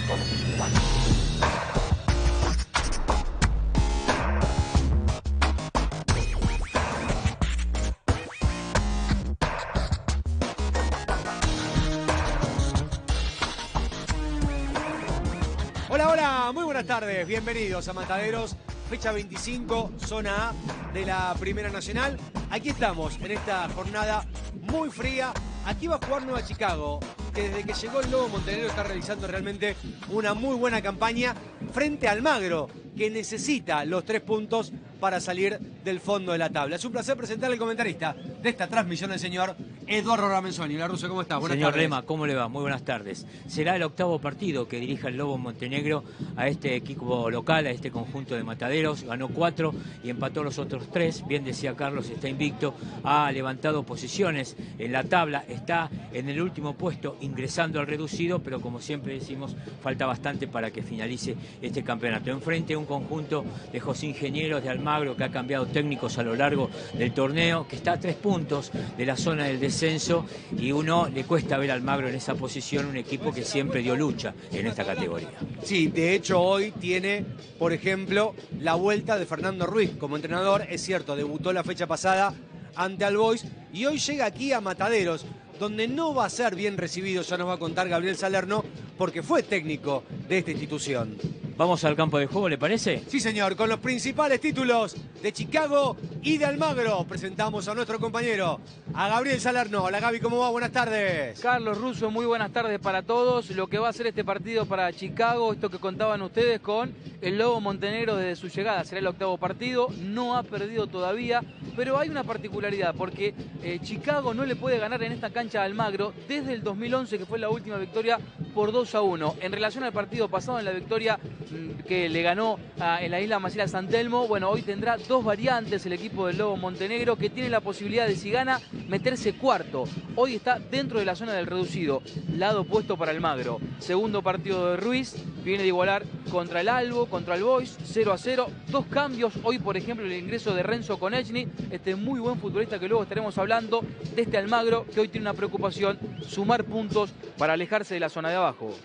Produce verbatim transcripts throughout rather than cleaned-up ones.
Hola, hola, muy buenas tardes, bienvenidos a Mataderos, fecha veinticinco, zona A de la Primera Nacional. Aquí estamos en esta jornada muy fría. Aquí va a jugar Nueva Chicago, que desde que llegó el Lobo Montenegro está realizando realmente una muy buena campaña frente a Almagro, que necesita los tres puntos para salir del fondo de la tabla. Es un placer presentar al comentarista de esta transmisión, el señor Eduardo Ramenzoni. Hola, Russo, ¿cómo estás? Buenas Señor tardes. Lema, ¿cómo le va? Muy buenas tardes. Será el octavo partido que dirija el Lobo Montenegro a este equipo local, a este conjunto de Mataderos. Ganó cuatro y empató los otros tres. Bien decía Carlos, está invicto, ha levantado posiciones en la tabla, está en el último puesto, ingresando al reducido, pero como siempre decimos, falta bastante para que finalice este campeonato. Enfrente un conjunto de José Ingenieros de Almagro, que ha cambiado técnicos a lo largo del torneo, que está a tres puntos de la zona del descenso, y uno le cuesta ver a Almagro en esa posición, un equipo que siempre dio lucha en esta categoría. Sí, de hecho hoy tiene, por ejemplo, la vuelta de Fernando Ruiz como entrenador. Es cierto, debutó la fecha pasada ante All Boys y hoy llega aquí a Mataderos, donde no va a ser bien recibido, ya nos va a contar Gabriel Salerno, porque fue técnico de esta institución. Vamos al campo de juego, ¿le parece? Sí, señor, con los principales títulos de Chicago y de Almagro. Presentamos a nuestro compañero, a Gabriel Salerno. Hola, Gaby, ¿cómo va? Buenas tardes. Carlos Russo, muy buenas tardes para todos. Lo que va a ser este partido para Chicago, esto que contaban ustedes con el Lobo Montenegro desde su llegada. Será el octavo partido, no ha perdido todavía, pero hay una particularidad, porque eh, Chicago no le puede ganar en esta cancha a Almagro desde el dos mil once, que fue la última victoria por dos a uno. En relación al partido pasado, en la victoria que le ganó a, en la isla Maciel San Telmo, bueno, hoy tendrá dos variantes el equipo del Lobo Montenegro, que tiene la posibilidad de, si gana, meterse cuarto. Hoy está dentro de la zona del reducido, lado opuesto para Almagro. Segundo partido de Ruiz, viene de igualar contra el Albo, contra el Boys, cero a cero. Dos cambios, hoy por ejemplo el ingreso de Renzo Konechny, este muy buen futbolista que luego estaremos hablando, de este Almagro, que hoy tiene una preocupación, sumar puntos para alejarse de la zona de abajo.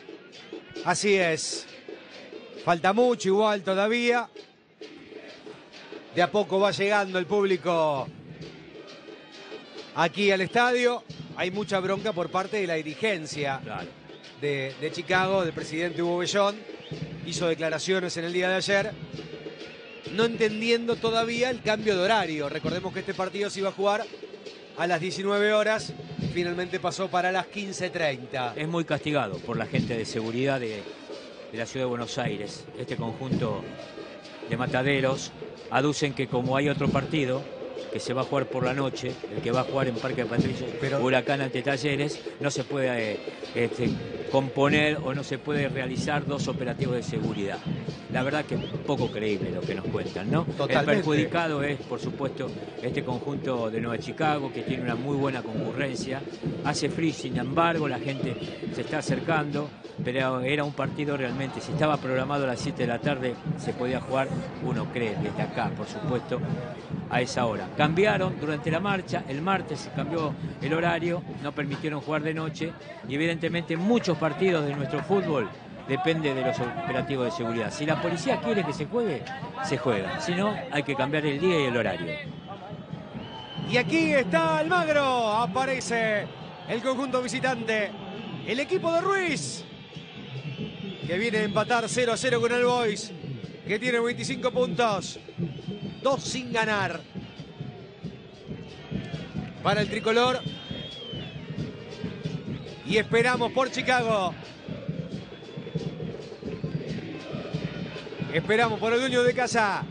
Así es. Falta mucho igual todavía. De a poco va llegando el público aquí al estadio. Hay mucha bronca por parte de la dirigencia Claro. de, de Chicago, del presidente Hugo Bellón. Hizo declaraciones en el día de ayer, no entendiendo todavía el cambio de horario. Recordemos que este partido se iba a jugar a las diecinueve horas. Finalmente pasó para las quince treinta. Es muy castigado por la gente de seguridad de, de la ciudad de Buenos Aires. Este conjunto de Mataderos aducen que como hay otro partido que se va a jugar por la noche, el que va a jugar en Parque Patricio, Pero... Huracán ante Talleres, no se puede eh, este, componer o no se puede realizar dos operativos de seguridad. La verdad que es poco creíble lo que nos cuentan, ¿no? Totalmente. El perjudicado es, por supuesto, este conjunto de Nueva Chicago, que tiene una muy buena concurrencia. Hace frío, sin embargo, la gente se está acercando, pero era un partido realmente, si estaba programado a las siete de la tarde, se podía jugar, uno cree, desde acá, por supuesto, a esa hora. Cambiaron durante la marcha, el martes se cambió el horario, no permitieron jugar de noche, y evidentemente muchos partidos de nuestro fútbol depende de los operativos de seguridad. Si la policía quiere que se juegue, se juega. Si no, hay que cambiar el día y el horario. Y aquí está Almagro. Aparece el conjunto visitante. El equipo de Ruiz, que viene a empatar cero a cero con el Boys, que tiene veinticinco puntos. Dos sin ganar. Para el tricolor. Y esperamos por Chicago. Esperamos por el dueño de casa.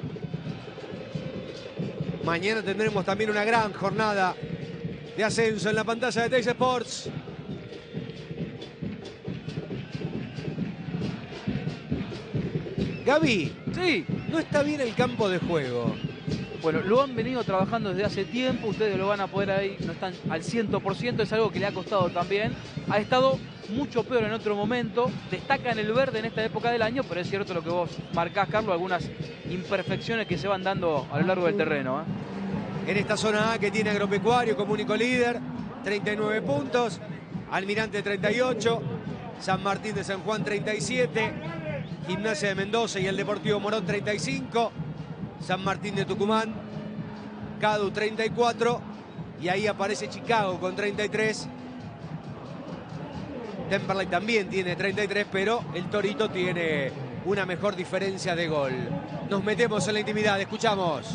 Mañana tendremos también una gran jornada de ascenso en la pantalla de Teis Sports. Gaby, Sí, no está bien el campo de juego. bueno, lo han venido trabajando desde hace tiempo, ustedes lo van a poder ahí, no están al cien por ciento, es algo que le ha costado también. Ha estado mucho peor en otro momento, destaca en el verde en esta época del año, pero es cierto lo que vos marcás, Carlos, algunas imperfecciones que se van dando a lo largo del terreno, ¿eh? En esta zona A, que tiene Agropecuario como único líder, treinta y nueve puntos, Almirante treinta y ocho, San Martín de San Juan treinta y siete, Gimnasia de Mendoza y el Deportivo Morón treinta y cinco, San Martín de Tucumán, Cadu treinta y cuatro, y ahí aparece Chicago con treinta y tres. Temperley también tiene treinta y tres, pero el Torito tiene una mejor diferencia de gol. Nos metemos en la intimidad, escuchamos.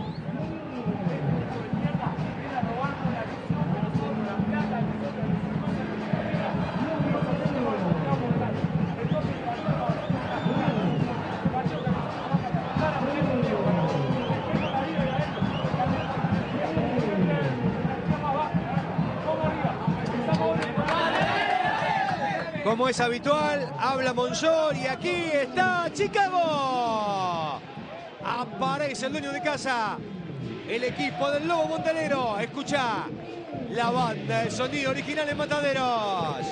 Como es habitual, habla Monzor y aquí está Chicago. Aparece el dueño de casa, el equipo del Lobo Montenegro. Escucha la banda de sonido original en Mataderos.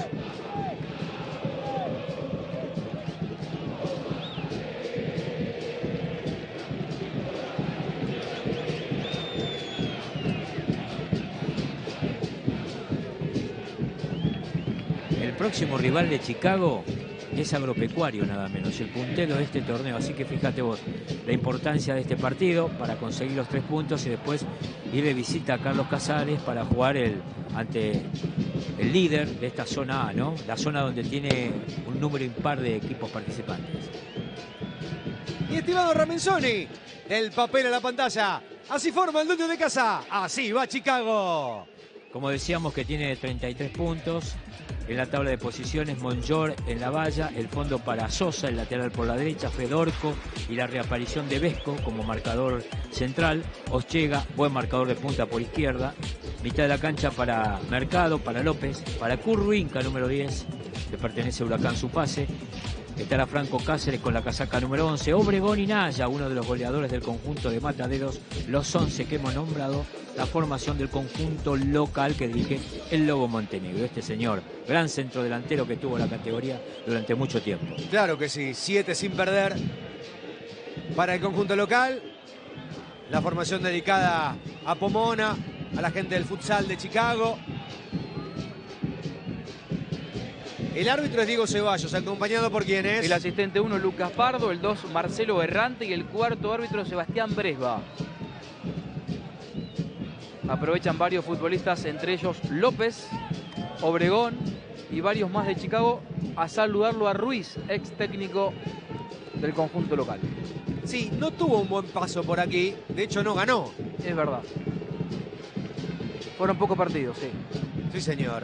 El próximo rival de Chicago es Agropecuario, nada menos, el puntero de este torneo. Así que fíjate vos la importancia de este partido para conseguir los tres puntos y después ir de visita a Carlos Casares para jugar el, ante el líder de esta zona A, ¿no? La zona donde tiene un número impar de equipos participantes. Y estimado Ramenzoni, del papel a la pantalla, así forma el dueño de casa, así va Chicago. Como decíamos, que tiene treinta y tres puntos. En la tabla de posiciones, Monjor en la valla, el fondo para Sosa, el lateral por la derecha, Fedorco y la reaparición de Vesco como marcador central, Oschega, buen marcador de punta por izquierda, mitad de la cancha para Mercado, para López, para Curruinca, número diez, que pertenece a Huracán su pase, estará Franco Cáceres con la casaca número once, Obregón y Naya, uno de los goleadores del conjunto de Mataderos, los once que hemos nombrado, la formación del conjunto local que dirige el Lobo Montenegro. Este señor, gran centrodelantero que tuvo la categoría durante mucho tiempo. Claro que sí, siete sin perder para el conjunto local. La formación dedicada a Pomona, a la gente del futsal de Chicago. El árbitro es Diego Ceballos, acompañado por quién es. El asistente uno, Lucas Pardo, el dos, Marcelo Errante y el cuarto árbitro, Sebastián Bresba. Aprovechan varios futbolistas, entre ellos López, Obregón y varios más de Chicago, a saludarlo a Ruiz, ex técnico del conjunto local. Sí, no tuvo un buen paso por aquí, de hecho no ganó. Es verdad. Fueron pocos partidos, sí. Sí, señor.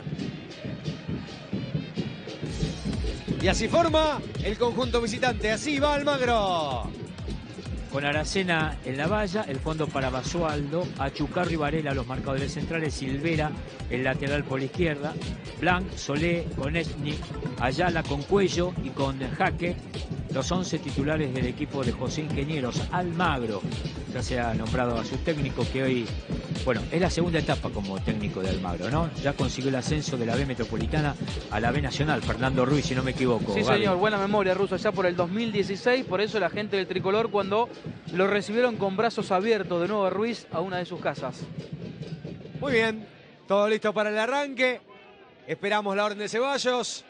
Y así forma el conjunto visitante, así va Almagro. Con Aracena en la valla, el fondo para Basualdo, Achucarro y Varela los marcadores centrales, Silvera el lateral por la izquierda, Blanc, Solé, Konechny, Ayala con Cuello y con Jaque, los once titulares del equipo de José Ingenieros. Almagro ya se ha nombrado a su técnico, que hoy, bueno, es la segunda etapa como técnico de Almagro, ¿no? Ya consiguió el ascenso de la B Metropolitana a la B Nacional, Fernando Ruiz, si no me equivoco. Sí, Gaby. señor, buena memoria, Russo, ya por el dos mil dieciséis, por eso la gente del Tricolor, cuando lo recibieron con brazos abiertos de nuevo a Ruiz a una de sus casas. Muy bien, todo listo para el arranque. Esperamos la orden de Ceballos.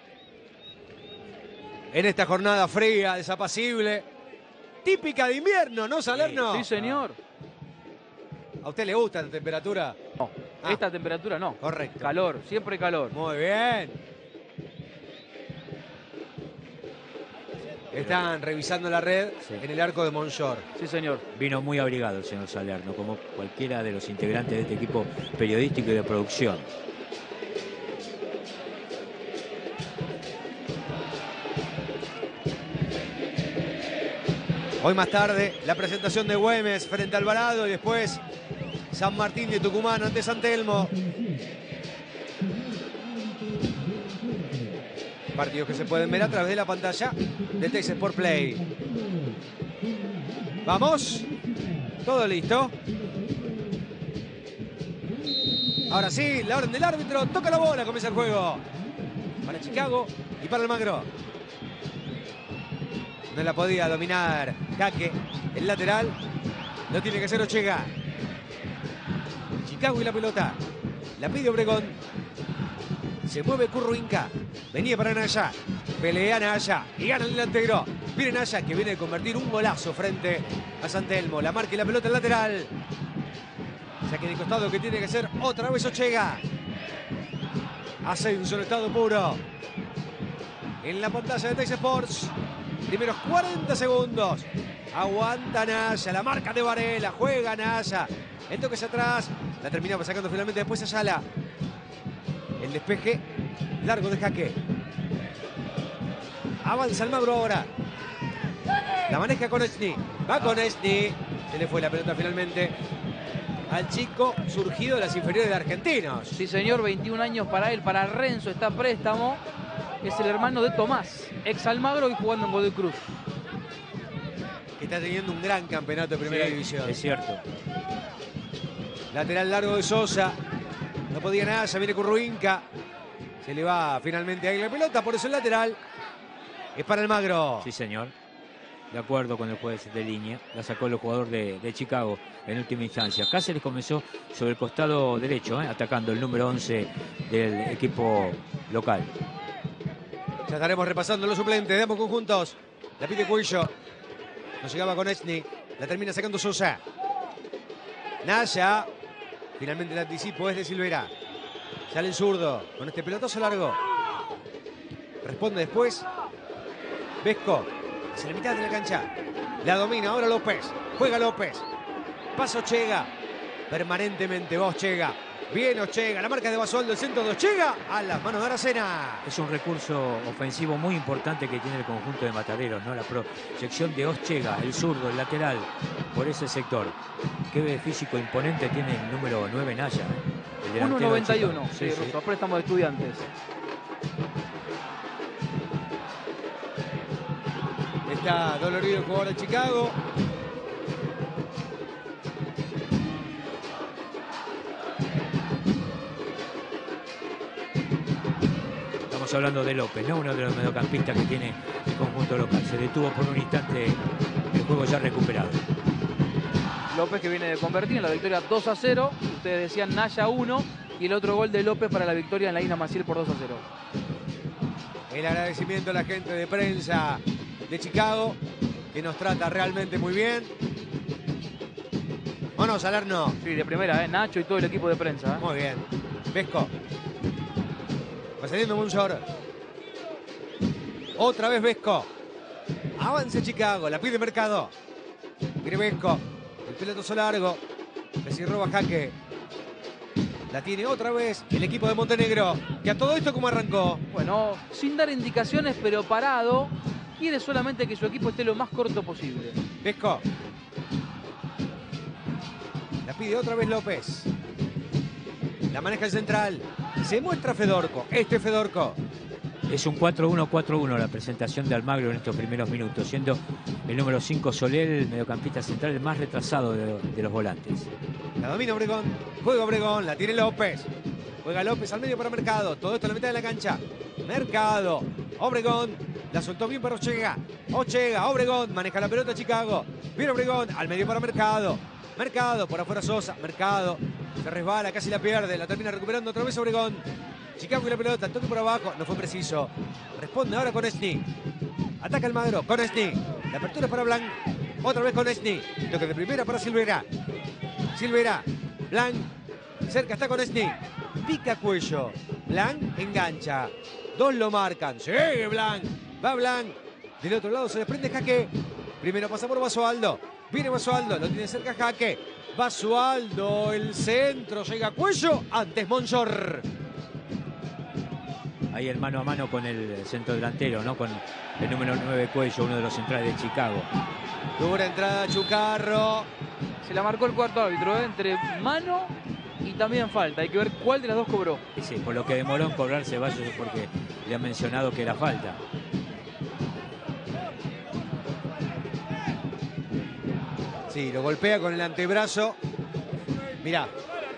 En esta jornada fría, desapacible, típica de invierno, ¿no, Salerno? Sí, señor. ¿A usted le gusta la temperatura? No, Ah. esta temperatura no. Correcto. Calor, siempre calor. Muy bien. Están revisando la red Sí. en el arco de Monjor. Sí, señor. Vino muy abrigado el señor Salerno, como cualquiera de los integrantes de este equipo periodístico y de producción. Hoy más tarde, la presentación de Güemes frente a Alvarado y después San Martín de Tucumán ante San Telmo. Partidos que se pueden ver a través de la pantalla de Teis Sport Play. Vamos. Todo listo. Ahora sí, la orden del árbitro. Toca la bola, comienza el juego. Para Chicago y para Almagro. No la podía dominar Jaque, el lateral. Lo tiene que hacer Oschega. Chicago y la pelota. La pide Obregón. Se mueve Curruinca. Venía para Naya. Pelea Naya. Y gana el delantero. Viene Naya que viene a convertir un golazo frente a San Telmo. La marca y la pelota en lateral. Ya que en el costado que tiene que ser otra vez Ochega. Ascenso en estado puro. En la pantalla de Teis Sports. Primeros cuarenta segundos. Aguanta Naya. La marca de Varela. Juega Naya. El toque hacia atrás. La terminaba sacando finalmente después Ayala. El despeje largo de Jaque. Avanza Almagro ahora. La maneja con Esni. Va con Esni. Se le fue la pelota finalmente al chico surgido de las inferiores de Argentinos. Sí, señor, veintiún años para él. Para Renzo está préstamo. Es el hermano de Tomás, ex Almagro y jugando en Godoy Cruz. Que está teniendo un gran campeonato de primera Sí, división. es cierto. Lateral largo de Sosa. No podía nada, ya viene Curruinca. Se le va finalmente ahí la pelota, por eso el lateral es para Almagro. Sí, señor. De acuerdo con el juez de línea. La sacó el jugador de, de Chicago en última instancia. Cáceres comenzó sobre el costado derecho, ¿eh? atacando el número once del equipo local. Ya estaremos repasando los suplentes de ambos conjuntos. La pide Cuillo. No llegaba con Esni. La termina sacando Sosa. Naya. Finalmente el anticipo es de Silvera. Sale el zurdo con este pelotazo largo. Responde después Vesco. Hacia la mitad de la cancha. La domina ahora López. Juega López. Pasa Ochega. Permanentemente va Ochega. Bien Ochega. La marca de Basualdo. El centro de Ochega. A las manos de Aracena. Es un recurso ofensivo muy importante que tiene el conjunto de Mataderos, ¿no? La proyección de Ochega, el zurdo, el lateral, por ese sector. Qué físico imponente tiene el número nueve Naya. uno noventa y uno. Sí, sí, Russo, préstamo de Estudiantes. Está dolorido el jugador de Chicago. Estamos hablando de López, ¿no? Uno de los mediocampistas que tiene el conjunto local. Se detuvo por un instante el juego ya recuperado. López que viene de convertir en la victoria dos a cero. Ustedes decían Naya uno. Y el otro gol de López para la victoria en la Isla Maciel por dos a cero. El agradecimiento a la gente de prensa de Chicago, que nos trata realmente muy bien. ¿O no, Salerno? Sí, de primera, ¿eh? Nacho y todo el equipo de prensa. ¿eh? Muy bien. Vesco. Va saliendo Monchor. Otra vez Vesco. Avance Chicago. La pide Mercado. Viene Vesco. El pelotazo largo. Messi roba Jaque. La tiene otra vez el equipo de Montenegro. Que a todo esto, ¿cómo arrancó? Bueno, sin dar indicaciones, pero parado. Quiere solamente que su equipo esté lo más corto posible. Vesco. La pide otra vez López. La maneja el central. Se muestra Fedorco. Este Fedorco. Es un cuatro uno cuatro uno la presentación de Almagro en estos primeros minutos, siendo el número cinco Soler, el mediocampista central, el más retrasado de, de los volantes. La domina Obregón. Juega Obregón. La tiene López. Juega López al medio para Mercado. Todo esto en la mitad de la cancha. Mercado. Obregón. La soltó bien para Ochega. Ochega. Obregón. Maneja la pelota Chicago. Viene Obregón. Al medio para Mercado. Mercado. Por afuera Sosa. Mercado. Se resbala. Casi la pierde. La termina recuperando otra vez Obregón. Chicago y la pelota. Toque por abajo. No fue preciso. Responde ahora con Esni. Ataca Almagro. Con Esni. La apertura es para Blanc. Otra vez con Esni. Toque de primera para Silvera. Silvera. Blanc. Cerca está con Esni. Pica Cuello. Blanc engancha. Dos lo marcan. Sigue Blanc. Va Blanc. Del otro lado se desprende Jaque. Primero pasa por Basualdo. Viene Basualdo. Lo tiene cerca Jaque. Basualdo. El centro. Llega Cuello. Antes Monchor. Ahí el mano a mano con el centro delantero, ¿no? Con el número nueve Cuello, uno de los centrales de Chicago. Dura entrada Chucarro. Se la marcó el cuarto árbitro, ¿eh? Entre mano y también falta. Hay que ver cuál de las dos cobró. Y sí, por lo que demoró en cobrar Ceballos es porque le han mencionado que era falta. Sí, lo golpea con el antebrazo. Mirá.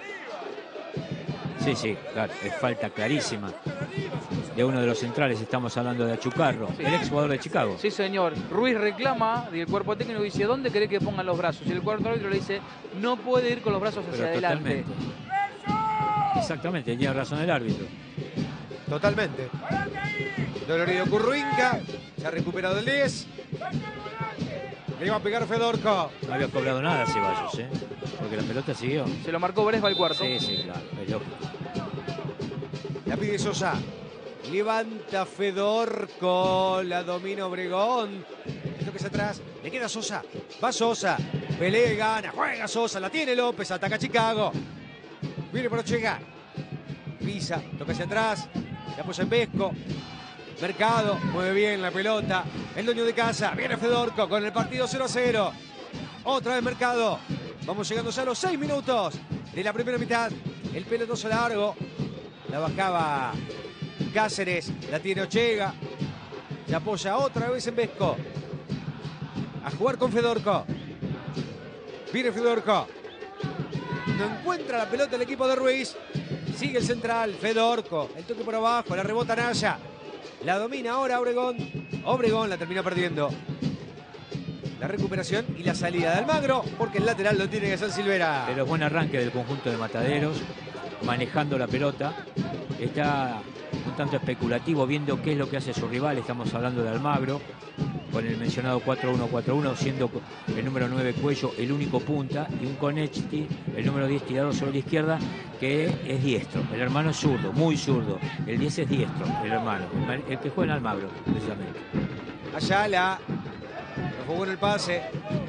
Sí, sí, claro, es falta clarísima de uno de los centrales. Estamos hablando de Achucarro, sí, el exjugador de Chicago. Sí, señor. Ruiz reclama y el cuerpo técnico dice, ¿dónde querés que pongan los brazos? Y el cuarto árbitro le dice, no puede ir con los brazos hacia Pero adelante. Totalmente. Exactamente, tenía razón el árbitro. Totalmente. Dolorido Curruinca. Se ha recuperado el diez. Le iba a pegar Fedorko. No había cobrado nada Ceballos, ¿eh? Porque la pelota siguió. Se lo marcó Bresba el cuarto. Sí, sí, claro. Es lógico. La pide Sosa. Levanta Fedorko. La domina Obregón. Esto que es atrás. Le queda Sosa. Va Sosa. Pelea y gana. Juega Sosa. La tiene López. Ataca Chicago. Viene por Ochega. Pisa. Toca hacia atrás. Se apoya en Vesco. Mercado. Mueve bien la pelota. El dueño de casa. Viene Fedorko con el partido cero a cero. Otra vez Mercado. Vamos llegando ya a los seis minutos de la primera mitad. El pelotazo largo. La bajaba Cáceres. La tiene Ochega. Se apoya otra vez en Vesco. A jugar con Fedorko. Viene Fedorko. No encuentra la pelota el equipo de Ruiz. Sigue el central. Fedorko. El toque por abajo. La rebota Naya. La domina ahora Obregón. Obregón la termina perdiendo. La recuperación y la salida de Almagro, porque el lateral lo tiene que hacer Silvera. Pero buen arranque del conjunto de Mataderos, manejando la pelota. Está un tanto especulativo, viendo qué es lo que hace su rival. Estamos hablando de Almagro, con el mencionado cuatro uno cuatro uno, siendo el número nueve Cuello el único punta, y un Conechti, el número diez tirado sobre la izquierda, que es diestro. El hermano es zurdo, muy zurdo. El diez es diestro, el hermano, el que juega en Almagro, precisamente. Ayala. Lo jugó en el pase.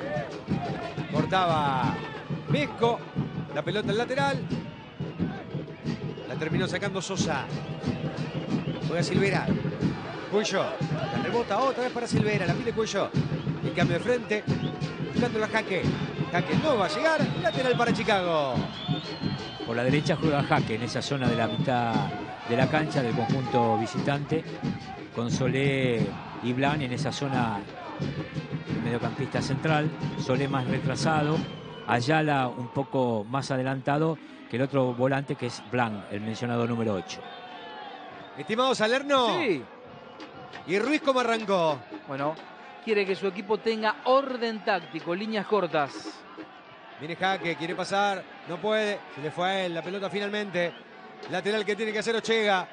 Cortaba Vesco. La pelota al lateral. La terminó sacando Sosa. Juega Silvera. Cuello. La rebota otra vez para Silvera. La pide Cuello. El cambio de frente. Buscando la Jaque. Jaque no va a llegar. Lateral para Chicago. Por la derecha juega Jaque en esa zona de la mitad de la cancha del conjunto visitante. Con Solé y Blan en esa zona de mediocampista central. Solé más retrasado. Ayala un poco más adelantado que el otro volante, que es Blan, el mencionado número ocho. Estimado Salerno. Sí. ¿Y Ruiz cómo arrancó? Bueno, quiere que su equipo tenga orden táctico, líneas cortas. Viene Jaque, quiere pasar, no puede, se le fue a él la pelota finalmente. Lateral que tiene que hacer Ochega.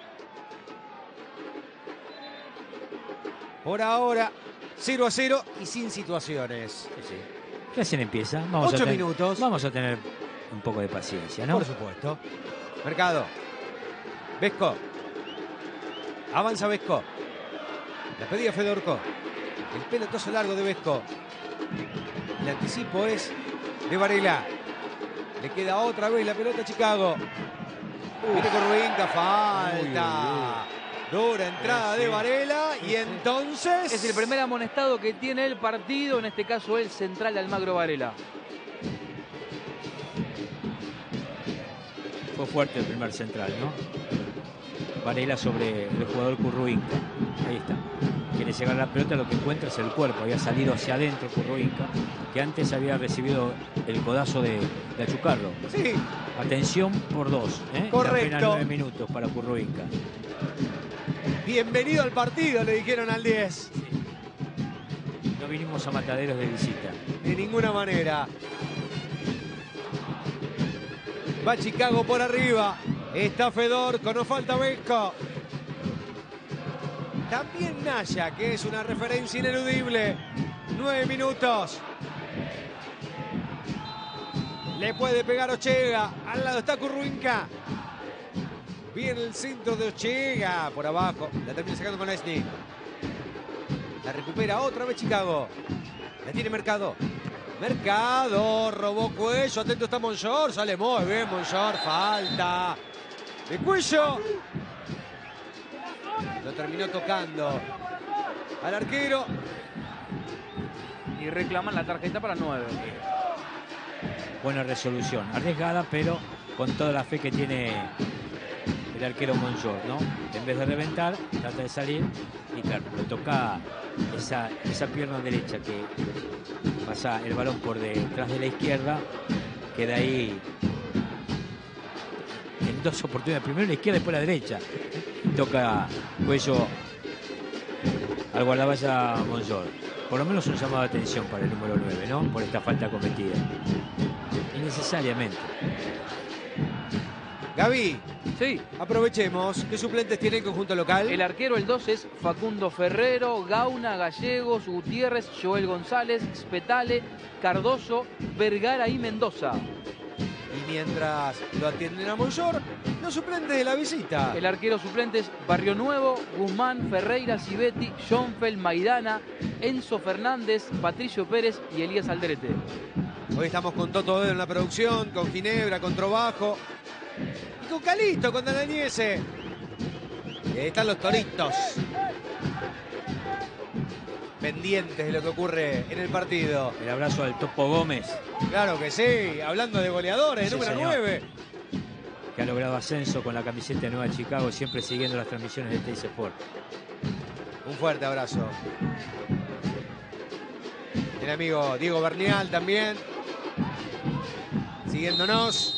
Por ahora, cero a cero y sin situaciones. Sí, sí. Recién empieza. Vamos Ocho a tener, minutos. Vamos a tener un poco de paciencia, ¿no? Por supuesto. Mercado. Vesco. Avanza Vesco. La pedía Fedorko. El pelotazo largo de Vesco. El anticipo es de Varela. Le queda otra vez la pelota a Chicago. Viene con Ruinca, falta. Dura entrada de Varela y entonces... Es el primer amonestado que tiene el partido, en este caso el central Almagro Varela. Fue fuerte el primer central, ¿no? Varela sobre el jugador Curruinca. Ahí está. Quiere llegar la pelota, lo que encuentra es el cuerpo. Había salido hacia adentro Curruinca, que antes había recibido el codazo de, de Achucarro. Sí. Atención por dos, ¿eh? Correcto. Apenas nueve minutos para Curruinca. Bienvenido al partido, le dijeron al diez. Sí. No vinimos a Mataderos de visita. De ninguna manera. Va Chicago por arriba. Está Fedorko, no falta Vesco. También Naya, que es una referencia ineludible. Nueve minutos. Le puede pegar Ochega. Al lado está Curruinca. Viene el centro de Ochega. Por abajo. La termina sacando con Leslie. La recupera otra vez Chicago. La tiene Mercado. Mercado. Robó Cuello. Atento está Monchor. Sale muy bien Monchor. Falta de Cuello. Lo terminó tocando al arquero. Y reclaman la tarjeta para nueve. Buena resolución. Arriesgada, pero con toda la fe que tiene el arquero Monchor, ¿no? En vez de reventar, trata de salir y claro, le toca esa, esa pierna derecha que pasa el balón por detrás de la izquierda. Queda ahí en dos oportunidades. Primero la izquierda, después la derecha. Toca Cuello al guardaballa Monchor. Por lo menos un llamado de atención para el número nueve, ¿no? Por esta falta cometida. Innecesariamente. Gaby, Sí, aprovechemos. ¿Qué suplentes tiene el conjunto local? el arquero, el dos, es Facundo Ferrero, Gauna, Gallegos, Gutiérrez, Joel González, Spetale, Cardoso, Vergara y Mendoza. Y mientras lo atienden a Monzor, los suplentes de la visita. El arquero suplente es Barrio Nuevo, Guzmán, Ferreira, Civetti, Schoenfeld, Maidana, Enzo Fernández, Patricio Pérez y Elías Alderete. Hoy estamos con Toto Dedo en la producción, con Ginebra, con Trobajo y con Calito, con Danañese. Y ahí están los toritos, pendientes de lo que ocurre en el partido. El abrazo al Topo Gómez, Claro que sí, hablando de goleadores, Sí, número señor. nueve. que ha logrado ascenso con la camiseta de Nueva Chicago, siempre siguiendo las transmisiones de Teis Sport. Un fuerte abrazo. El amigo Diego Bernial también, siguiéndonos.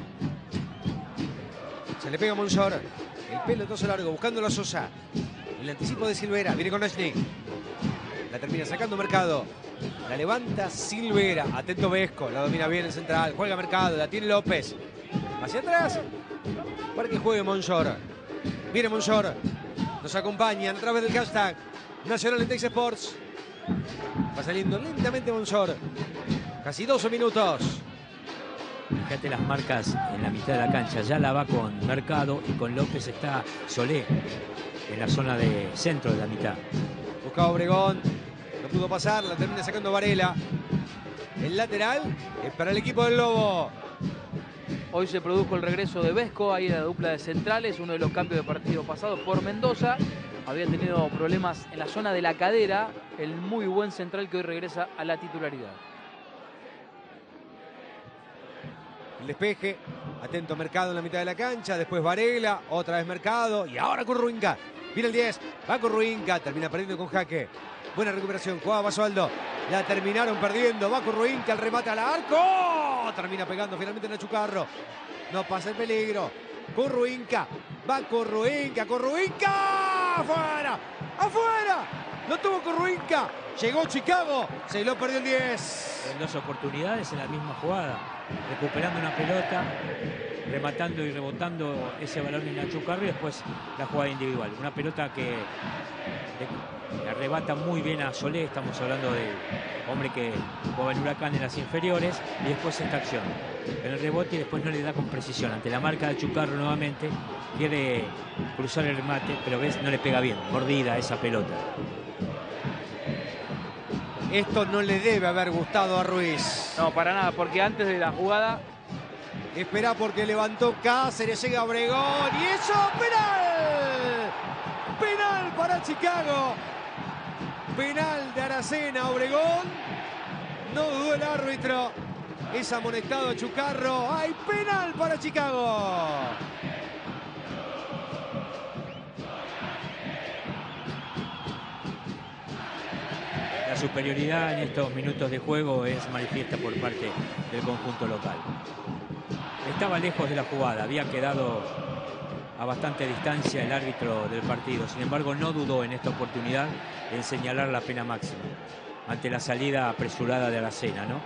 Se le pega a Monzor. El pelotazo largo, buscando a Sosa. El anticipo de Silvera, viene con Nashnik. La termina sacando Mercado. La levanta Silvera. Atento Vesco, la domina bien en central. Juega Mercado, la tiene López. Hacia atrás. Para que juegue Monzor. Viene Monzor. Nos acompañan a través del hashtag Nacional en Teis Sports. Va saliendo lentamente Monzor. Casi doce minutos. Fíjate las marcas en la mitad de la cancha. Ya la va con Mercado y con López está Solé en la zona de centro de la mitad. Buscaba Obregón. No pudo pasar. La termina sacando Varela. El lateral es para el equipo del Lobo. Hoy se produjo el regreso de Vesco, ahí en la dupla de centrales, uno de los cambios de partido pasado por Mendoza. Había tenido problemas en la zona de la cadera, el muy buen central que hoy regresa a la titularidad. El despeje. Atento Mercado en la mitad de la cancha. Después Varela. Otra vez Mercado. Y ahora Curruinca. Viene el diez. Va Curruinca. Termina perdiendo con jaque. Buena recuperación. Jugaba Basualdo. La terminaron perdiendo. Va Curruinca. El remate al arco. Termina pegando finalmente Nacho Carro. No pasa el peligro. Curruinca. Va Curruinca. Curruinca. ¡Afuera! ¡Afuera! Lo tuvo Curruinca. Llegó Chicago. Se lo perdió el diez. En dos oportunidades en la misma jugada, recuperando una pelota, rematando y rebotando ese balón en Nacho Carro y después la jugada individual. Una pelota que le, le arrebata muy bien a Solé, estamos hablando del hombre que jugaba en Huracán en las inferiores, y después esta acción. En el rebote y después no le da con precisión. Ante la marca de Chucarro nuevamente, quiere cruzar el remate, pero ves, no le pega bien, mordida esa pelota. Esto no le debe haber gustado a Ruiz. No, para nada, porque antes de la jugada Espera porque levantó Cáceres, llega Obregón y eso, penal. Penal para Chicago. Penal de Aracena, Obregón. No dudó el árbitro. Es amonestado Chucarro. Hay penal para Chicago. La superioridad en estos minutos de juego es manifiesta por parte del conjunto local. Estaba lejos de la jugada, había quedado a bastante distancia el árbitro del partido. Sin embargo, no dudó en esta oportunidad en señalar la pena máxima ante la salida apresurada de Aracena, ¿no?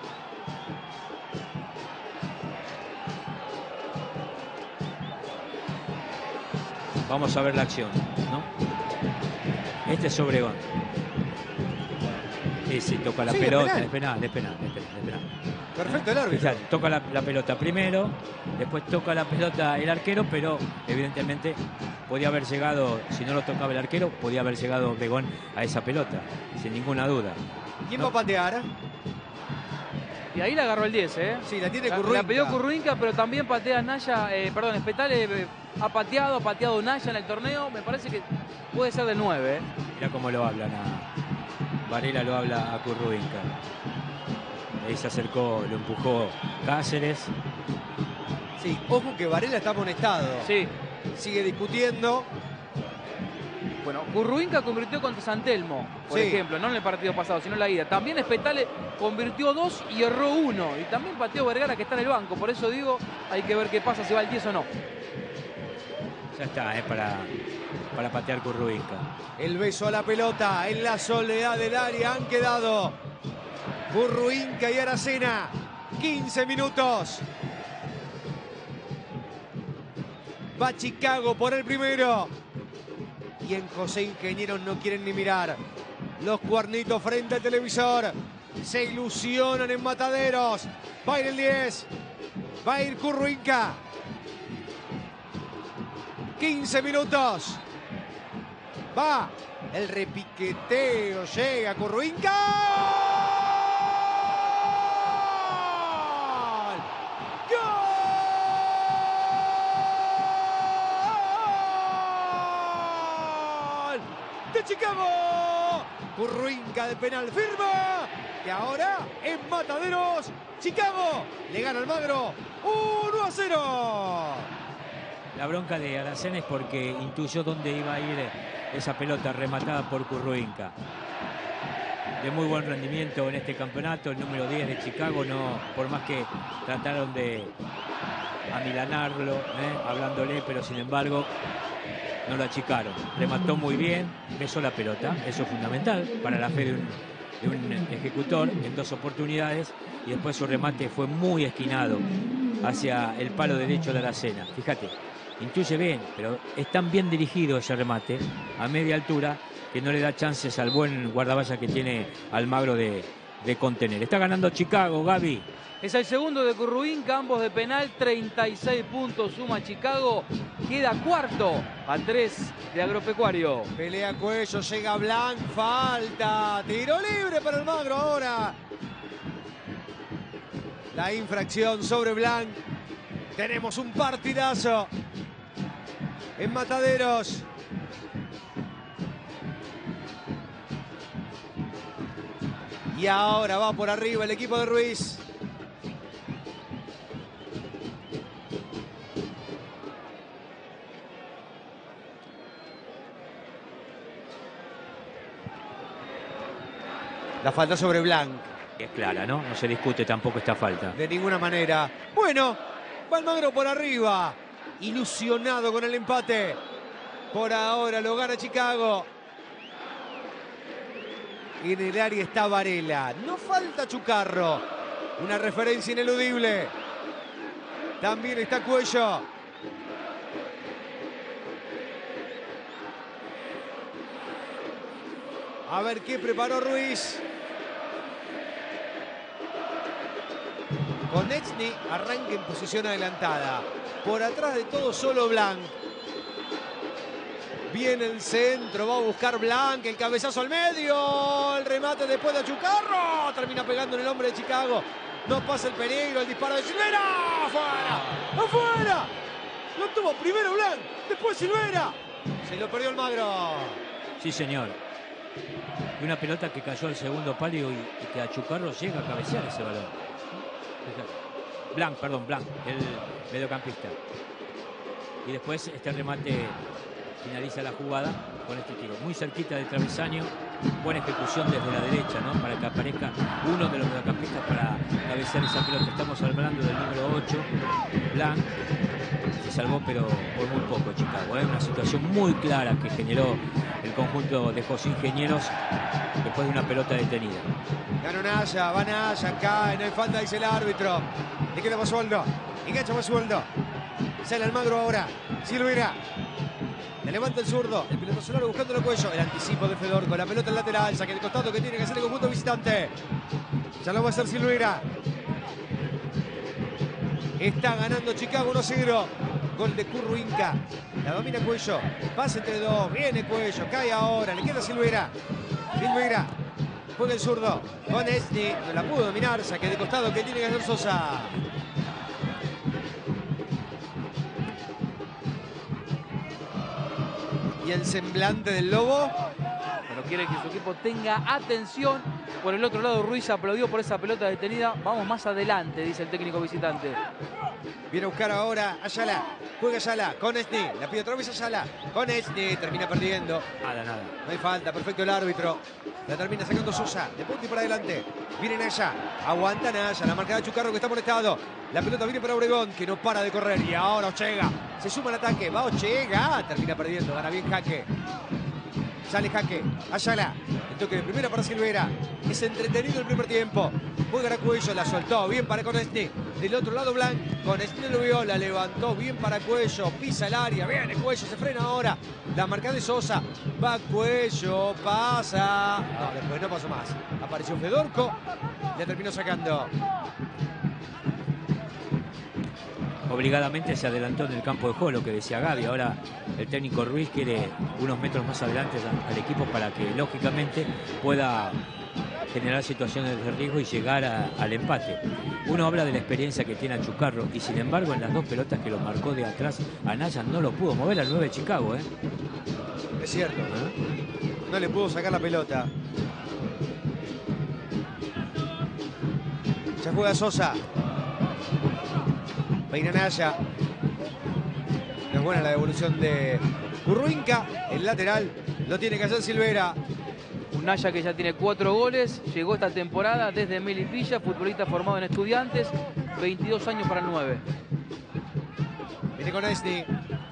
Vamos a ver la acción, ¿no? Este es Obregón. Sí, sí, toca la Sí, es pelota, penal. es penal, es penal, es penal, es penal. Perfecto el árbitro. Fíjate, toca la, la pelota primero, después toca la pelota el arquero, pero evidentemente podía haber llegado, si no lo tocaba el arquero, podía haber llegado Obregón a esa pelota, sin ninguna duda. ¿Quién No. va a patear? y ahí la agarró el diez, ¿eh? Sí, la tiene La, Curruinca. la pidió Curruinca, pero también patea Naya, eh, perdón, Spetale eh, ha pateado, ha pateado Naya en el torneo. Me parece que puede ser del nueve, ¿eh? Mirá cómo lo hablan a Varela, lo habla a Curruinca. Ahí se acercó, lo empujó Cáceres. Sí, ojo que Varela está amonestado. Sí. Sigue discutiendo. Bueno, Curruinca convirtió contra San Telmo, por Sí. ejemplo, no en el partido pasado, sino en la ida. También Spetale convirtió dos y erró uno. Y también pateó Vergara, que está en el banco. Por eso digo, hay que ver qué pasa, si va el diez o no. Ya está, es para, para patear Curruinca. El beso a la pelota en la soledad del área. Han quedado Curruinca y Aracena. quince minutos. Va Chicago por el primero. Y en José Ingenieros no quieren ni mirar. Los cuernitos frente al televisor. Se ilusionan en Mataderos. Va a ir el diez. Va a ir Curruinca. quince minutos. Va el repiqueteo. Llega Curruinca. De Chicago, Curruinca de penal firma, y ahora en Mataderos, Chicago le gana Almagro uno a cero. La bronca de Aracena es porque intuyó dónde iba a ir esa pelota rematada por Curruinca. De muy buen rendimiento en este campeonato, el número diez de Chicago, no, por más que trataron de amilanarlo, ¿eh? hablándole, pero sin embargo no lo achicaron. Remató muy bien, besó la pelota, eso es fundamental para la fe de un, de un ejecutor en dos oportunidades, y después su remate fue muy esquinado hacia el palo derecho de Aracena. Fíjate, intuye bien, pero es tan bien dirigido ese remate a media altura que no le da chances al buen guardaballa que tiene Almagro de, de contener. Está ganando Chicago, Gaby. Es el segundo de Curruinca, ambos de penal, treinta y seis puntos suma Chicago, queda cuarto a tres de Agropecuario. Pelea Cuello, llega Blanc, falta, tiro libre para Almagro ahora. La infracción sobre Blanc. Tenemos un partidazo en Mataderos. Y ahora va por arriba el equipo de Ruiz. La falta sobre Blanc. Es clara, ¿no? No se discute tampoco esta falta. De ninguna manera. Bueno, va Almagro por arriba. Ilusionado con el empate. Por ahora lo gana Chicago. En el área está Varela. No falta Chucarro. Una referencia ineludible. También está Cuello. A ver qué preparó Ruiz. Konechny arranca en posición adelantada. Por atrás de todo solo Blanc. Viene el centro, va a buscar Blanc, el cabezazo al medio. El remate después de Chucarro. Termina pegando en el hombre de Chicago. No pasa el peligro, el disparo de Silvera. ¡Afuera! ¡Afuera! Lo tuvo primero Blanc, después Silvera. Se lo perdió Almagro. Sí, señor. Y una pelota que cayó al segundo palo y, y que a Chucarro llega a cabecear ese balón. Blanc, perdón, Blanc, el mediocampista. Y después este remate finaliza la jugada con este tiro. Muy cerquita del travesaño. Buena ejecución desde la derecha, ¿no? Para que aparezca uno de los mediocampistas para cabecear esa pelota. Estamos hablando del número ocho, Blanc. Se salvó, pero por muy poco Chicago, ¿eh? Una situación muy clara que generó el conjunto de José Ingenieros después de una pelota detenida. Ganó Naya, va Naya, cae, no hay falta, dice el árbitro. Le queda Basualdo, engancha Basualdo. Sale Almagro ahora, Silvera. Le levanta el zurdo, el piloto largo buscando el cuello. El anticipo de Fedor con la pelota en lateral, saque de costado que tiene que hacer el conjunto visitante. Ya lo va a hacer Silvera. Está ganando Chicago uno a cero. Gol de Curruinca. La domina Cuello. Pasa entre dos. Viene Cuello. Cae ahora. Le queda Silvera. Silvera. Juega el zurdo. Konechny. No la pudo dominar. Saque de costado que tiene que hacer Sosa. Y el semblante del Lobo. Pero quiere que su equipo tenga atención. Por el otro lado, Ruiz aplaudió por esa pelota detenida. Vamos más adelante, dice el técnico visitante. Viene a buscar ahora Ayala. Juega Ayala. Konechny. La pide otra vez Ayala. Konechny. Termina perdiendo. Nada, nada. No hay falta. Perfecto el árbitro. La termina sacando Sosa. De punta y para adelante. Viene Naya. Aguanta Naya. La marca de Chucarro que está molestado. La pelota viene para Obregón que no para de correr. Y ahora Ochega. Se suma al ataque. Va Ochega. Termina perdiendo. Gana bien Jaque. Sale jaque. Ayala. El toque de primera para Silvera. Es entretenido el primer tiempo. Juega a Cuello. La soltó. Bien para Conesti. Del otro lado Blanc. Conesti lo vio. La levantó bien para Cuello. Pisa el área. Viene Cuello. Se frena ahora. La marca de Sosa. Va Cuello. Pasa. No, después no pasó más. Apareció Fedorco. Le terminó sacando. Obligadamente se adelantó en el campo de juego, lo que decía Gaby. Ahora el técnico Ruiz quiere unos metros más adelante al equipo para que lógicamente pueda generar situaciones de riesgo y llegar a, al empate. Uno habla de la experiencia que tiene Achucarro y sin embargo en las dos pelotas que lo marcó de atrás, Anaya no lo pudo mover al nueve de Chicago. ¿eh? Es cierto. ¿Eh? No le pudo sacar la pelota. Ya juega Sosa. Peina Naya. No es buena la devolución de Curruinca. El lateral lo tiene que hacer Silvera. Un Naya que ya tiene cuatro goles. Llegó esta temporada desde Melipilla, futbolista formado en Estudiantes. veintidós años para el nueve. Viene con Esni.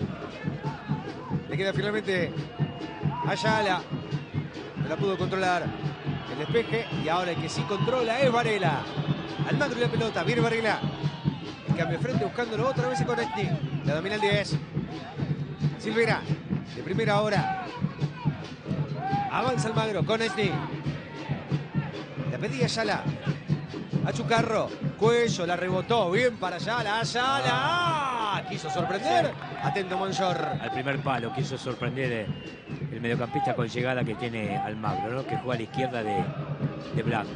Le queda finalmente Ayala. No la pudo controlar el despeje. Y ahora el que sí controla es Varela. Almagro y la pelota. Viene Varela. Cambio de frente buscándolo otra vez con Esni. La domina el diez. Silvera. De primera hora. Avanza Almagro con Esni. La pedía Ayala. Achucarro. Cuello. La rebotó. Bien para Ayala. Ayala. ¡Ah! Quiso sorprender. Atento Monchor. Al primer palo quiso sorprender el mediocampista con llegada que tiene Almagro, ¿no? Que juega a la izquierda de, de Blanc.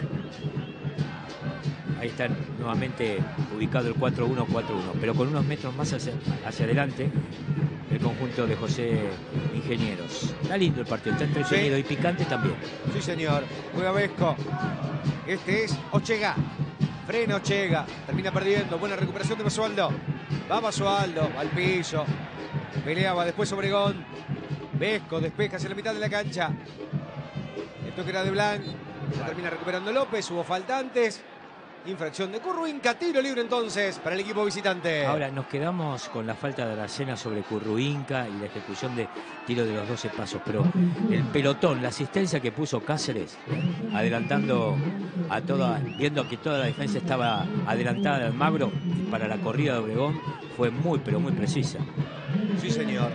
Ahí está nuevamente ubicado el cuatro uno cuatro uno, pero con unos metros más hacia, hacia adelante el conjunto de José Ingenieros. Está lindo el partido, está entretenido, sí. Y picante también. Sí, señor. Juega Vesco. Este es Ochega. Frena Ochega. Termina perdiendo. Buena recuperación de Basualdo. Va Basualdo. Va al piso. Peleaba después Obregón. Vesco despeja hacia la mitad de la cancha. El toque era de Blanc. La termina recuperando López. Hubo faltantes. Infracción de Curruinca, tiro libre entonces para el equipo visitante. Ahora nos quedamos con la falta de Aracena sobre Curruinca y la ejecución de tiro de los doce pasos, pero el pelotón, la asistencia que puso Cáceres, adelantando a toda, viendo que toda la defensa estaba adelantada de Almagro para la corrida de Obregón, fue muy pero muy precisa. Sí, señor.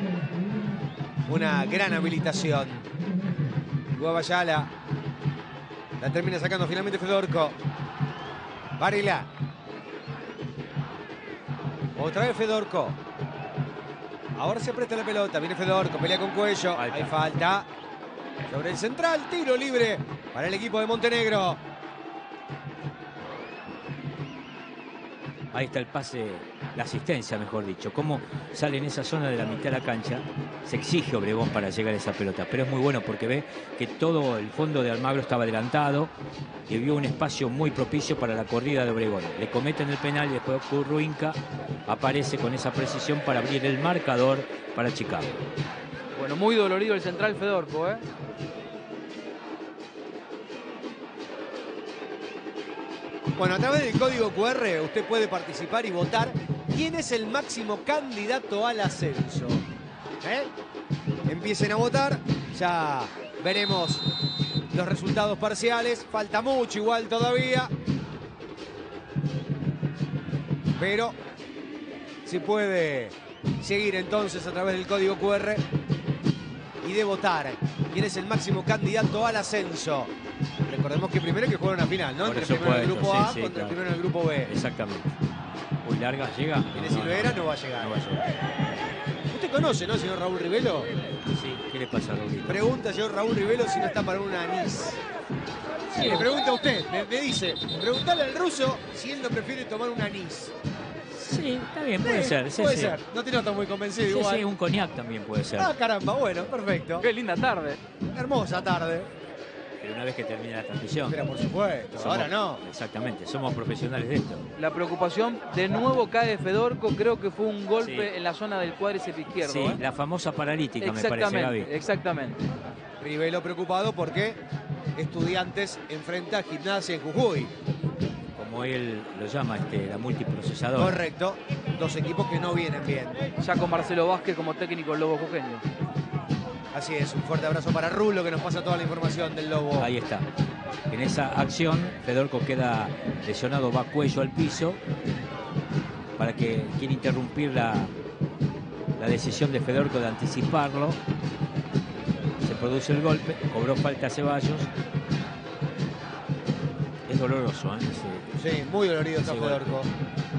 Una gran habilitación. Guavayala. La termina sacando finalmente Fedorco. Varela. Otra vez Fedorco. Ahora se presta la pelota. Viene Fedorco. Pelea con Cuello. Falta. Hay falta. Sobre el central. Tiro libre para el equipo de Montenegro. Ahí está el pase, la asistencia, mejor dicho. Cómo sale en esa zona de la mitad de la cancha. Se exige Obregón para llegar a esa pelota. Pero es muy bueno porque ve que todo el fondo de Almagro estaba adelantado y vio un espacio muy propicio para la corrida de Obregón. Le cometen el penal y después Curruinca aparece con esa precisión para abrir el marcador para Chicago. Bueno, muy dolorido el central Fedorco, ¿eh? Bueno, a través del código cu erre usted puede participar y votar quién es el máximo candidato al ascenso. ¿Eh? Empiecen a votar, ya veremos los resultados parciales. Falta mucho igual todavía. Pero se puede seguir entonces a través del código cu erre y de votar quién es el máximo candidato al ascenso. Recordemos que primero hay que jugar una final, ¿no? Entre el primero del grupo A sí, sí, contra claro. el primero del grupo B. Exactamente. Muy larga, llega. Viene Silvera, no, no va a llegar. No va a llegar. Usted conoce, ¿no, señor Raúl Rivelo? Sí, ¿qué le pasa a Raúl? Pregunta, señor Raúl Rivelo, si no está para un anís. Sí, le pregunta a usted, me, me dice, preguntale al ruso si él no prefiere tomar un anís. Sí, está bien, puede Sí, ser. Sí, puede sí. ser, no te noto muy convencido Sí, igual. sí, un coñac también puede ser. Ah, caramba, bueno, perfecto. Qué linda tarde. Hermosa tarde. Pero una vez que termine la transmisión. Pero por supuesto, somos- ahora no. Exactamente, somos profesionales de esto. La preocupación, de nuevo cae Fedorco, creo que fue un golpe Sí. en la zona del cuádriceps izquierdo. Sí, ¿eh? la famosa paralítica, me parece, Exactamente, Gaby. exactamente. Rivelo preocupado porque Estudiantes enfrenta a Gimnasia en Jujuy. Como él lo llama, este, la multiprocesadora. Correcto. Dos equipos que no vienen bien. Ya con Marcelo Vázquez como técnico del Lobo Jujeño. Así es, un fuerte abrazo para Rulo que nos pasa toda la información del Lobo. Ahí está. En esa acción, Fedorco queda lesionado, va cuello al piso. Para que quiere interrumpir la, la decisión de Fedorco de anticiparlo. Se produce el golpe, cobró falta Ceballos. Es doloroso, ¿eh? Sí, sí, muy dolorido está Fedorco. Golpe.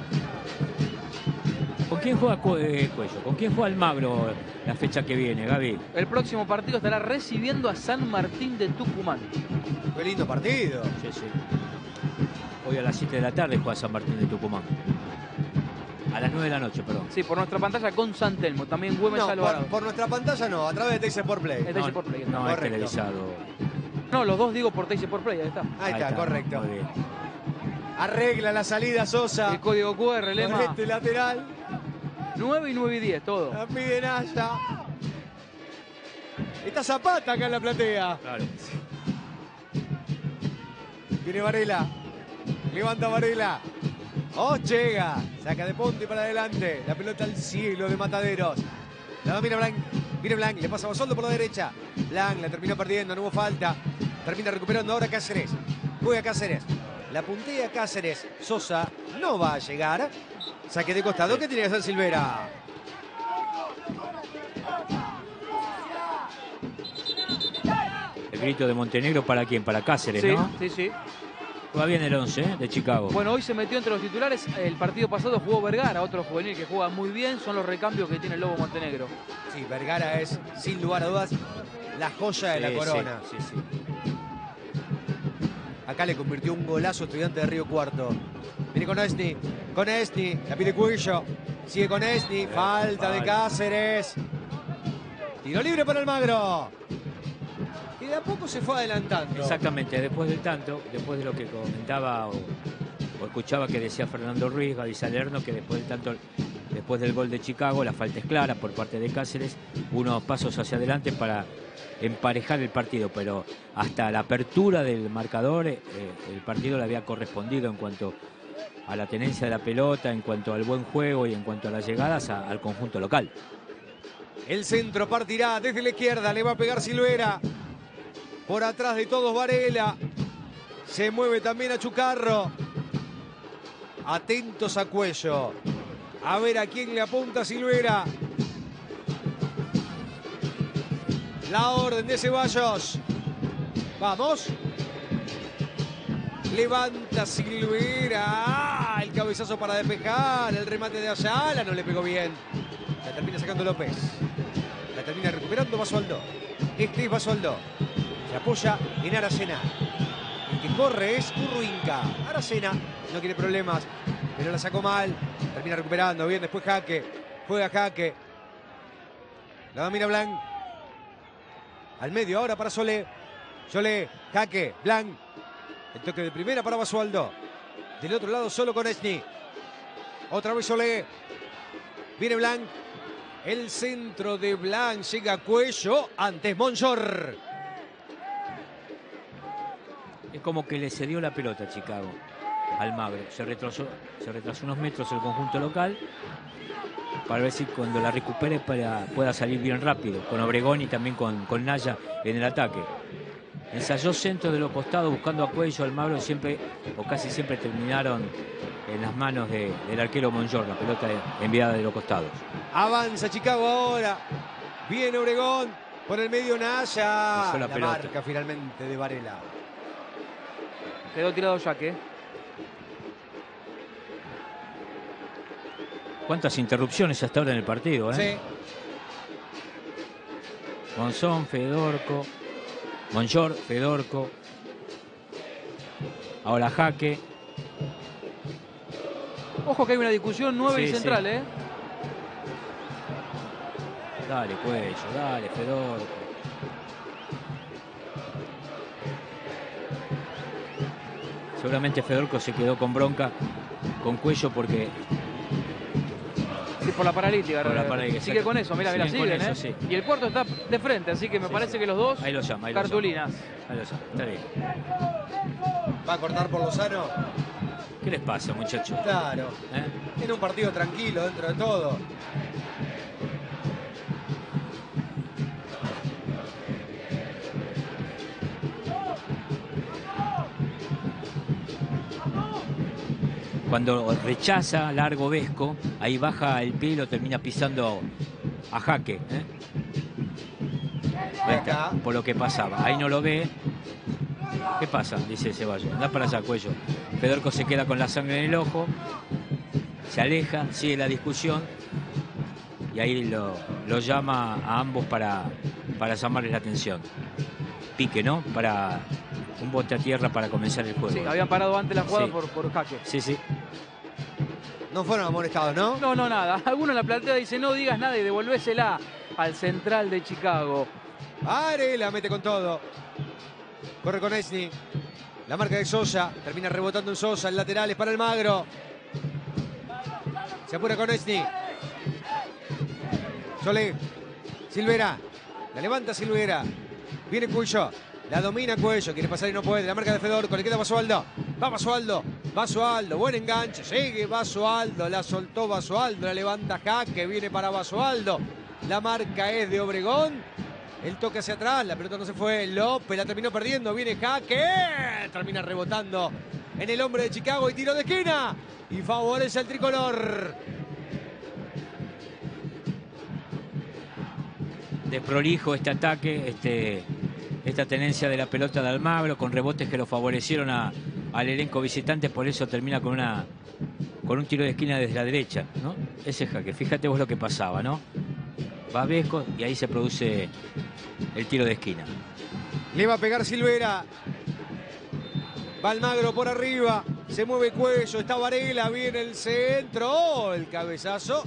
¿Con quién juega eh, Cuello? ¿Con quién juega Almagro la fecha que viene, Gaby? El próximo partido estará recibiendo a San Martín de Tucumán. Qué lindo partido. Sí, sí. Hoy a las siete de la tarde juega San Martín de Tucumán. A las nueve de la noche, perdón. Sí, por nuestra pantalla con San Telmo. También Güemes no, Alvarado. Por, por nuestra pantalla no, a través de Teis Sport Play. Es Teis Sport Play. No, no es televisado. No, los dos digo por Teis Sport Play, ahí está. Ahí, ahí está, está, correcto. Muy bien. Arregla la salida Sosa. El código Q R, Lema. Con este lateral. nueve y nueve y diez, todo. La pide Naya. Está Zapata acá en la platea. Claro. Viene Varela. Levanta Varela. Oh, llega. Saca de Ponte para adelante. La pelota al cielo de Mataderos. La domina Blanc. Viene Blanc. Le pasa a Basoldo por la derecha. Blanc la terminó perdiendo. No hubo falta. Termina recuperando ahora Cáceres. Juega Cáceres. La puntea Cáceres. Sosa no va a llegar. Saque de costado. ¿Qué tiene que hacer Silvera? El grito de Montenegro, ¿para quién? Para Cáceres, sí, ¿no? Sí, sí. Va bien el once ¿eh? de Chicago. Bueno, hoy se metió entre los titulares. El partido pasado jugó Vergara, otro juvenil que juega muy bien. Son los recambios que tiene el Lobo Montenegro. Sí, Vergara es, sin lugar a dudas, la joya de sí, la corona. Sí, sí, sí. Acá le convirtió un golazo Estudiante de Río Cuarto. Viene con Esni, con Esni, la pide Cuello. Sigue con Esni, falta de Cáceres. Tiro libre para Almagro. Y de a poco se fue adelantando. Exactamente, después del tanto, después de lo que comentaba o, o escuchaba que decía Fernando Ruiz, Gaby Salerno, que después del tanto, después del gol de Chicago, la falta es clara por parte de Cáceres, unos pasos hacia adelante para emparejar el partido, pero hasta la apertura del marcador, eh, el partido le había correspondido en cuanto a la tenencia de la pelota, en cuanto al buen juego y en cuanto a las llegadas a, al conjunto local. El centro partirá desde la izquierda, le va a pegar Silvera. Por atrás de todos Varela. Se mueve también a Chucarro. Atentos a Cuello. A ver a quién le apunta Silvera. La orden de Ceballos. Vamos. Levanta Silvera. Ah, el cabezazo para despejar. El remate de Ayala no le pegó bien. La termina sacando López. La termina recuperando Basualdo. Este es Basualdo. Se apoya en Aracena. El que corre es Urruinca. Aracena no quiere problemas, pero la sacó mal. Termina recuperando. Bien, después Jaque. Juega Jaque. La domina Blanc. Al medio ahora para Solé. Solé, Jaque, Blanc. El toque de primera para Basualdo. Del otro lado solo con Esni. Otra vez Solé. Viene Blanc. El centro de Blanc llega a Cuello. Antes Monchor. Es como que le cedió la pelota a Chicago, Almagro. Se retrasó, se retrasó unos metros el conjunto local para ver si cuando la recupere para, pueda salir bien rápido, con Obregón y también con, con Naya en el ataque. Ensayó centro de los costados buscando a Cuello. Almagro siempre, o casi siempre terminaron en las manos de, del arquero Monchor, la pelota enviada de los costados. Avanza Chicago ahora. Viene Obregón por el medio Naya. La, la marca finalmente de Varela. Quedó tirado Jaque. ¿Cuántas interrupciones hasta ahora en el partido? ¿eh? Sí. Monzón, Fedorco, Monchor, Fedorco. Ahora Jaque. Ojo que hay una discusión nueve sí, y central, sí. ¿eh? Dale, Cuello, dale, Fedorco. Seguramente Fedorco se quedó con bronca con Cuello porque... Sí, por la paralítica. Por la paralítica, sigue con eso, mira, mira, siguen, eso, ¿eh? Sí. Y el cuarto está de frente, así que me sí, parece sí. que los dos ahí lo llama, ahí cartulinas. Lo llama. Ahí lo llama, está bien. ¿Va a cortar por Lozano? ¿Qué les pasa, muchachos? Claro. ¿Eh? En un partido tranquilo dentro de todo. Cuando rechaza largo Vesco, ahí baja el pie y lo termina pisando a jaque. ¿eh? Ahí está, por lo que pasaba. Ahí no lo ve. ¿Qué pasa? Dice Ceballos. Anda para allá, Cuello. Fedorco se queda con la sangre en el ojo. Se aleja, sigue la discusión. Y ahí lo, lo llama a ambos para, para llamarles la atención. Pique, ¿no? Para un bote a tierra para comenzar el juego. Sí, habían parado antes la jugada sí. por, por jaque. Sí, sí. No fueron amonestados, ¿no? No, no, nada. Alguno en la platea dice, no digas nada y devolvésela al central de Chicago. Varela mete con todo. Corre con Esni. La marca de Sosa. Termina rebotando en Sosa. El lateral es para Almagro. Se apura con Esni. Solé. Silvera. La levanta Silvera. Viene Cuello. La domina Cuello. Quiere pasar y no puede. La marca de Fedorco. Le queda Basualdo. Va Basualdo. Basualdo. Buen enganche. Sigue Basualdo. La soltó Basualdo. La levanta Jaque. Viene para Basualdo. La marca es de Obregón. El toque hacia atrás. La pelota no se fue. López la terminó perdiendo. Viene Jaque. Termina rebotando en el hombre de Chicago. Y tiro de esquina. Y favorece al tricolor. Desprolijo este ataque, este, esta tenencia de la pelota de Almagro con rebotes que lo favorecieron a, al elenco visitante, por eso termina con una con un tiro de esquina desde la derecha, ¿no? Ese jaque, fíjate vos lo que pasaba, ¿no? Va Vesco y ahí se produce el tiro de esquina. Le va a pegar Silvera. Va Almagro por arriba, se mueve Cuello, está Varela, viene el centro, oh, el cabezazo.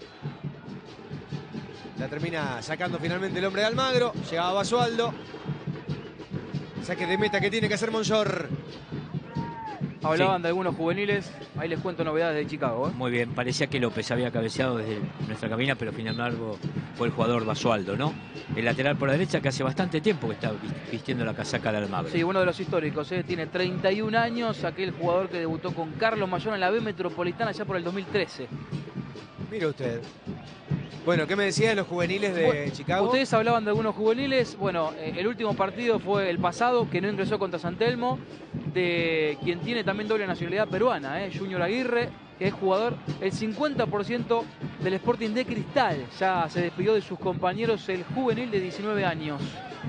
La termina sacando finalmente el hombre de Almagro. Llegaba Basualdo. Saque de meta que tiene que hacer Monzor. Hablaban Sí. de algunos juveniles. Ahí les cuento novedades de Chicago. ¿eh? Muy bien, parecía que López había cabeceado desde nuestra cabina, pero finalmente fue el jugador Basualdo, ¿no? El lateral por la derecha que hace bastante tiempo que está vistiendo la casaca de Almagro. Sí, uno de los históricos. ¿eh? Tiene treinta y un años. Aquel jugador que debutó con Carlos Mayón en la B Metropolitana ya por el dos mil trece. Mire usted. Bueno, ¿qué me decía de los juveniles de Bueno, Chicago? Ustedes hablaban de algunos juveniles. Bueno, eh, el último partido fue el pasado, que no ingresó contra San Telmo, de quien tiene también doble nacionalidad peruana, eh, Junior Aguirre, que es jugador el cincuenta por ciento del Sporting de Cristal. Ya se despidió de sus compañeros el juvenil de diecinueve años.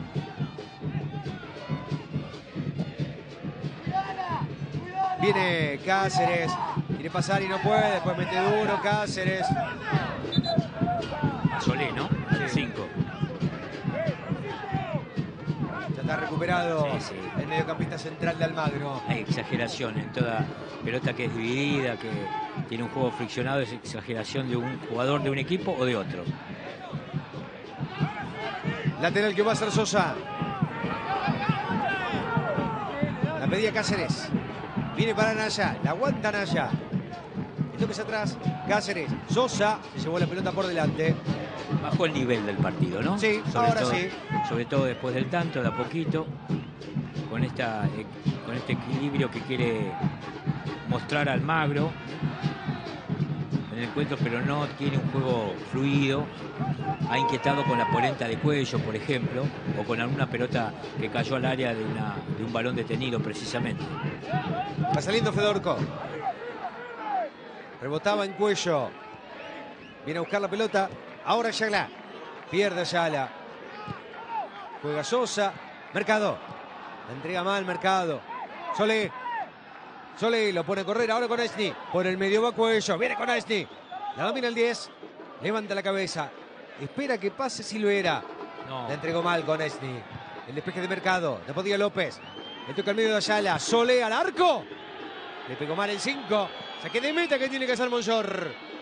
Viene Cáceres. Quiere pasar y no puede. Después mete duro Cáceres. Solé, ¿no? El cinco. Ya está recuperado Sí, sí. el mediocampista central de Almagro. Hay exageración en toda pelota que es dividida, que tiene un juego friccionado, es exageración de un jugador de un equipo o de otro. Lateral que va a ser Sosa. La pedía Cáceres. Viene para Naya. La aguanta Naya. El toque hacia atrás. Cáceres. Sosa. Se llevó la pelota por delante. Bajó el nivel del partido, ¿no? Sí, sobre ahora todo, sí. Sobre todo después del tanto, de a poquito, con, esta, eh, con este equilibrio que quiere mostrar Almagro en el encuentro, pero no tiene un juego fluido. Ha inquietado con la polenta de Cuello, por ejemplo, o con alguna pelota que cayó al área de, una, de un balón detenido, precisamente. Va saliendo Fedorco. Rebotaba en Cuello. Viene a buscar la pelota. Ahora Ayala. Pierde Ayala. Juega Sosa. Mercado. La entrega mal Mercado. Solé. Solé lo pone a correr ahora con Esni. Por el medio va Cuello. Viene con Esni. La domina el diez. Levanta la cabeza. Espera que pase Silvera. No. La entregó mal con Esni. El despeje de Mercado. Le podía López. Le toca el medio de Ayala. Solé al arco. Le pegó mal el cinco. Saque de meta que tiene que hacer Monzor.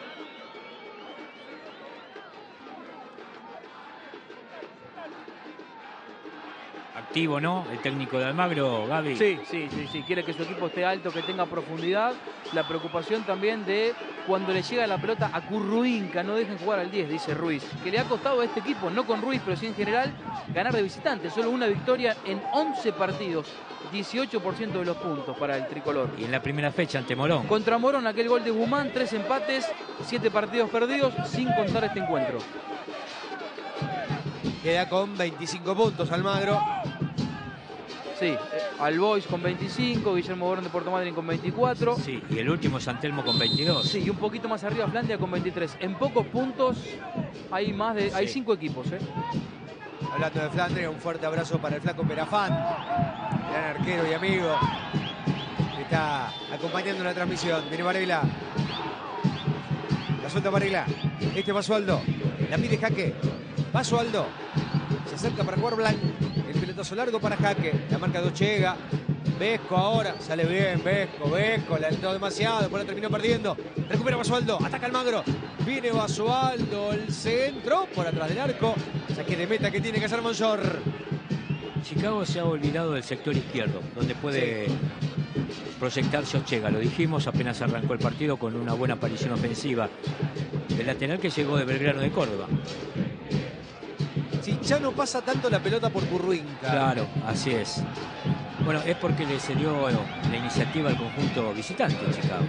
Activo, ¿no? El técnico de Almagro, Gaby. Sí, sí, sí, sí. Quiere que su equipo esté alto, que tenga profundidad. La preocupación también de cuando le llega la pelota a Curruinca, no dejen jugar al diez, dice Ruiz. Que le ha costado a este equipo, no con Ruiz, pero sí en general, ganar de visitante. Solo una victoria en once partidos. dieciocho por ciento de los puntos para el tricolor. Y en la primera fecha ante Morón. Contra Morón, aquel gol de Guzmán, tres empates, siete partidos perdidos, sin contar este encuentro. Queda con veinticinco puntos Almagro. Sí, eh, Albois con veinticinco, Guillermo Borón de Puerto Madryn con veinticuatro. Sí, y el último San Telmo con veintidós. Sí, y un poquito más arriba Flandia con veintitrés. En pocos puntos hay más de, Sí. hay cinco equipos, ¿eh? Hablando de Flandria, un fuerte abrazo para el flaco Perafán, gran arquero y amigo, que está acompañando la transmisión. Viene Varela. La suelta Varela. Este va Sualdo. La pide Jaque. Va Sualdo. Se acerca para jugar Blanc. El pelotazo largo para Jaque. La marca Dochega. Vesco ahora. Sale bien Vesco. Vesco. La entró demasiado. Después la terminó perdiendo. Recupera Basualdo. Ataca Almagro. Viene Basualdo. El centro. Por atrás del arco. Saque de meta que tiene que hacer Monzor. Chicago se ha olvidado del sector izquierdo, donde puede sí. proyectarse Ochega. Lo dijimos apenas arrancó el partido con una buena aparición ofensiva. El lateral que llegó de Belgrano de Córdoba. Sí, ya no pasa tanto la pelota por Curruinca. Claro, así es. Bueno, es porque le cedió bueno, la iniciativa al conjunto visitante de Chicago.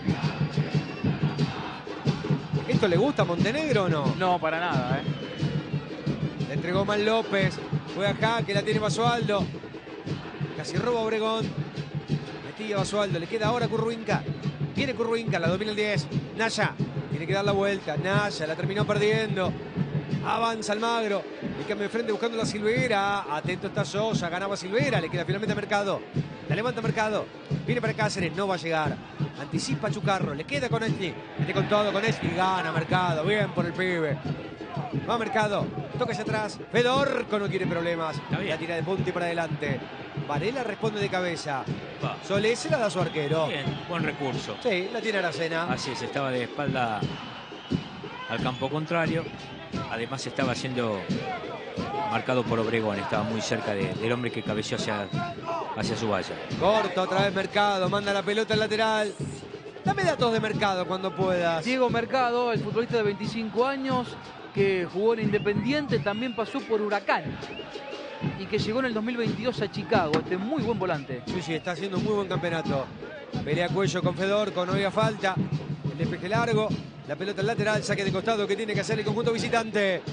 ¿Esto le gusta a Montenegro o no? No, para nada, ¿eh? Le entregó Mal López. Fue a Jaque, la tiene Basualdo. Casi roba Obregón. Metía Basualdo, le queda ahora Curruinca. Viene Curruinca, la domina el diez. Naya, tiene que dar la vuelta. Naya, la terminó perdiendo. Avanza Almagro. El cambio de frente buscando la Silvera. Atento está Sosa, ganaba Silvera. Le queda finalmente a Mercado. La levanta Mercado. Viene para Cáceres, no va a llegar. Anticipa Chucarro, le queda con Esni. Mete con todo con Esni. Gana Mercado, bien por el pibe. Va Mercado, toca hacia atrás. Fedorco no quiere problemas. La tira de punta y para adelante. Varela responde de cabeza. Va. Solé se la da a su arquero. Bien, buen recurso. Sí, la tiene Aracena. Así es, estaba de espalda al campo contrario. Además estaba siendo marcado por Obregón. Estaba muy cerca de, del hombre que cabeció hacia, hacia su valla. Corta otra vez Mercado, manda la pelota al lateral. Dame datos de Mercado cuando puedas. Diego Mercado, el futbolista de veinticinco años, que jugó en Independiente, también pasó por Huracán y que llegó en el dos mil veintidós a Chicago. Este muy buen volante. Sí, sí, está haciendo un muy buen campeonato. Pelea cuello con Fedorco, no había falta. El despeje largo, la pelota al lateral, saque de costado que tiene que hacer el conjunto visitante.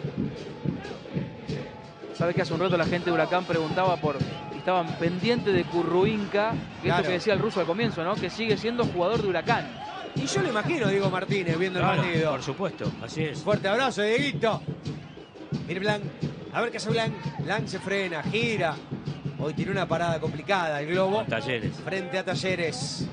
¿Sabes que hace un rato la gente de Huracán preguntaba por... Estaban pendientes de Curruinca, que Claro. esto que decía el ruso al comienzo, ¿no? Que sigue siendo jugador de Huracán. Y yo lo imagino, Diego Martínez, viendo Claro, el partido. por supuesto, así es. Fuerte abrazo, Dieguito. Mire Blanc, a ver qué hace Blanc. Blanc se frena, gira. Hoy tiene una parada complicada el Globo. Con Talleres. Frente a Talleres.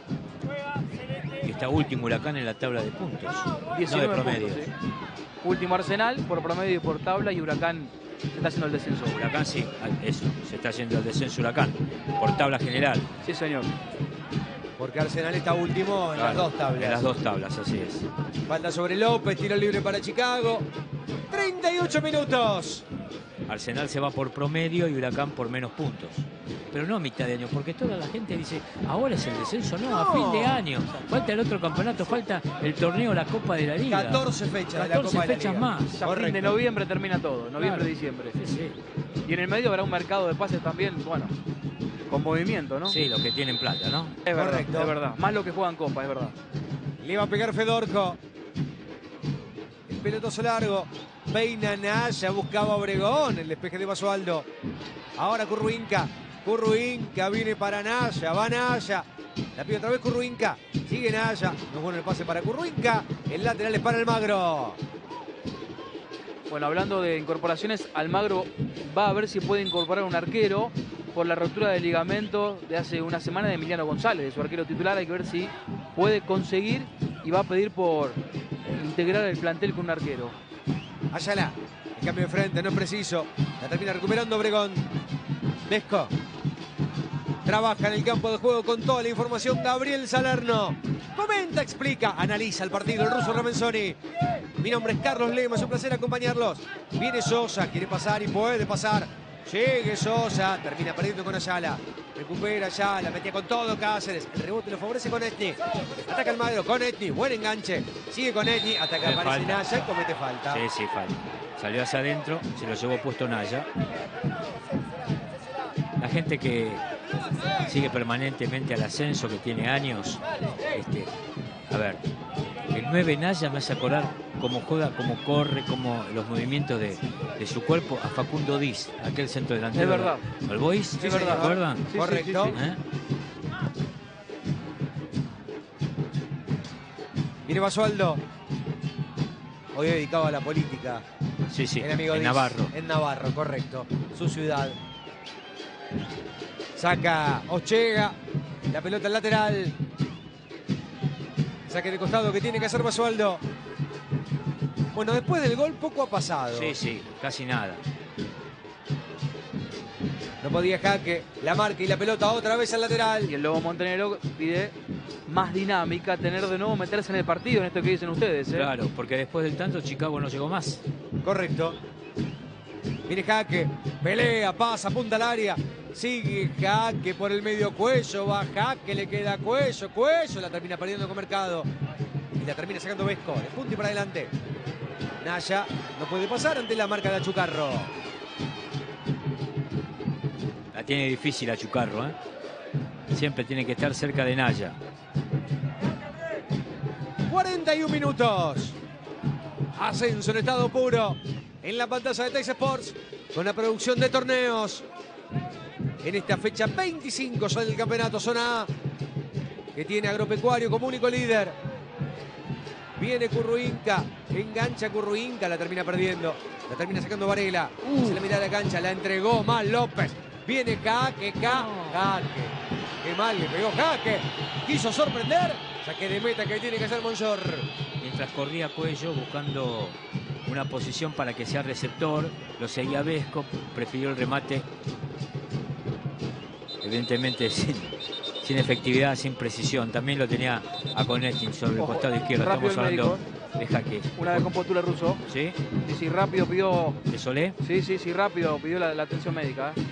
Y está último Huracán en la tabla de puntos. diecinueve no de promedio. puntos, ¿sí? Último Arsenal por promedio y por tabla, y Huracán se está haciendo el descenso. Huracán sí, eso, se está haciendo el descenso Huracán. Por tabla general. Sí, señor. Porque Arsenal está último en Claro, las dos tablas. En las dos tablas, así es. Falta sobre López, tiro libre para Chicago. treinta y ocho minutos. Arsenal se va por promedio y Huracán por menos puntos. Pero no a mitad de año, porque toda la gente dice, ahora es el descenso, no, a No. fin de año. Falta el otro campeonato, falta el torneo, la Copa de la Liga. catorce fechas de la catorce Copa de la fechas Liga. más. Ya fin de Correcto. noviembre termina todo, noviembre, Claro. diciembre. Sí, sí. Y en el medio habrá un mercado de pases también, bueno, con movimiento, ¿no? Sí, los que tienen plata, ¿no? Es verdad, Correcto. es verdad. Más lo que juegan Copa, es verdad. Le va a pegar Fedorco. El pelotazo largo. Peina Naya, buscaba Obregón. El despeje de Basualdo. Ahora Curruinca. Curruinca viene para Naya. Va Naya. La pide otra vez Curruinca. Sigue Naya. No es bueno el pase para Curruinca. El lateral es para Almagro. Bueno, hablando de incorporaciones, Almagro va a ver si puede incorporar un arquero por la rotura del ligamento de hace una semana de Emiliano González, de su arquero titular. Hay que ver si puede conseguir y va a pedir por integrar el plantel con un arquero. Ayala. El cambio de frente, no es preciso. La termina recuperando Obregón. Vesco. Trabaja en el campo de juego con toda la información Gabriel Salerno. Comenta, explica, analiza el partido el ruso Ramenzoni. Mi nombre es Carlos Lema, es un placer acompañarlos. Viene Sosa, quiere pasar y puede pasar. Sigue Sosa, termina perdiendo con Ayala. Recupera Ayala, metía con todo Cáceres. El rebote lo favorece con Etni. Ataca Almagro con Etni, buen enganche. Sigue con Etni, hasta que Le aparece falta. Naya y comete falta. Sí, sí, falta. Salió hacia adentro, se lo llevó puesto Naya. La gente que sigue permanentemente al ascenso, que tiene años, este, a ver, el nueve Naya me hace acordar cómo juega, cómo corre, cómo los movimientos de, de su cuerpo, a Facundo Diz, aquel centro delantero. Es verdad. ¿Al Boys? Sí, ¿Se es verdad. acuerdan? Sí, sí, Correcto. sí, sí. ¿Eh? Viene Basualdo. Hoy dedicado a la política. Sí, sí, El amigo en Diz, Navarro. En Navarro, correcto. Su ciudad. Saca Ochega. La pelota al lateral. Saque de costado que tiene que hacer Basualdo. Bueno, después del gol poco ha pasado. Sí, sí, casi nada. No podía Jaque. La marca y la pelota otra vez al lateral. Y el Lobo Montenegro pide más dinámica, tener de nuevo, meterse en el partido, en esto que dicen ustedes. ¿eh? Claro, porque después del tanto Chicago no llegó más. Correcto. Viene Jaque. Pelea, pasa, apunta al área. Sigue Jaque por el medio Cuello. Va Jaque, le queda Cuello. Cuello la termina perdiendo con Mercado. Y la termina sacando Vesco. De punto y para adelante. Naya no puede pasar ante la marca de Achucarro. La tiene difícil a Chucarro, ¿eh? Siempre tiene que estar cerca de Naya. cuarenta y un minutos. Ascenso en estado puro. En la pantalla de Teis Sports. Con la producción de torneos. En esta fecha veinticinco ya del campeonato Zona A. Que tiene Agropecuario como único líder. Viene Curruinca. Engancha Curruinca. La termina perdiendo. La termina sacando Varela. Uh. Se la mira a la cancha. La entregó mal López. Viene Jaque. Jaque. Qué mal le pegó Jaque. Quiso sorprender. Saque de meta que tiene que hacer Monchor. Mientras corría Cuello buscando una posición para que sea receptor, lo seguía Vesco, prefirió el remate, evidentemente sin, sin efectividad, sin precisión. También lo tenía a Konechny sobre el Ojo, costado izquierdo. rápido Estamos el hablando de Jaque. Una vez con postura ruso. ¿Sí? Sí, sí, rápido pidió. ¿De Solé? Sí, sí, sí, rápido pidió la, la atención médica. ¿eh?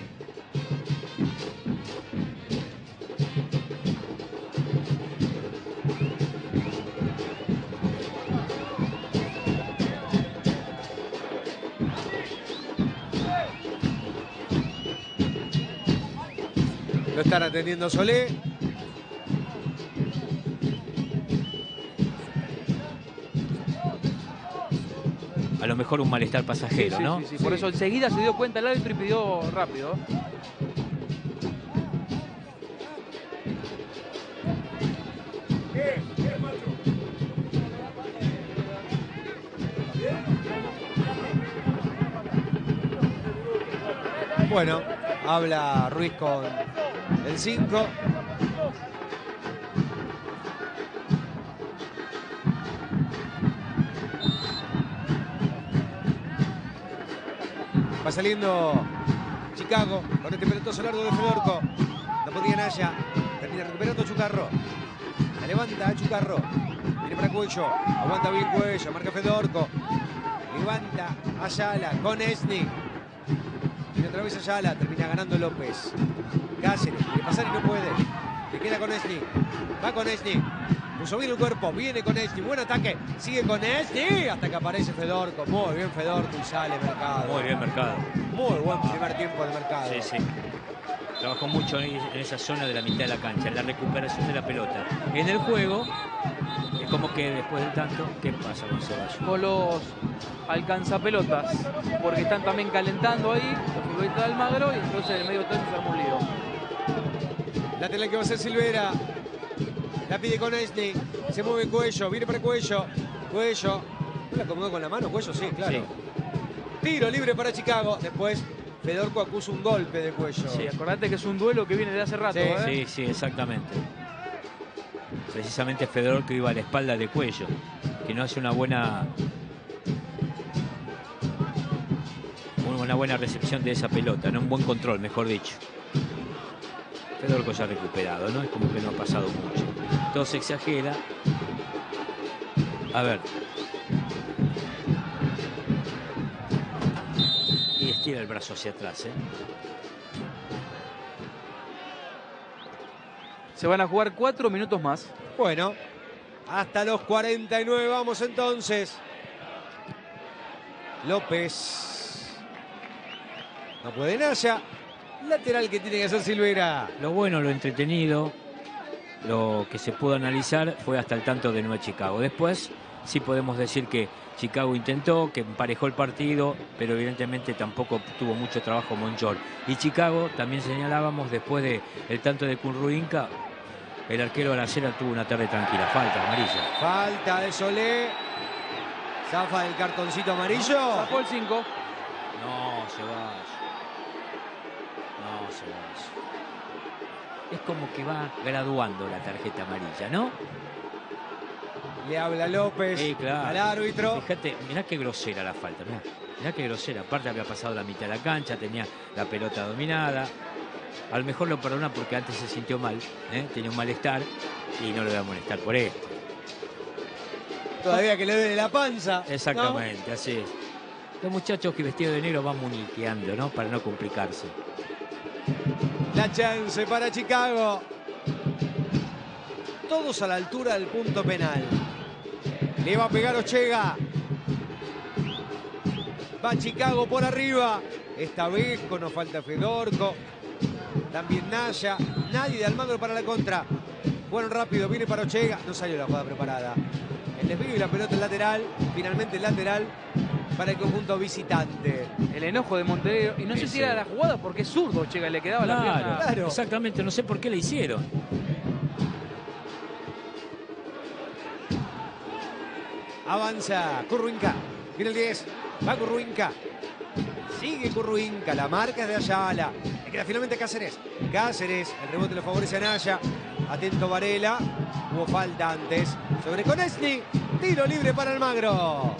Lo están atendiendo Solé. A lo mejor un malestar pasajero, Sí, sí, ¿no? sí, sí. Por eso enseguida se dio cuenta el árbitro y pidió rápido. Bueno, habla Ruiz con el cinco. Va saliendo Chicago con este pelotazo largo de Fedorco. No podía Naya. Termina recuperando Chucarro. La levanta a Chucarro. Viene para Cuello. Aguanta bien Cuello. Marca Fedorco. Levanta Ayala con Esni. Viene otra vez Ayala. Termina ganando López. Cáceres. Quiere pasar y no puede. Le queda con Esni. Va con Esni. Puso bien el cuerpo. Viene con Esni. Buen ataque. Sigue con Esni. Hasta que aparece Fedorco. Muy bien Fedorco y sale Mercado. Muy bien, Mercado. Muy buen primer tiempo de Mercado. Sí, sí. Trabajó mucho en esa zona de la mitad de la cancha, en la recuperación de la pelota. En el juego, es como que después del tanto, ¿qué pasa con Ceballos? Con los alcanzapelotas, porque están también calentando ahí los futbolistas de Almagro y entonces en el medio tanto se armó un lío. Lateral que va a ser Silvera. La pide con Esni. Se mueve Cuello. Viene para Cuello. Cuello. ¿No la acomodó con la mano? Cuello, sí, claro. Sí. Tiro libre para Chicago. Después Fedorco acusa un golpe de Cuello. Sí, acordate que es un duelo que viene de hace rato. Sí, ¿eh? Sí, sí, exactamente. Precisamente Fedorco iba a la espalda de Cuello, que no hace una buena una buena recepción de esa pelota, no un buen control, mejor dicho. Fedorco ya recuperado, ¿no? Es como que no ha pasado mucho. Todo se exagera. A ver. Y estira el brazo hacia atrás, ¿eh? Se van a jugar cuatro minutos más. Bueno, hasta los cuarenta y nueve vamos entonces. López. No puede Naya. Lateral que tiene que hacer Silvera. Lo bueno, lo entretenido, lo que se pudo analizar fue hasta el tanto de Nueva Chicago. Después sí podemos decir que Chicago intentó, que emparejó el partido, pero evidentemente tampoco tuvo mucho trabajo Monchor. Y Chicago, también señalábamos, después del tanto de Curruinca, el arquero Aracena tuvo una tarde tranquila. Falta amarilla. Falta de Solé. Zafa el cartoncito amarillo. Zafó el cinco. No, Ceballos. No, Ceballos. Es como que va graduando la tarjeta amarilla, ¿no? Le habla López Sí, claro. al árbitro. Fíjate, mirá qué grosera la falta, mirá. Mirá qué grosera. Aparte había pasado la mitad de la cancha, tenía la pelota dominada. A lo mejor lo perdona porque antes se sintió mal, ¿eh? Tenía un malestar y no le voy a molestar por esto. Todavía que le duele la panza. Exactamente, ¿no? Así es. Los muchachos que vestidos de negro van muniqueando, ¿no? Para no complicarse. La chance para Chicago. Todos a la altura del punto penal. Le va a pegar Ochega. Va Chicago por arriba. Esta vez con nos falta Fedorco. También Naya. Nadie de Almagro para la contra. Bueno, rápido, viene para Ochega. No salió la jugada preparada. El desvío y la pelota en lateral. Finalmente el lateral para el conjunto visitante. El enojo de Montenegro. Y no sé Sí, si sí. era la jugada porque es zurdo, Ochega, le quedaba la Claro, pierna. Claro. exactamente. No sé por qué le hicieron. Avanza Curruinca. Viene el diez. Va Curruinca. Sigue Curruinca. La marca es de Ayala. Le queda finalmente Cáceres. Cáceres. El rebote le favorece a Naya. Atento Varela. Hubo falta antes sobre Konechny. Tiro libre para Almagro.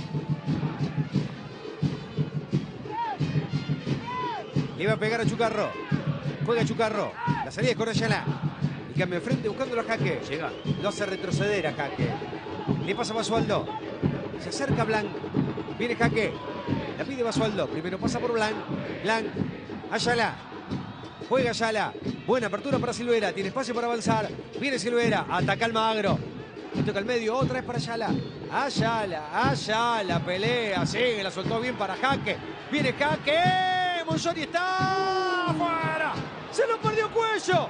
Le iba a pegar a Chucarro. Juega Chucarro. La salida es con Ayala. El cambio de frente buscando a Jaque. Llega. Lo hace retroceder a Jaque. Le pasa Basualdo. Se acerca Blanc. Viene Jaque. La pide Basualdo. Primero pasa por Blanc. Blanc. Ayala. Juega Ayala. Buena apertura para Silvera. Tiene espacio para avanzar. Viene Silvera. Ataca Almagro. Le toca al medio. Otra vez para Ayala. Ayala. Ayala. Pelea. Sigue. La soltó bien para Jaque. Viene Jaque. Monzoni está afuera. Se lo perdió Cuello.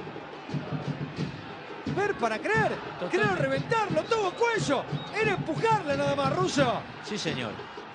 Ver para creer. Totalmente. Creo reventarlo. Tuvo Cuello. Era empujarla nada más, Russo. Sí, señor.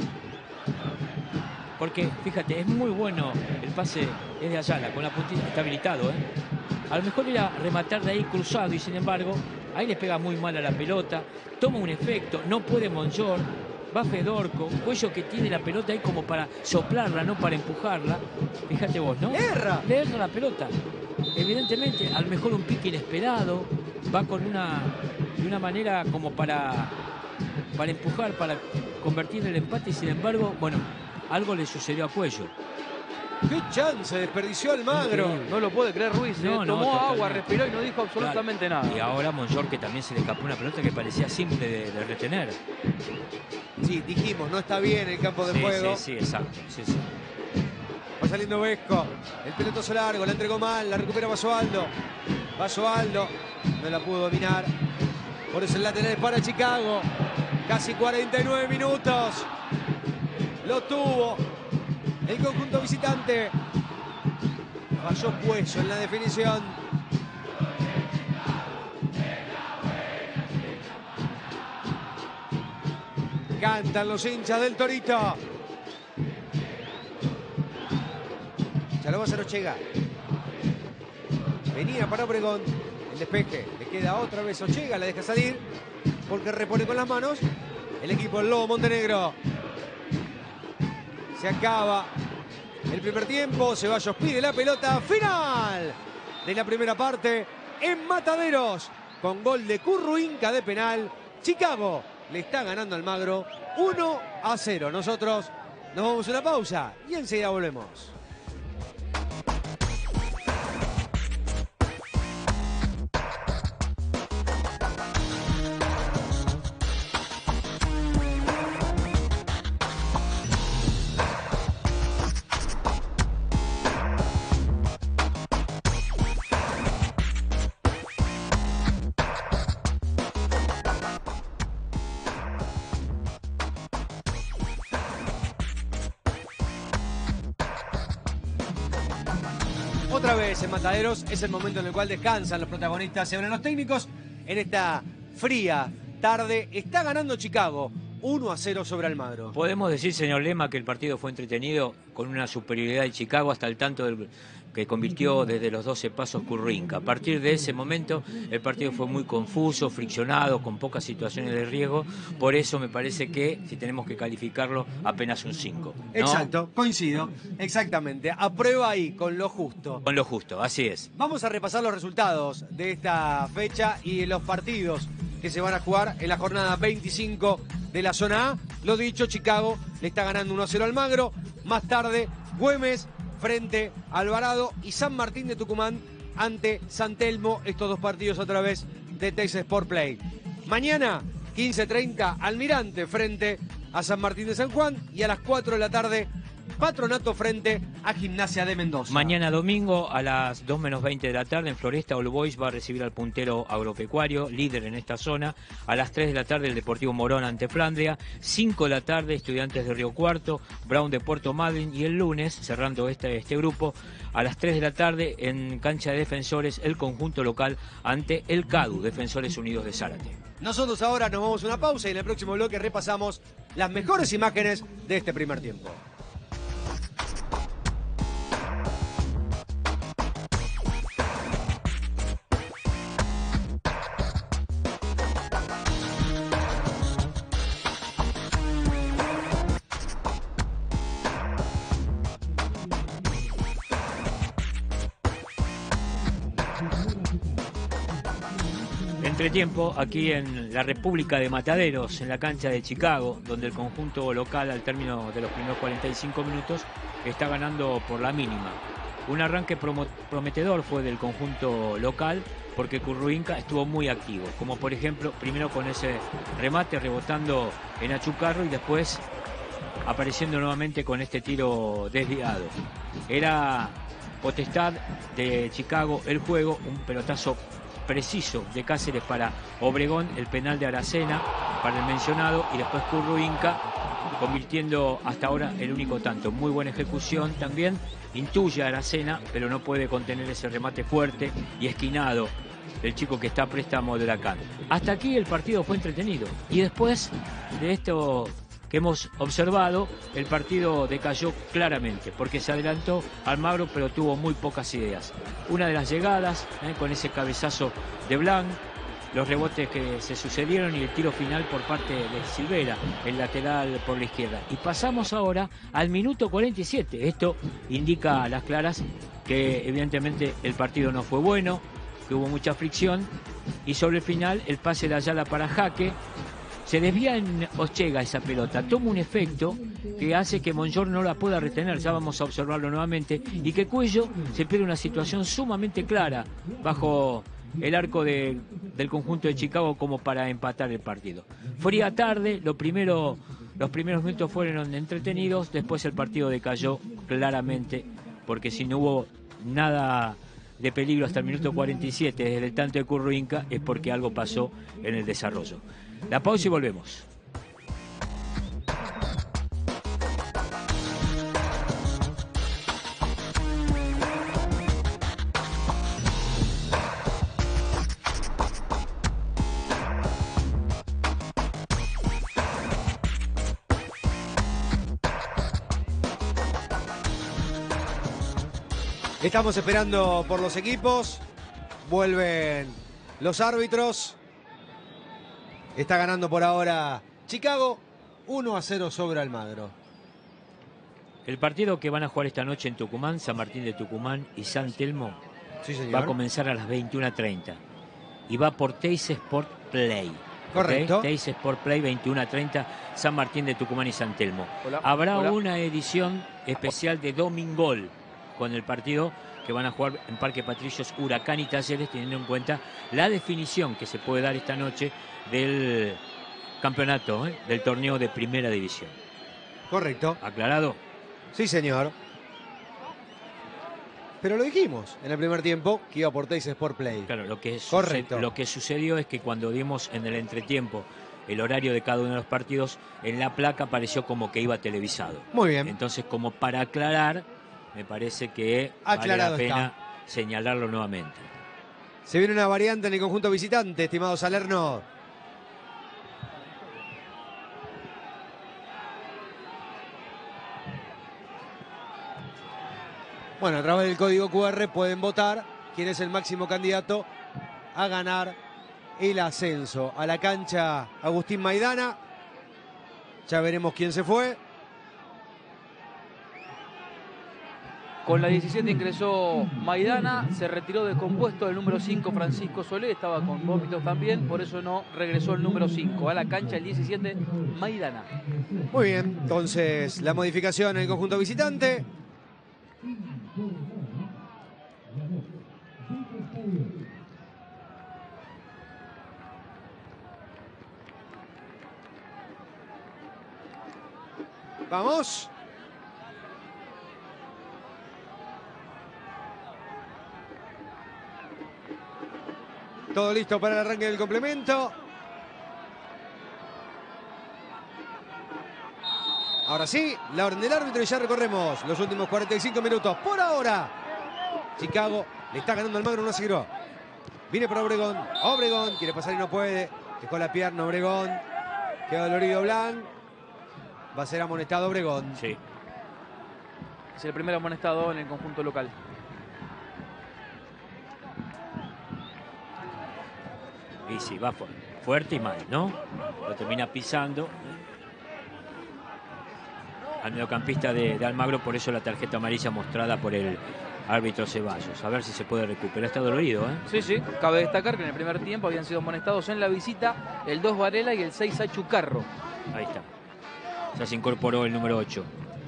Porque, fíjate, es muy bueno el pase es de Ayala, con la puntilla, está habilitado, ¿eh? A lo mejor era rematar de ahí cruzado y, sin embargo, ahí les pega muy mal a la pelota, toma un efecto, no puede Monchor, va Fedorco, Cuello que tiene la pelota ahí como para soplarla, no para empujarla. Fíjate vos, ¿no? Le erra. Le erra la pelota. Evidentemente, a lo mejor un pique inesperado, va con una, de una manera como para, para empujar, para convertir el empate y, sin embargo, bueno, algo le sucedió a Cuello. Qué chance desperdició Almagro. Increíble. No lo puede creer Ruiz. ¿eh? No, no, Tomó agua, totalmente. respiró y no dijo absolutamente Claro. nada. Y ahora Monchor, que también se le escapó una pelota que parecía simple de, de retener. Sí, dijimos, no está bien el campo de Sí, juego. sí, sí, exacto. Sí, sí. Va saliendo Vesco. El pelotazo largo, la entregó mal, la recupera Basualdo. Basualdo no la pudo dominar. Por eso el lateral es para Chicago. Casi cuarenta y nueve minutos. Lo tuvo el conjunto visitante. Falló Cuello en la definición. Cantan los hinchas del Torito. Ya lo va a hacer Ochega. Venía para Obregón. El despeje. Le queda otra vez Ochega. La deja salir. Porque repone con las manos el equipo del Lobo Montenegro. Se acaba el primer tiempo. Ceballos pide la pelota final de la primera parte en Mataderos. Con gol de Curruinca de penal. Chicago le está ganando al Almagro uno a cero. Nosotros nos vamos a una pausa y enseguida volvemos. Otra vez en Mataderos es el momento en el cual descansan los protagonistas, se abren los técnicos en esta fría tarde. Está ganando Chicago uno a cero sobre Almagro. Podemos decir, señor Lema, que el partido fue entretenido con una superioridad de Chicago hasta el tanto del, que convirtió desde los doce pasos Currinca. A partir de ese momento el partido fue muy confuso, friccionado, con pocas situaciones de riesgo. Por eso me parece que, si tenemos que calificarlo, apenas un cinco, ¿no? Exacto, coincido, exactamente. Aprueba ahí, con lo justo. Con lo justo, así es. Vamos a repasar los resultados de esta fecha y los partidos que se van a jugar en la jornada veinticinco de la zona A. Lo dicho, Chicago le está ganando uno a cero al Almagro. Más tarde, Güemes frente a Alvarado y San Martín de Tucumán ante San Telmo. Estos dos partidos a través de Teis Sport Play. Mañana, quince treinta, Almirante frente a San Martín de San Juan. Y a las cuatro de la tarde, Patronato frente a Gimnasia de Mendoza. Mañana domingo a las dos menos veinte de la tarde en Floresta, All Boys va a recibir al puntero agropecuario, líder en esta zona. A las tres de la tarde el Deportivo Morón ante Flandria. cinco de la tarde Estudiantes de Río Cuarto, Brown de Puerto Madryn. Y el lunes, cerrando este, este grupo, a las tres de la tarde en cancha de Defensores, el conjunto local ante el CADU, Defensores Unidos de Zárate. Nosotros ahora nos vamos a una pausa y en el próximo bloque repasamos las mejores imágenes de este primer tiempo. Entretiempo aquí en la República de Mataderos, en la cancha de Chicago, donde el conjunto local al término de los primeros cuarenta y cinco minutos está ganando por la mínima. Un arranque prometedor fue del conjunto local porque Curruinca estuvo muy activo, como por ejemplo primero con ese remate rebotando en Achucarro y después apareciendo nuevamente con este tiro desviado. Era potestad de Chicago el juego, un pelotazo preciso de Cáceres para Obregón, el penal de Aracena para el mencionado y después Curruinca convirtiendo hasta ahora el único tanto. Muy buena ejecución también, intuye a Aracena, pero no puede contener ese remate fuerte y esquinado del chico que está a préstamo de Huracán. Hasta aquí el partido fue entretenido y después de esto que hemos observado, el partido decayó claramente, porque se adelantó Almagro, pero tuvo muy pocas ideas. Una de las llegadas, eh, con ese cabezazo de Blanc, los rebotes que se sucedieron y el tiro final por parte de Silvera, el lateral por la izquierda. Y pasamos ahora al minuto cuarenta y siete. Esto indica a las claras que evidentemente el partido no fue bueno, que hubo mucha fricción, y sobre el final el pase de Ayala para Jaque. Se desvía en Ochega esa pelota, toma un efecto que hace que Monjor no la pueda retener, ya vamos a observarlo nuevamente, y que Cuello se pierde una situación sumamente clara bajo el arco de, del conjunto de Chicago como para empatar el partido. Fría tarde, lo primero, los primeros minutos fueron entretenidos, después el partido decayó claramente, porque si no hubo nada de peligro hasta el minuto cuarenta y siete desde el tanto de Curruinca es porque algo pasó en el desarrollo. La pausa y volvemos. Estamos esperando por los equipos. Vuelven los árbitros. Está ganando por ahora Chicago uno a cero sobre Almagro. El partido que van a jugar esta noche en Tucumán, San Martín de Tucumán y San Telmo, sí, señor, va a comenzar a las veintiuna treinta y va por Teis Sport Play. Correcto. ¿Okay? Teis Sport Play, veintiuna treinta, San Martín de Tucumán y San Telmo. Hola. Habrá Hola. una edición especial de Domingol con el partido que van a jugar en Parque Patricios, Huracán y Talleres, teniendo en cuenta la definición que se puede dar esta noche del campeonato, ¿eh? del torneo de primera división. Correcto. ¿Aclarado? Sí, señor. Pero lo dijimos en el primer tiempo que iba por Teis Sport Play. Claro, lo que, Correcto. suced, lo que sucedió es que cuando dimos en el entretiempo el horario de cada uno de los partidos, en la placa apareció como que iba televisado. Muy bien. Entonces, como para aclarar, me parece que Aclarado vale la pena está. señalarlo nuevamente. Se viene una variante en el conjunto visitante, estimado Salerno. Bueno, a través del código cu erre pueden votar quién es el máximo candidato a ganar el ascenso. A la cancha Agustín Maidana. Ya veremos quién se fue. Con la diecisiete ingresó Maidana, se retiró descompuesto el número cinco Francisco Solé, estaba con vómitos también, por eso no regresó el número cinco. A la cancha el diecisiete, Maidana. Muy bien, entonces la modificación en el conjunto visitante. Vamos. Todo listo para el arranque del complemento. Ahora sí, la orden del árbitro y ya recorremos los últimos cuarenta y cinco minutos. Por ahora, Chicago le está ganando al Magro uno a cero. Viene para Obregón. Obregón quiere pasar y no puede. Dejó la pierna Obregón. Queda dolorido Blanc. Va a ser amonestado Obregón. Sí. Es el primer amonestado en el conjunto local. Y sí, va fu fuerte y mal, ¿no? Lo termina pisando al mediocampista de, de Almagro, por eso la tarjeta amarilla mostrada por el árbitro Ceballos. A ver si se puede recuperar. Está dolorido, ¿eh? Sí, sí. Cabe destacar que en el primer tiempo habían sido amonestados en la visita el dos Varela y el seis a Chucarro. Ahí está. Ya se incorporó el número ocho.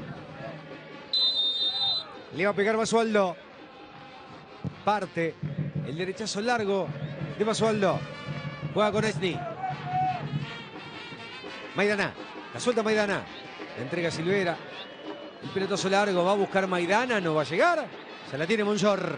Le va a pegar Basualdo. Parte el derechazo largo de Basualdo. Juega con Esni. Maidana. La suelta Maidana. La entrega a Silvera. El pelotazo largo. Va a buscar Maidana. No va a llegar. Se la tiene Monjor.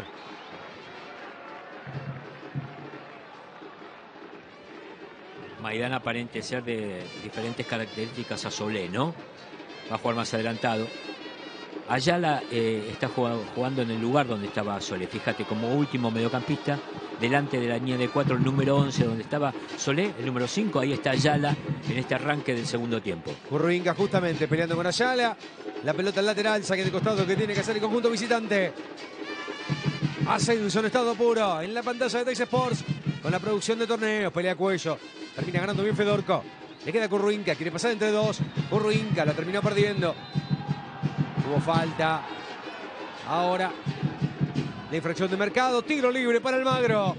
Maidana aparente ser de diferentes características a Solé, ¿no? Va a jugar más adelantado. Ayala eh, está jugando, jugando en el lugar donde estaba Solé. Fíjate, como último mediocampista, delante de la línea de cuatro, el número once, donde estaba Solé, el número cinco. Ahí está Ayala en este arranque del segundo tiempo. Curruinca justamente peleando con Ayala. La pelota al lateral, saque de costado que tiene que hacer el conjunto visitante. Ascenso en estado puro en la pantalla de Teis Sports con la producción de torneos. Pelea Cuello. Termina ganando bien Fedorco. Le queda Curruinca. Quiere pasar entre dos. Curruinca la terminó perdiendo. Hubo falta. Ahora la infracción de Mercado. Tiro libre para el Magro.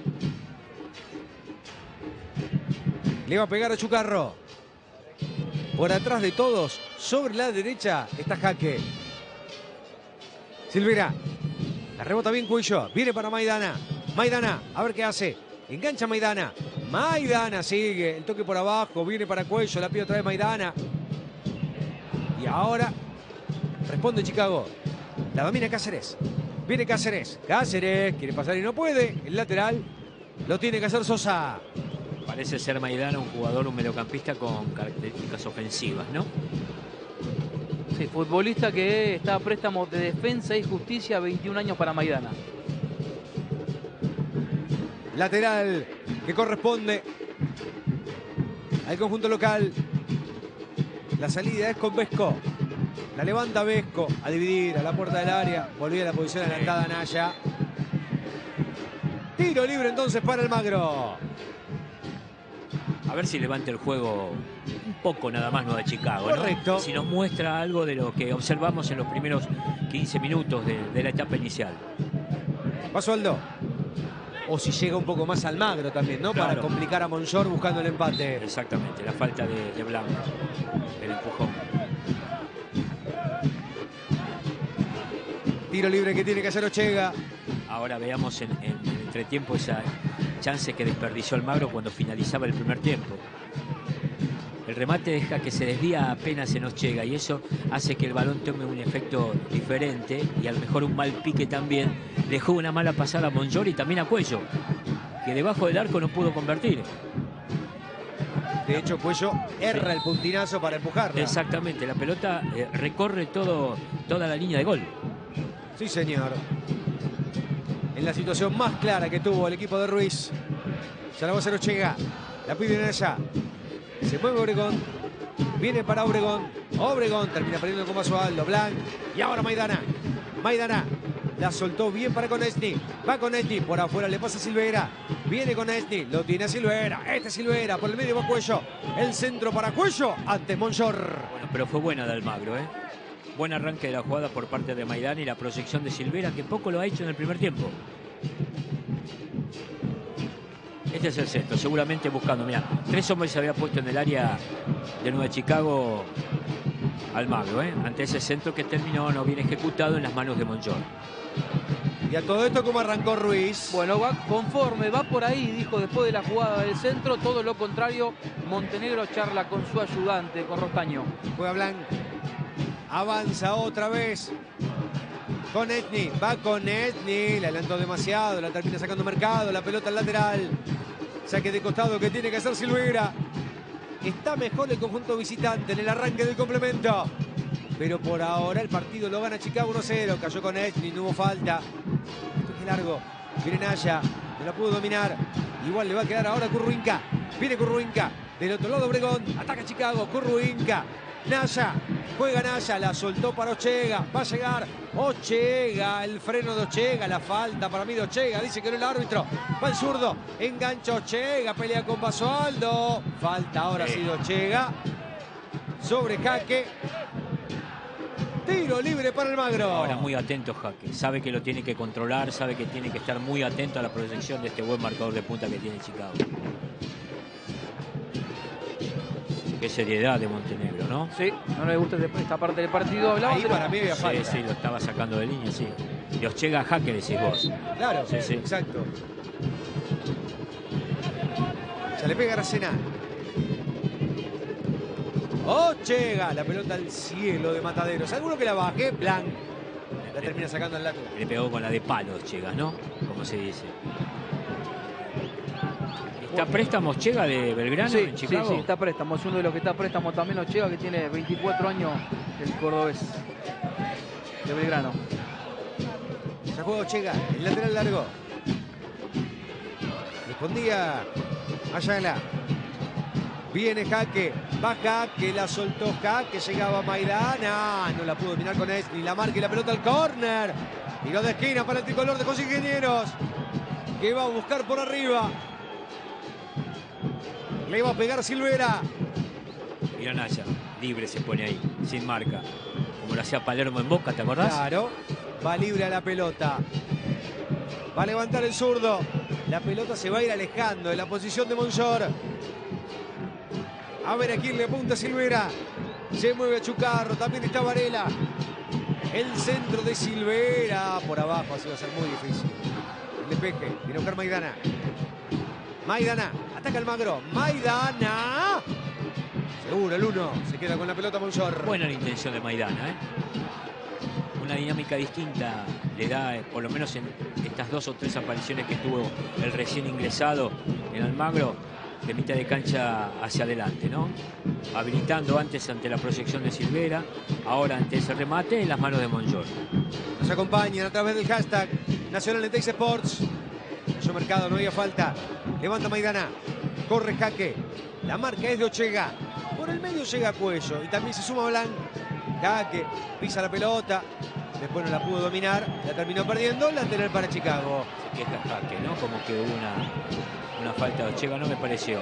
Le va a pegar a Chucarro. Por atrás de todos, sobre la derecha, está Jaque. Silvera. La rebota bien Cuello. Viene para Maidana. Maidana, a ver qué hace. Engancha Maidana. Maidana sigue. El toque por abajo. Viene para Cuello. La pide otra vez Maidana. Y ahora responde Chicago. La domina Cáceres. Viene Cáceres. Cáceres quiere pasar y no puede. El lateral lo tiene que hacer Sosa. Parece ser Maidana un jugador, un mediocampista con características ofensivas, ¿no? Sí, futbolista que está a préstamo de Defensa y Justicia, veintiún años para Maidana. Lateral que corresponde al conjunto local. La salida es con Vesco. La levanta Vesco a dividir a la puerta del área. Volvía a la posición adelantada Naya. Tiro libre entonces para el Magro. A ver si levanta el juego un poco nada más, no de Chicago, ¿no? Correcto. Si nos muestra algo de lo que observamos en los primeros quince minutos de, de la etapa inicial. Basualdo. O si llega un poco más al Magro también, ¿no? Claro. Para complicar a Monjor buscando el empate. Exactamente, la falta de, de Blanco, el empujón. Tiro libre que tiene que hacer Ochega. Ahora veamos en, en el entretiempo esa chance que desperdició el Magro cuando finalizaba el primer tiempo. El remate deja que se desvía apenas en Ochega y eso hace que el balón tome un efecto diferente y a lo mejor un mal pique también. Dejó una mala pasada a Monjor y también a Cuello, que debajo del arco no pudo convertir. De hecho, Cuello erra el puntinazo para empujarla. Exactamente, la pelota eh, recorre todo, toda la línea de gol. Sí, señor. En la situación más clara que tuvo el equipo de Ruiz. Ya la va a hacer Ochega. La piden allá. Se mueve Obregón. Viene para Obregón. Obregón termina perdiendo con Basualdo. Blanc. Y ahora Maidana. Maidana. La soltó bien para Konechny. Va Konechny. Por afuera le pasa a Silvera. Viene Konechny. Lo tiene a Silvera. Este es Silvera. Por el medio va Cuello. El centro para Cuello. Ante Monjor. Bueno, pero fue buena de Almagro, ¿eh? Buen arranque de la jugada por parte de Maidana y la proyección de Silvera, que poco lo ha hecho en el primer tiempo. Este es el centro, seguramente buscando. Mira, tres hombres se había puesto en el área de Nueva Chicago Almagro, ¿eh? Ante ese centro que terminó no bien ejecutado en las manos de Monjor. Y a todo esto, ¿cómo arrancó Ruiz? Bueno, va conforme, va por ahí, dijo después de la jugada del centro. Todo lo contrario, Montenegro charla con su ayudante, con Rostaño. Juega Blanc. Avanza otra vez. Konechny. Va Konechny. Le adelantó demasiado. La termina sacando Mercado. La pelota al lateral. Saque de costado que tiene que hacer Silvera. Está mejor el conjunto visitante en el arranque del complemento. Pero por ahora el partido lo gana Chicago uno cero. Cayó Konechny, no hubo falta. Esto es largo. Viene Naya. No la pudo dominar. Igual le va a quedar ahora Curruinca. Viene Curruinca. Del otro lado Obregón. Ataca Chicago. Curruinca. Naya. Juega Naya. La soltó para Ochega. Va a llegar Ochega. El freno de Ochega. La falta para mí de Ochega. Dice que no el árbitro. Va el zurdo. Engancha Ochega. Pelea con Basualdo. Falta ahora sí de Ochega. Sobre Jaque. Tiro libre para Almagro. Ahora muy atento Jaque. Sabe que lo tiene que controlar. Sabe que tiene que estar muy atento a la proyección de este buen marcador de punta que tiene Chicago. Qué seriedad de Montenegro, ¿no? Sí, no le gusta esta parte del partido. Hablamos Ahí de para mí había falta. Sí, sí, lo estaba sacando de línea, sí. Y os llega a Jaque, decís vos. Claro, sí, sí. Exacto. Ya le pega Aracena. Ochega, la pelota al cielo de Mataderos. Alguno que la baje, Blanc. La termina sacando al lateral. Le pegó con la de palo Ochega, ¿no? Como se dice. ¿Está préstamo Ochega de Belgrano Sí, en Chicago? sí, sí, está a préstamo. Es uno de los que está a préstamo también Ochega, que tiene veinticuatro años, el cordobés de Belgrano. Ya juega Ochega, el lateral largo. Respondía Ayala. Viene Jaque, va Jaque, la soltó Jaque, llegaba Maidana, no la pudo dominar con Esni, la marca y la pelota al córner. Tiro de esquina para el tricolor de José Ingenieros, que va a buscar por arriba. Le va a pegar Silvera. Mira Naya, libre se pone ahí, sin marca. Como lo hacía Palermo en Boca, ¿te acordás? Claro, va libre a la pelota. Va a levantar el zurdo. La pelota se va a ir alejando de la posición de Monjor. A ver a quién le apunta Silvera. Se mueve Chucarro, también está Varela. El centro de Silvera. Por abajo, así va a ser muy difícil. El despeje, viene a buscar Maidana. Maidana, ataca Almagro. Maidana. Seguro, el uno. Se queda con la pelota Monjor. Buena la intención de Maidana, ¿eh? Una dinámica distinta le da, eh, por lo menos en estas dos o tres apariciones que tuvo el recién ingresado en Almagro, de mitad de cancha hacia adelante, ¿no? Habilitando antes ante la proyección de Silvera, ahora ante ese remate en las manos de Monjor. Nos acompañan a través del hashtag Nacional en Teis Sports. Cayó Mercado, no había falta. Levanta Maidana. Corre Jaque. La marca es de Ochega. Por el medio llega Cuello. Y también se suma Blanc. Jaque. Pisa la pelota. Después no la pudo dominar. La terminó perdiendo. Lateral para Chicago. Se queja Jaque, ¿no? Como que hubo una, una falta de Ochega, no me pareció.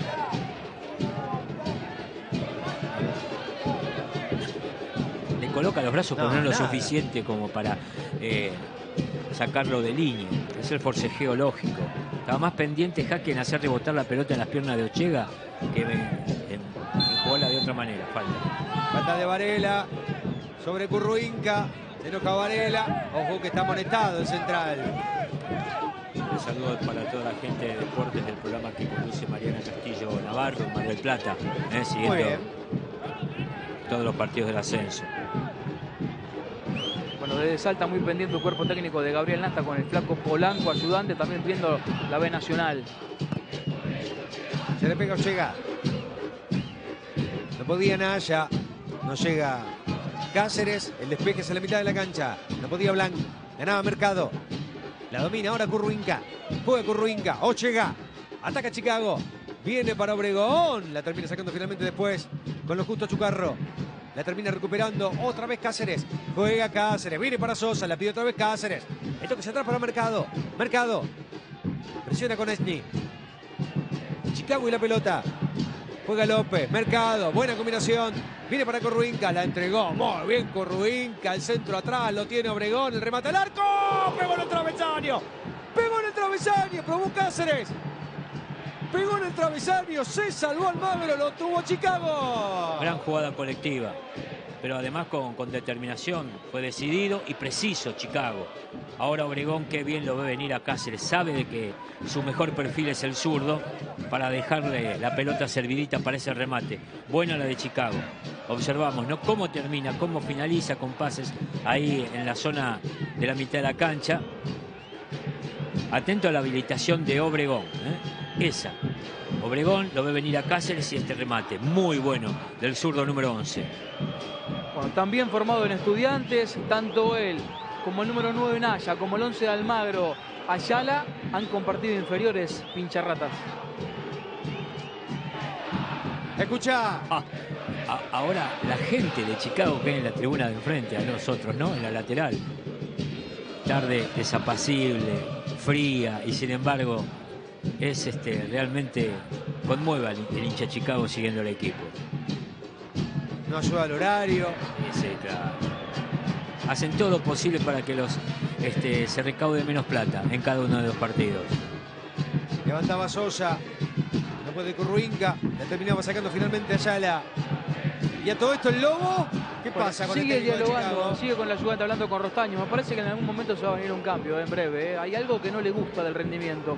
Le coloca los brazos, No, pero no lo nada. suficiente como para eh, sacarlo de línea. Es el forcejeo lógico. Estaba más pendiente Jaque en hacer rebotar la pelota en las piernas de Ochega que en, en, en jugarla de otra manera. Falta. Falta de Varela. Sobre Curruinca. Se enoja Varela. Ojo que está amonestado el central. Un saludo para toda la gente de deportes del programa que conduce Mariana Castillo Navarro, Mar del Plata, ¿eh? Siguiendo Muy bien. todos los partidos del ascenso. Bueno, desde Salta muy pendiente el cuerpo técnico de Gabriel Nasta con el flaco Polanco, ayudante, también viendo la B Nacional. Se le pega Ochega. No podía Naya. No llega Cáceres. El despeje es a la mitad de la cancha. No podía Blanc. Ganaba Mercado. La domina ahora Curruinca. Juega Curruinca. Ochega. Ataca Chicago. Viene para Obregón. La termina sacando finalmente después con lo justo Chucarro. La termina recuperando otra vez Cáceres. Juega Cáceres. Viene para Sosa. La pide otra vez Cáceres. Esto que se atrás para Mercado. Mercado. Presiona con Esni. Chicago y la pelota. Juega López. Mercado. Buena combinación. Viene para Corruinca. La entregó. Muy bien Corruinca. El centro atrás. Lo tiene Obregón. El remate al arco. Pegó en el travesaño. Pegó en el travesaño. Probó Cáceres. Pegó en el travesaño, se salvó Almagro, lo tuvo Chicago. Gran jugada colectiva, pero además con, con determinación. Fue decidido y preciso Chicago. Ahora Obregón, qué bien lo ve venir a Cáceres. Sabe de que su mejor perfil es el zurdo para dejarle la pelota servidita para ese remate. Buena la de Chicago. Observamos, ¿no? Cómo termina, cómo finaliza con pases ahí en la zona de la mitad de la cancha. Atento a la habilitación de Obregón, ¿eh? Esa. Obregón lo ve venir a Cáceres y este remate muy bueno del zurdo número once. Bueno, también formado en Estudiantes, tanto él como el número nueve Naya, como el once de Almagro, Ayala, han compartido inferiores pincharratas. Escucha. Ah, a, ahora la gente de Chicago que hay en la tribuna de enfrente a nosotros, ¿no? En la lateral. Tarde desapacible, fría y sin embargo es este, realmente conmueve al el hincha Chicago siguiendo el equipo. No ayuda al horario. Sí, claro. Hacen todo posible para que los este, se recaude menos plata en cada uno de los partidos. Levantaba Sosa. No puede Corruinca. La terminaba sacando finalmente Ayala. Y a todo esto el Lobo. ¿Qué Bueno, pasa con sigue el técnico de dialogando, Chicago? sigue con la ayudante hablando con Rostaño. Me parece que en algún momento se va a venir un cambio, eh, en breve. Eh. Hay algo que no le gusta del rendimiento.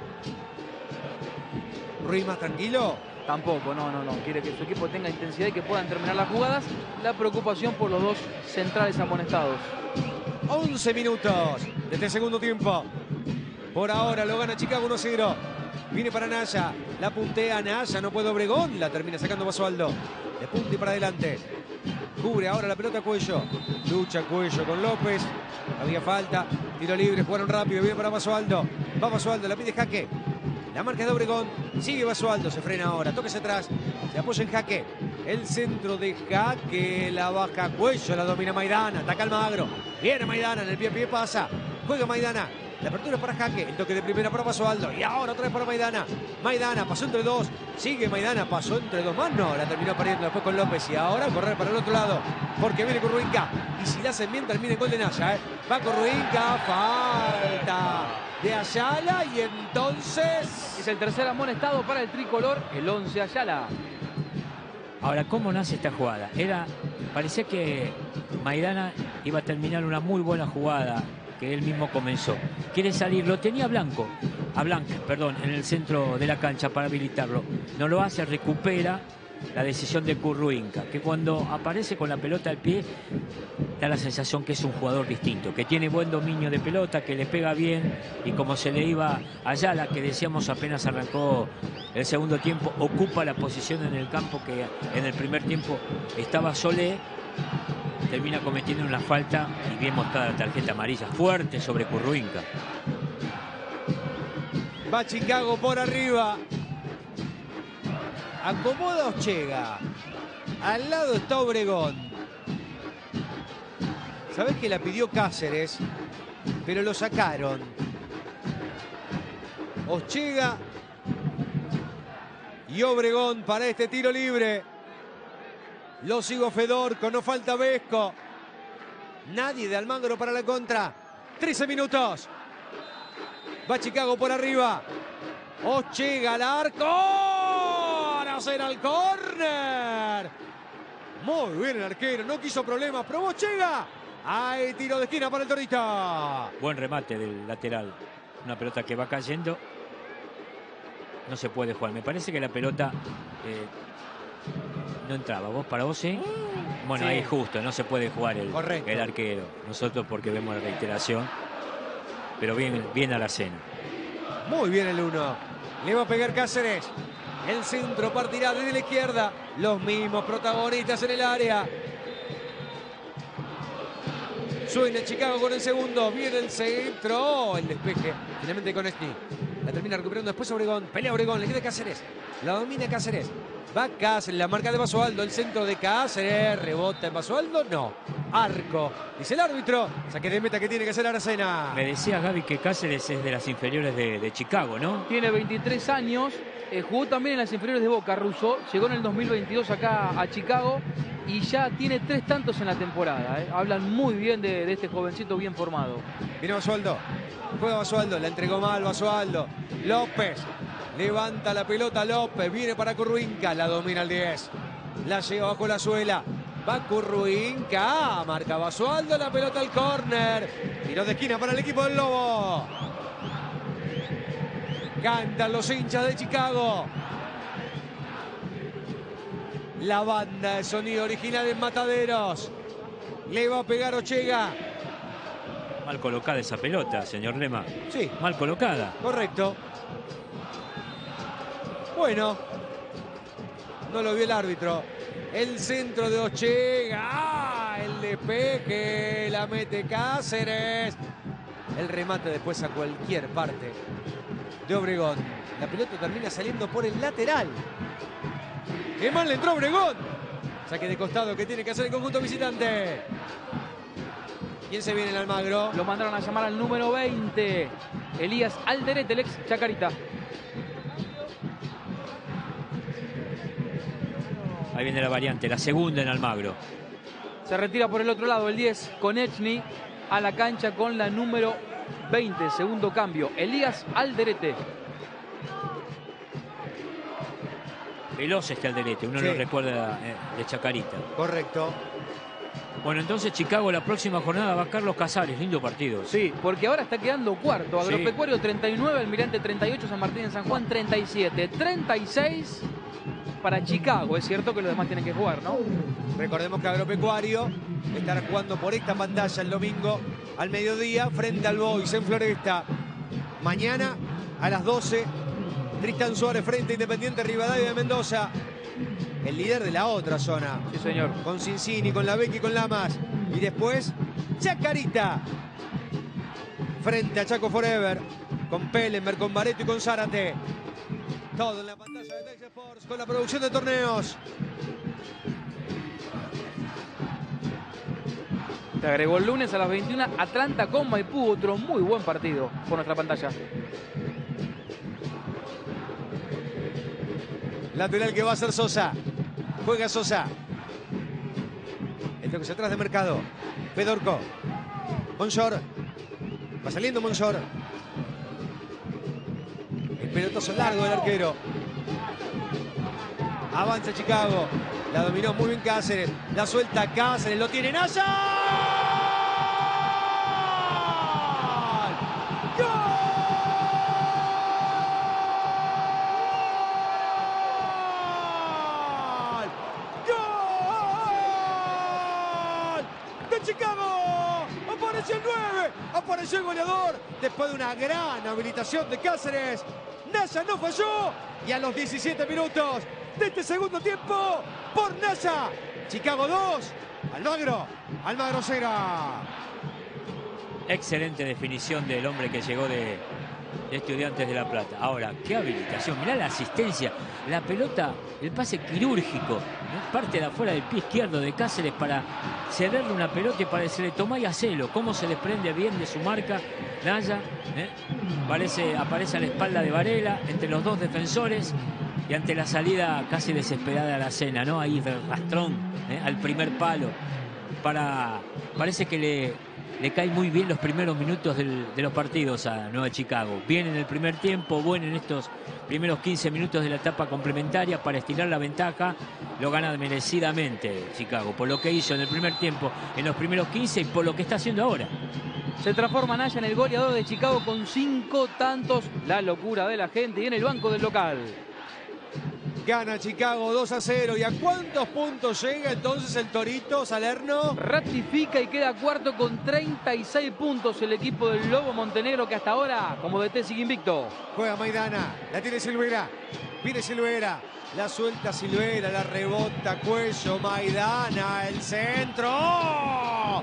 Ruiz más tranquilo. Tampoco, no, no, no. Quiere que su equipo tenga intensidad y que puedan terminar las jugadas. La preocupación por los dos centrales amonestados. once minutos de este segundo tiempo. Por ahora lo gana Chicago uno cero. Viene para Naya. La puntea Naya. No puede Obregón. La termina sacando Basualdo. De punta y para adelante. Cubre ahora la pelota Cuello. Lucha Cuello con López. Había falta. Tiro libre. Jugaron rápido. Viene para Basualdo. Va Basualdo. La pide Jaque. La marca de Obregón. Sigue Basualdo. Se frena ahora. Toques atrás. Se apoya en Jaque. El centro de Jaque. La baja Cuello. La domina Maidana. Ataca Almagro. Viene Maidana. En el pie a pie pasa. Juega Maidana. La apertura es para Jaque. El toque de primera para Basualdo. Y ahora otra vez para Maidana. Maidana pasó entre dos. Sigue Maidana. Pasó entre dos más. No, la terminó perdiendo después con López. Y ahora correr para el otro lado. Porque viene Corruinca. Y si la hacen bien, termina en gol de Naya. ¿eh? Va Corruinca. Falta de Ayala. Y entonces. Es el tercer amonestado para el tricolor. El once Ayala. Ahora, ¿cómo nace esta jugada? Era, parecía que Maidana iba a terminar una muy buena jugada que él mismo comenzó. Quiere salir, lo tenía Blanco, a Blanca, perdón, en el centro de la cancha para habilitarlo. No lo hace, recupera la decisión de Corruinca, que cuando aparece con la pelota al pie da la sensación que es un jugador distinto, que tiene buen dominio de pelota, que le pega bien y como se le iba a Ayala, que decíamos apenas arrancó el segundo tiempo, ocupa la posición en el campo que en el primer tiempo estaba Solé. Termina cometiendo una falta y bien mostrada la tarjeta amarilla fuerte sobre Corruinca. Va Chicago por arriba. Acomoda Ochega. Al lado está Obregón. Sabés que la pidió Cáceres, pero lo sacaron. Ochega y Obregón para este tiro libre. Lo sigo Fedorco, no falta Vesco. Nadie de Almagro para la contra. trece minutos. Va Chicago por arriba. Ochega al arco. Ahora será el córner. Muy bien el arquero, no quiso problemas. Probó Ochega. Hay tiro de esquina para el Torito. Buen remate del lateral. Una pelota que va cayendo. No se puede jugar. Me parece que la pelota eh, no entraba. ¿Vos para vos sí? Bueno, Sí. ahí justo. No se puede jugar el, Correcto. el arquero. Nosotros porque vemos la reiteración. Pero bien, bien a la cena. Muy bien el uno. Le va a pegar Cáceres. El centro partirá desde la izquierda. Los mismos protagonistas en el área. Suena Chicago con el segundo. Viene el centro. El despeje. Finalmente con Esni. La termina recuperando después Obregón. Pelea Obregón. Le queda Cáceres. La domina Cáceres. Va Cáceres. La marca de Basualdo. El centro de Cáceres. Rebota en Basualdo. No. Arco. Dice el árbitro. Saque de meta que tiene que hacer Aracena. Me decía Gaby que Cáceres es de las inferiores de, de Chicago, ¿no? Tiene veintitrés años. Eh, jugó también en las inferiores de Boca, Russo. Llegó en el dos mil veintidós acá a Chicago y ya tiene tres tantos en la temporada. Eh. Hablan muy bien de, de este jovencito bien formado. Viene Basualdo. Juega Basualdo. La entregó mal Basualdo. López. Levanta la pelota López. Viene para Curruinca. La domina el diez. La lleva bajo la suela. Va Curruinca. Marca Basualdo. La pelota al córner. Tiro de esquina para el equipo del Lobo. Cantan los hinchas de Chicago. La banda de sonido original en Mataderos. Le va a pegar Ochega. Mal colocada esa pelota, señor Lema. Sí. Mal colocada. Correcto. Bueno. No lo vio el árbitro. El centro de Ochega. ¡Ah! El despeje. La mete Cáceres. El remate después a cualquier parte de Obregón. La pelota termina saliendo por el lateral. ¡Qué mal le entró Obregón! Saque de costado que tiene que hacer el conjunto visitante. ¿Quién se viene en Almagro? Lo mandaron a llamar al número veinte. Elías Alderete, el ex Chacarita. Ahí viene la variante, la segunda en Almagro. Se retira por el otro lado el diez, Konechny, a la cancha con la número veinte, segundo cambio, Elías Alderete. Veloz este Alderete, uno Sí. lo recuerda eh, de Chacarita. Correcto. Bueno, entonces Chicago la próxima jornada va Carlos Casares, lindo partido. Sí, porque ahora está quedando cuarto. Agropecuario treinta y nueve, Almirante treinta y ocho, San Martín en San Juan treinta y siete. treinta y seis para Chicago. Es cierto que los demás tienen que jugar, ¿no? Recordemos que Agropecuario estará jugando por esta pantalla el domingo al mediodía frente al Boys en Floresta. Mañana a las doce, Tristan Suárez frente a Independiente Rivadavia de Mendoza. El líder de la otra zona. Sí, señor. Con Cincini, con La Becky, con Lamas. Y después, Chacarita. Frente a Chaco Forever. Con Pellenberg, con Bareto y con Zárate. Todo en la pantalla de Tex Sports con la producción de torneos. Se agregó el lunes a las veintiuna Atlanta con Maipú. Otro muy buen partido por nuestra pantalla. Lateral que va a ser Sosa. Juega Sosa. Esto que se atrás de Mercado. Fedorco. Monshor. Va saliendo Monshor. El pelotazo largo del arquero. Avanza Chicago. La dominó muy bien Cáceres. La suelta Cáceres. Lo tiene Naya. Chicago, apareció el nueve, apareció el goleador después de una gran habilitación de Cáceres. Naya no falló y a los diecisiete minutos de este segundo tiempo, por Naya, Chicago dos, Almagro, Almagro cero. Excelente definición del hombre que llegó de, de Estudiantes de La Plata. Ahora, qué habilitación, mirá la asistencia, la pelota, el pase quirúrgico, ¿no? Parte de afuera del pie izquierdo de Cáceres para cederle una pelota y para decirle tomá y hacelo. Cómo se desprende bien de su marca Naya, ¿eh? Parece, aparece a la espalda de Varela entre los dos defensores y ante la salida casi desesperada a la cena, ¿no? Ahí del rastrón, ¿eh? Al primer palo. Para, parece que le, le caen muy bien los primeros minutos del, de los partidos a Nueva Chicago. Bien en el primer tiempo, bueno en estos primeros quince minutos de la etapa complementaria para estirar la ventaja. Lo gana merecidamente Chicago por lo que hizo en el primer tiempo, en los primeros quince y por lo que está haciendo ahora. Se transforma Naya en el goleador de Chicago con cinco tantos. La locura de la gente y en el banco del local. Gana Chicago dos a cero. ¿Y a cuántos puntos llega entonces el Torito Salerno? Ratifica y queda cuarto con treinta y seis puntos el equipo del Lobo Montenegro, que hasta ahora, como D T, sigue invicto. Juega Maidana, la tiene Silvera, viene Silvera, la suelta Silvera, la rebota Cuello, Maidana, el centro.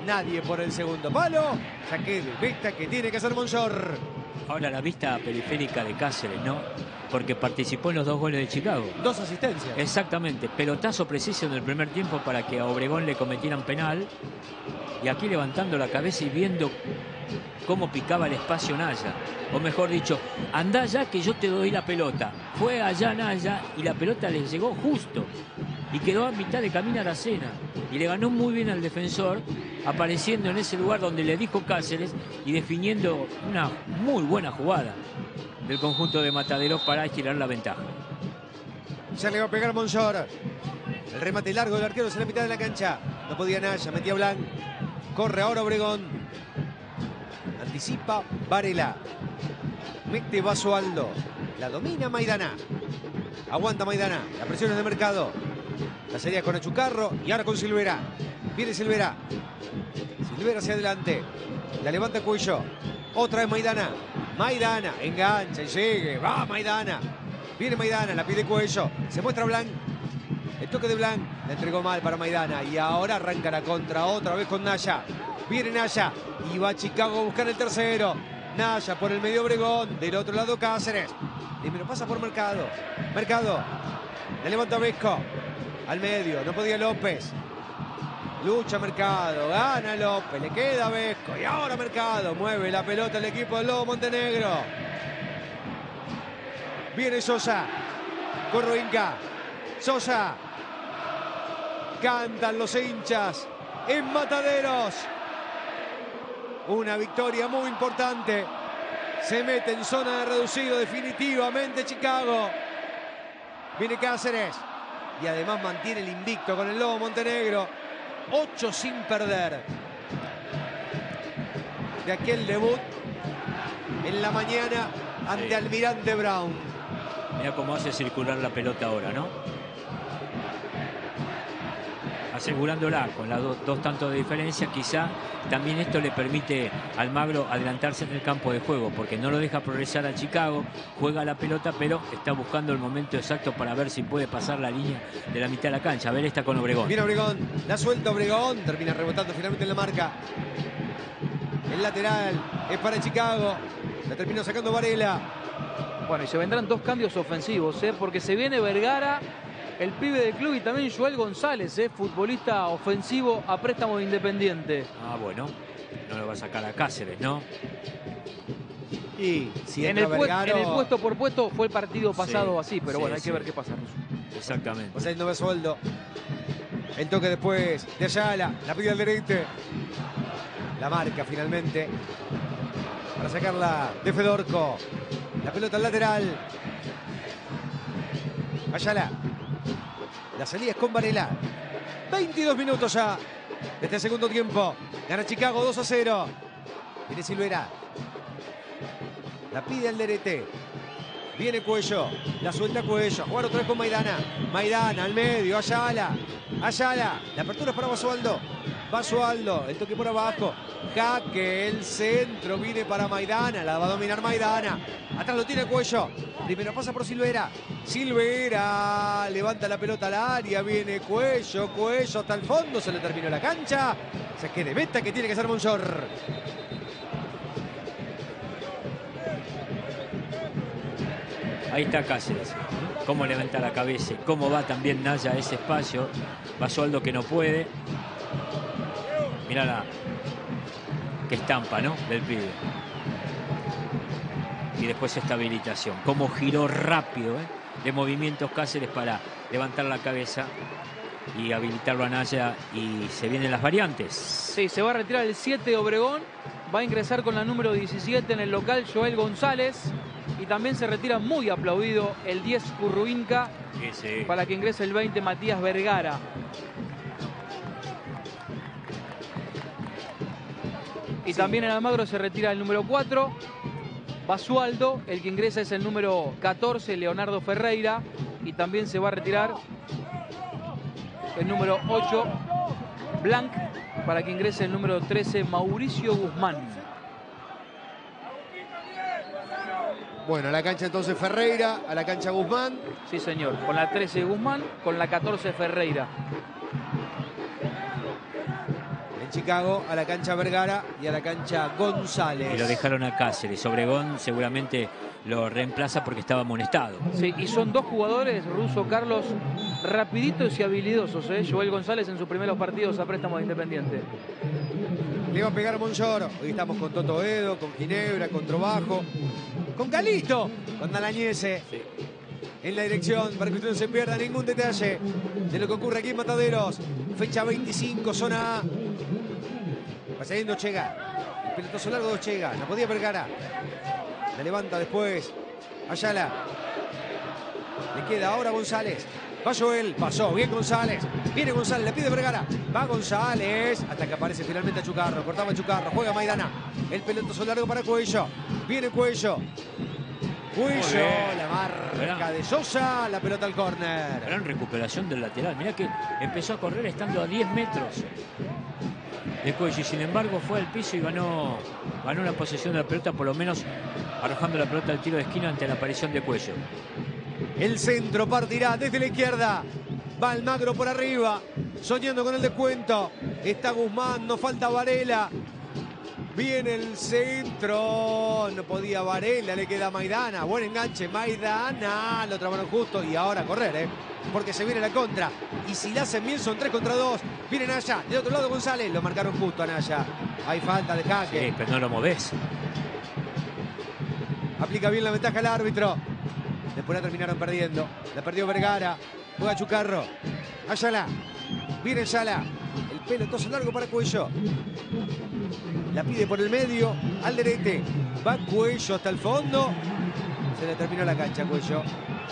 nadie por el segundo palo. Saque de meta que tiene que hacer Monzor. Ahora la vista periférica de Cáceres, ¿no? Porque participó en los dos goles de Chicago. Dos asistencias. Exactamente. Pelotazo preciso en el primer tiempo para que a Obregón le cometieran penal. Y aquí levantando la cabeza y viendo cómo picaba el espacio Naya. O mejor dicho, andá ya que yo te doy la pelota. Fue allá Naya y la pelota le llegó justo. Y quedó a mitad de camino a Aracena. Y le ganó muy bien al defensor, apareciendo en ese lugar donde le dijo Cáceres y definiendo una muy buena jugada del conjunto de Mataderos para estirar la ventaja. Ya le va a pegar Monzor. El remate largo del arquero es en la mitad de la cancha. No podía Naya, metía Blanc. Corre ahora Obregón. Anticipa Varela. Mete Basualdo. La domina Maidana. Aguanta Maidana. La presión es de Mercado. La serie con Achucarro y ahora con Silvera. Viene Silvera. Silvera hacia adelante. La levanta Cuello. Otra vez Maidana. Maidana. Engancha y llegue. Va Maidana. Viene Maidana. La pide Cuello. Se muestra Blanc. El toque de Blanc. La entregó mal para Maidana. Y ahora arranca la contra otra vez con Naya. Viene Naya. Y va Chicago a buscar el tercero. Naya por el medio Obregón. Del otro lado Cáceres. Primero pasa por Mercado. Mercado. La levanta Vesco. Al medio, no podía López. Lucha Mercado, gana López, le queda Vesco. Y ahora Mercado, mueve la pelota el equipo del Lobo Montenegro. Viene Sosa, Corroinca, Sosa. Cantan los hinchas en Mataderos. Una victoria muy importante. Se mete en zona de reducido definitivamente Chicago. Viene Cáceres. Y además mantiene el invicto con el Lobo Montenegro. Ocho sin perder. De aquel debut en la mañana ante sí. Almirante Brown. Mira cómo hace circular la pelota ahora, ¿no? Asegurándola con las do, dos tantos de diferencia. Quizá también esto le permite a Almagro adelantarse en el campo de juego, porque no lo deja progresar a Chicago, juega la pelota, pero está buscando el momento exacto para ver si puede pasar la línea de la mitad de la cancha. A ver, está con Obregón. Viene Obregón, la suelta Obregón, termina rebotando finalmente en la marca. El lateral es para Chicago, la terminó sacando Varela. Bueno, y se vendrán dos cambios ofensivos, ¿eh? Porque se viene Vergara, el pibe del club, y también Joel González, ¿eh? Futbolista ofensivo a préstamo de Independiente. Ah, bueno, no lo va a sacar a Cáceres, ¿no? Y si en, el Vergaro... en el puesto por puesto fue el partido pasado sí, así, pero sí, bueno, hay sí. que ver qué pasa. Exactamente. Va saliendo Basualdo. El toque después de Ayala, la pide al derecho. La marca finalmente para sacarla de Fedorco. La pelota al lateral. Ayala. La salida es con Varela. veintidós minutos ya de este segundo tiempo. Gana Chicago dos a cero. Viene Silvera. La pide al Derete. Viene Cuello. La suelta Cuello. Jugar otra vez con Maidana. Maidana al medio. Ayala. Ayala. La apertura es para Basualdo. Basualdo. El toque por abajo. Jaque. El centro. Viene para Maidana. La va a dominar Maidana. Atrás lo tiene Cuello. Primero pasa por Silvera. Silvera levanta la pelota al área. Viene Cuello. Cuello hasta el fondo. Se le terminó la cancha. Saque de meta que tiene que ser Monzor. Ahí está Cáceres. Cómo levanta la cabeza. Cómo va también Naya a ese espacio. Basualdo que no puede. Mirá la que estampa, ¿no? Del pibe. Y después esta habilitación. Cómo giró rápido, ¿eh? De movimientos Cáceres para levantar la cabeza y habilitarlo a Naya. Y se vienen las variantes. Sí, se va a retirar el siete Obregón. Va a ingresar con la número diecisiete en el local Joel González. Y también se retira muy aplaudido el diez Curruinca. Sí, sí. Para que ingrese el veinte Matías Vergara. Y sí. También en Almagro se retira el número cuatro. Basualdo, el que ingresa es el número catorce, Leonardo Ferreira. Y también se va a retirar el número ocho, Blanc, para que ingrese el número trece, Mauricio Guzmán. Bueno, a la cancha entonces Ferreira, a la cancha Guzmán. Sí, señor, con la trece Guzmán, con la catorce Ferreira. Chicago a la cancha Vergara y a la cancha González. Y lo dejaron a Cáceres. Obregón seguramente lo reemplaza porque estaba amonestado. Sí, y son dos jugadores, Russo, Carlos, rapiditos y habilidosos. ¿eh? Joel González en sus primeros partidos a préstamo de Independiente. Le va a pegar Monchor. Hoy estamos con Toto Edo, con Ginebra, con Trobajo, con Calixto, con Dalañese. Sí. En la dirección para que usted no se pierda ningún detalle de lo que ocurre aquí en Mataderos. Fecha veinticinco, zona A. Va saliendo Chega. El pelotazo largo de Chega. La podía Vergara. La levanta después Ayala. Le queda ahora González. Va Joel. Pasó. Bien González. Viene González. Le pide Vergara. Va González. Hasta que aparece finalmente a Chucarro. Cortaba a Chucarro. Juega Maidana. El pelotazo largo para Cuello. Viene Cuello. Cuello. La marca Gran. de Sosa. La pelota al córner. Gran recuperación del lateral. Mirá que empezó a correr estando a diez metros de Cuello y sin embargo fue al piso y ganó, ganó la posesión de la pelota, por lo menos arrojando la pelota al tiro de esquina ante la aparición de Cuello. El centro partirá desde la izquierda. Va Almagro por arriba, soñando con el descuento. Está Guzmán, no falta Varela. Viene el centro. No podía Varela, le queda Maidana. Buen enganche, Maidana. Lo trabaron justo y ahora a correr, ¿eh? Porque se viene la contra. Y si la hacen bien son tres contra dos. Viene Naya, del otro lado González. Lo marcaron justo a Naya. Hay falta de jaque. Sí, pero no lo movés. Aplica bien la ventaja el árbitro. Después la terminaron perdiendo. La perdió Vergara. Juega Chucarro. Ayala. Viene Ayala. El pelotazo largo para Cuello. La pide por el medio. Alderete. Va Cuello hasta el fondo. Se le terminó la cancha a Cuello.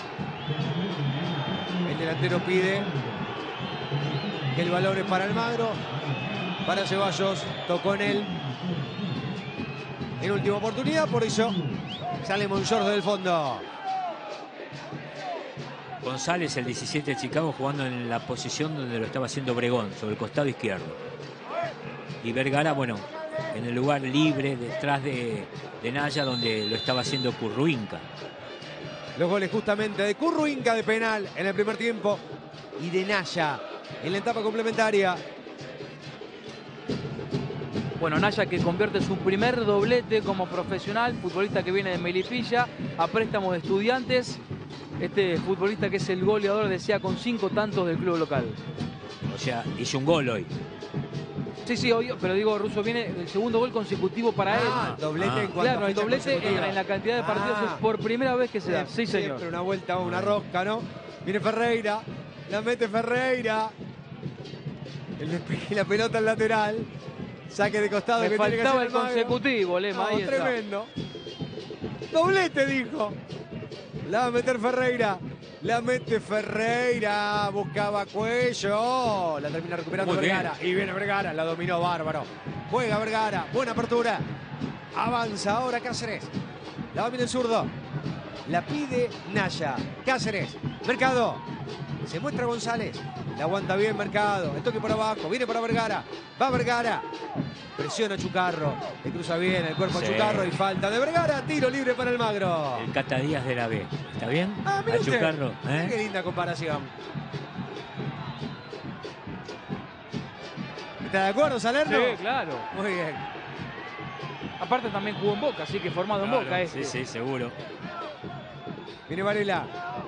El delantero pide que el balón es para Almagro. Para Ceballos. Tocó en él. En última oportunidad. Por eso sale Monchor del fondo. González, el diecisiete de Chicago, jugando en la posición donde lo estaba haciendo Obregón, sobre el costado izquierdo. Y Vergara, bueno, en el lugar libre detrás de, de Naya, donde lo estaba haciendo Curruinca. Los goles justamente de Curruinca de penal en el primer tiempo y de Naya en la etapa complementaria. Bueno, Naya que convierte su primer doblete como profesional, futbolista que viene de Melipilla, a préstamo de Estudiantes. Este futbolista que es el goleador, decía, con cinco tantos del club local. O sea, hizo un gol hoy. Sí, sí, obvio, pero digo, Russo, viene el segundo gol consecutivo para Ah, él. doblete Ah. en cuanto Claro, a el fecha doblete en, consecutiva. en la cantidad de partidos Ah. es por primera vez que se da. Sí, señor. Siempre una vuelta, una rosca, ¿no? Viene Ferreira, la mete Ferreira. El despeje, la pelota al lateral. Saque de costado Me que tiene que faltaba hacer el consecutivo, Lema, No, ahí está. tremendo. Doblete, dijo. La va a meter Ferreira. La mete Ferreira. Buscaba Cuello. La termina recuperando Muy bien. Vergara. Y viene Vergara. La dominó bárbaro. Juega Vergara. Buena apertura. Avanza ahora Cáceres. La va bien el zurdo. La pide Naya. Cáceres. Mercado. Se muestra González. La aguanta bien Mercado. El toque por abajo. Viene para Vergara. Va Vergara. Presiona Chucarro. Le cruza bien el cuerpo Sí. a Chucarro y falta de Vergara. Tiro libre para Almagro. El Cata Díaz de la B. ¿Está bien? Ah, mire A usted. Chucarro. ¿eh? Qué linda comparación. ¿Está de acuerdo, Salerno? Sí, claro. Muy bien. Aparte también jugó en Boca, así que formado en Claro, Boca este. Sí, sí, seguro. Viene Varela.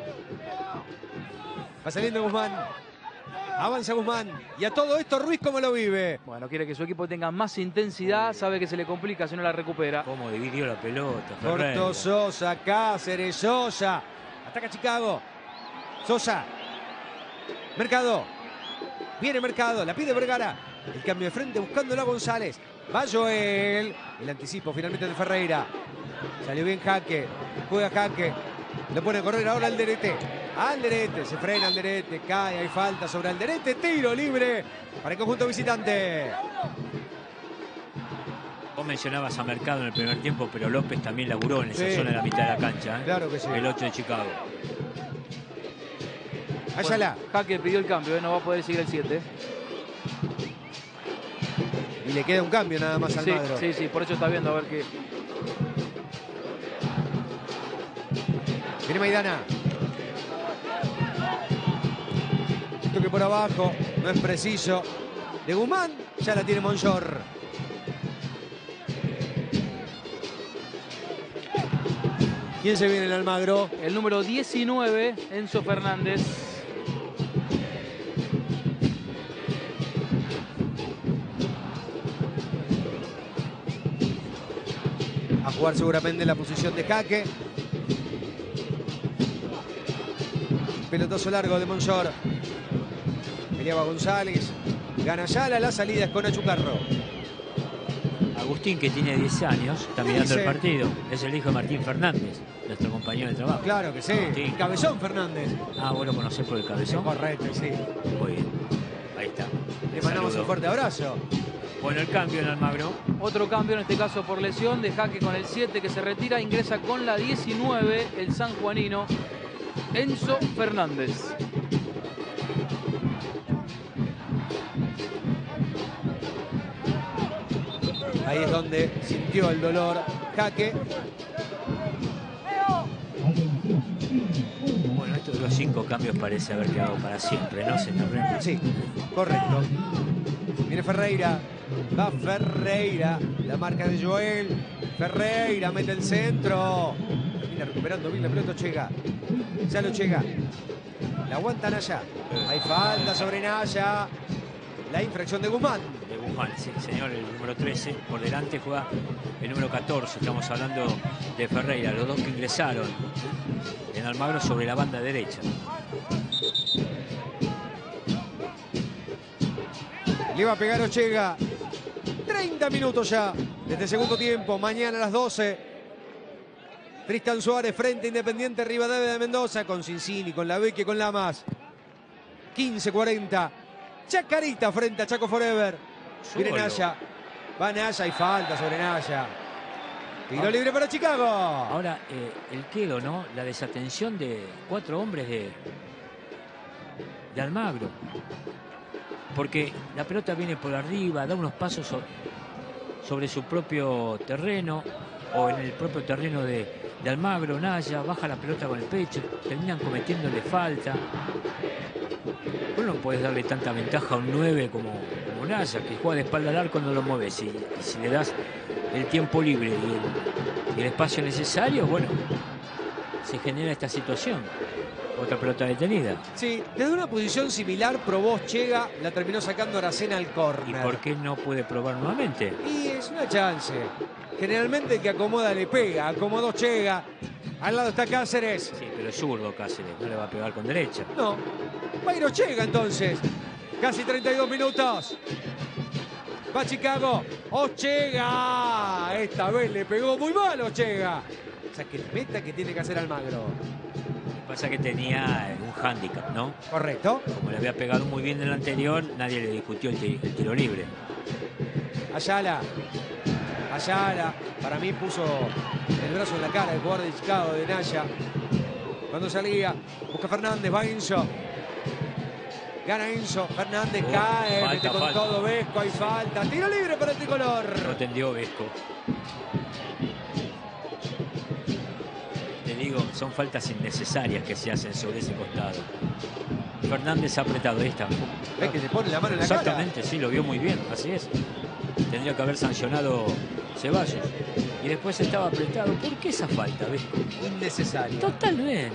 Va saliendo Guzmán. Avanza Guzmán. Y a todo esto Ruiz, ¿cómo lo vive? Bueno, quiere que su equipo tenga más intensidad, sabe que se le complica si no la recupera. Cómo dividió la pelota, Ferreira. Corto Sosa, Cáceres, Sosa. Ataca Chicago. Sosa. Mercado. Viene Mercado, la pide Vergara. El cambio de frente buscándolo a González. Va Joel. El anticipo finalmente de Ferreira. Salió bien Jaque. Juega Jaque. Le pone a correr ahora Alderete. Alderete. Se frena Alderete. Cae. Hay falta sobre Alderete. Tiro libre para el conjunto visitante. Vos mencionabas a Mercado en el primer tiempo, pero López también laburó en esa Sí. zona de la mitad de la cancha. ¿eh? Claro que sí. El ocho de Chicago. Ayala. Bueno, Jaque pidió el cambio, ¿eh? No va a poder seguir el siete. Y le queda un cambio nada más al Sí, Almagro. sí, sí, por eso está viendo a ver qué. Viene Maidana. Toque por abajo. No es preciso. De Guzmán. Ya la tiene Monchor. ¿Quién se viene en Almagro? El número diecinueve, Enzo Fernández. A jugar seguramente en la posición de jaque. Pelotazo largo de Monchor. Peleaba González. Gana Ayala. La salida es con Achucarro. Agustín, que tiene diez años, está mirando el partido. Es el hijo de Martín Fernández, nuestro compañero de trabajo. Claro que sí. Agustín. Cabezón Fernández. Ah, vos lo conocés por el cabezón. Correcto, sí. Muy bien. Ahí está. Le mandamos Saludo. un fuerte abrazo. Bueno, el cambio en Almagro. Otro cambio, en este caso por lesión, de jaque con el siete que se retira. Ingresa con la diecinueve, el sanjuanino, Enzo Fernández. Ahí es donde sintió el dolor Jaque. Bueno, esto de los cinco cambios parece haber quedado para siempre, ¿no, señor Rengo? Sí, correcto. Viene Ferreira. Va Ferreira. La marca de Joel. Ferreira mete el centro. Termina recuperando bien la pelota Chega. Ya lo Chega. La aguanta Naya. Hay falta sobre Naya. La infracción de Guzmán. De Guzmán, sí, señor, el número trece. Por delante juega el número catorce. Estamos hablando de Ferreira, los dos que ingresaron en Almagro sobre la banda derecha. Le va a pegar Ochega. treinta minutos ya desde el segundo tiempo. Mañana a las doce. Tristan Suárez frente a Independiente Rivadavia de Mendoza. Con Cincini, con La Vecchia y con Lamas. quince cuarenta. Chacarita frente a Chaco Forever. Viene Solo. Naya. Va Naya y falta sobre Naya. Tiro libre para Chicago. Ahora, eh, el quedo, ¿no? La desatención de cuatro hombres de, de Almagro. Porque la pelota viene por arriba, da unos pasos so- sobre su propio terreno o en el propio terreno de, de Almagro. Naya baja la pelota con el pecho, terminan cometiéndole falta. Vos no podés darle tanta ventaja a un nueve como, como Naya, que juega de espalda al arco, no lo mueves. Y, y si le das el tiempo libre y el, y el espacio necesario, bueno, se genera esta situación. Otra pelota detenida. Sí, desde una posición similar probó Chega. La terminó sacando Aracena al ¿Y córner. por qué no puede probar nuevamente? Y es una chance. Generalmente el que acomoda le pega. Acomodó Chega. Al lado está Cáceres. Sí, pero es zurdo Cáceres, no le va a pegar con derecha. No. Va a ir Ochega entonces. Casi treinta y dos minutos. Va Chicago. Ochega. Esta vez le pegó muy mal Ochega. O sea que la meta que tiene que hacer Almagro. Pasa que tenía un hándicap, ¿no? Correcto. Como le había pegado muy bien en el anterior, nadie le discutió el, ti- el tiro libre. Ayala. Ayala. Para mí puso el brazo en la cara del jugador de Chicago, de Naya. Cuando salía, busca Fernández, va Enzo. Gana Enzo. Fernández Oh, cae. falta, Mete con falta. todo Vesco. Hay falta. Tiro libre para el tricolor. No tendió Vesco. Te digo, son faltas innecesarias que se hacen sobre ese costado. Fernández ha apretado, ahí está. ¿Ves que se pone la mano en la cara? Exactamente, sí, lo vio muy bien, así es. Tendría que haber sancionado Ceballos. Y después estaba apretado. ¿Por qué esa falta, Vesco? Innecesario. Totalmente.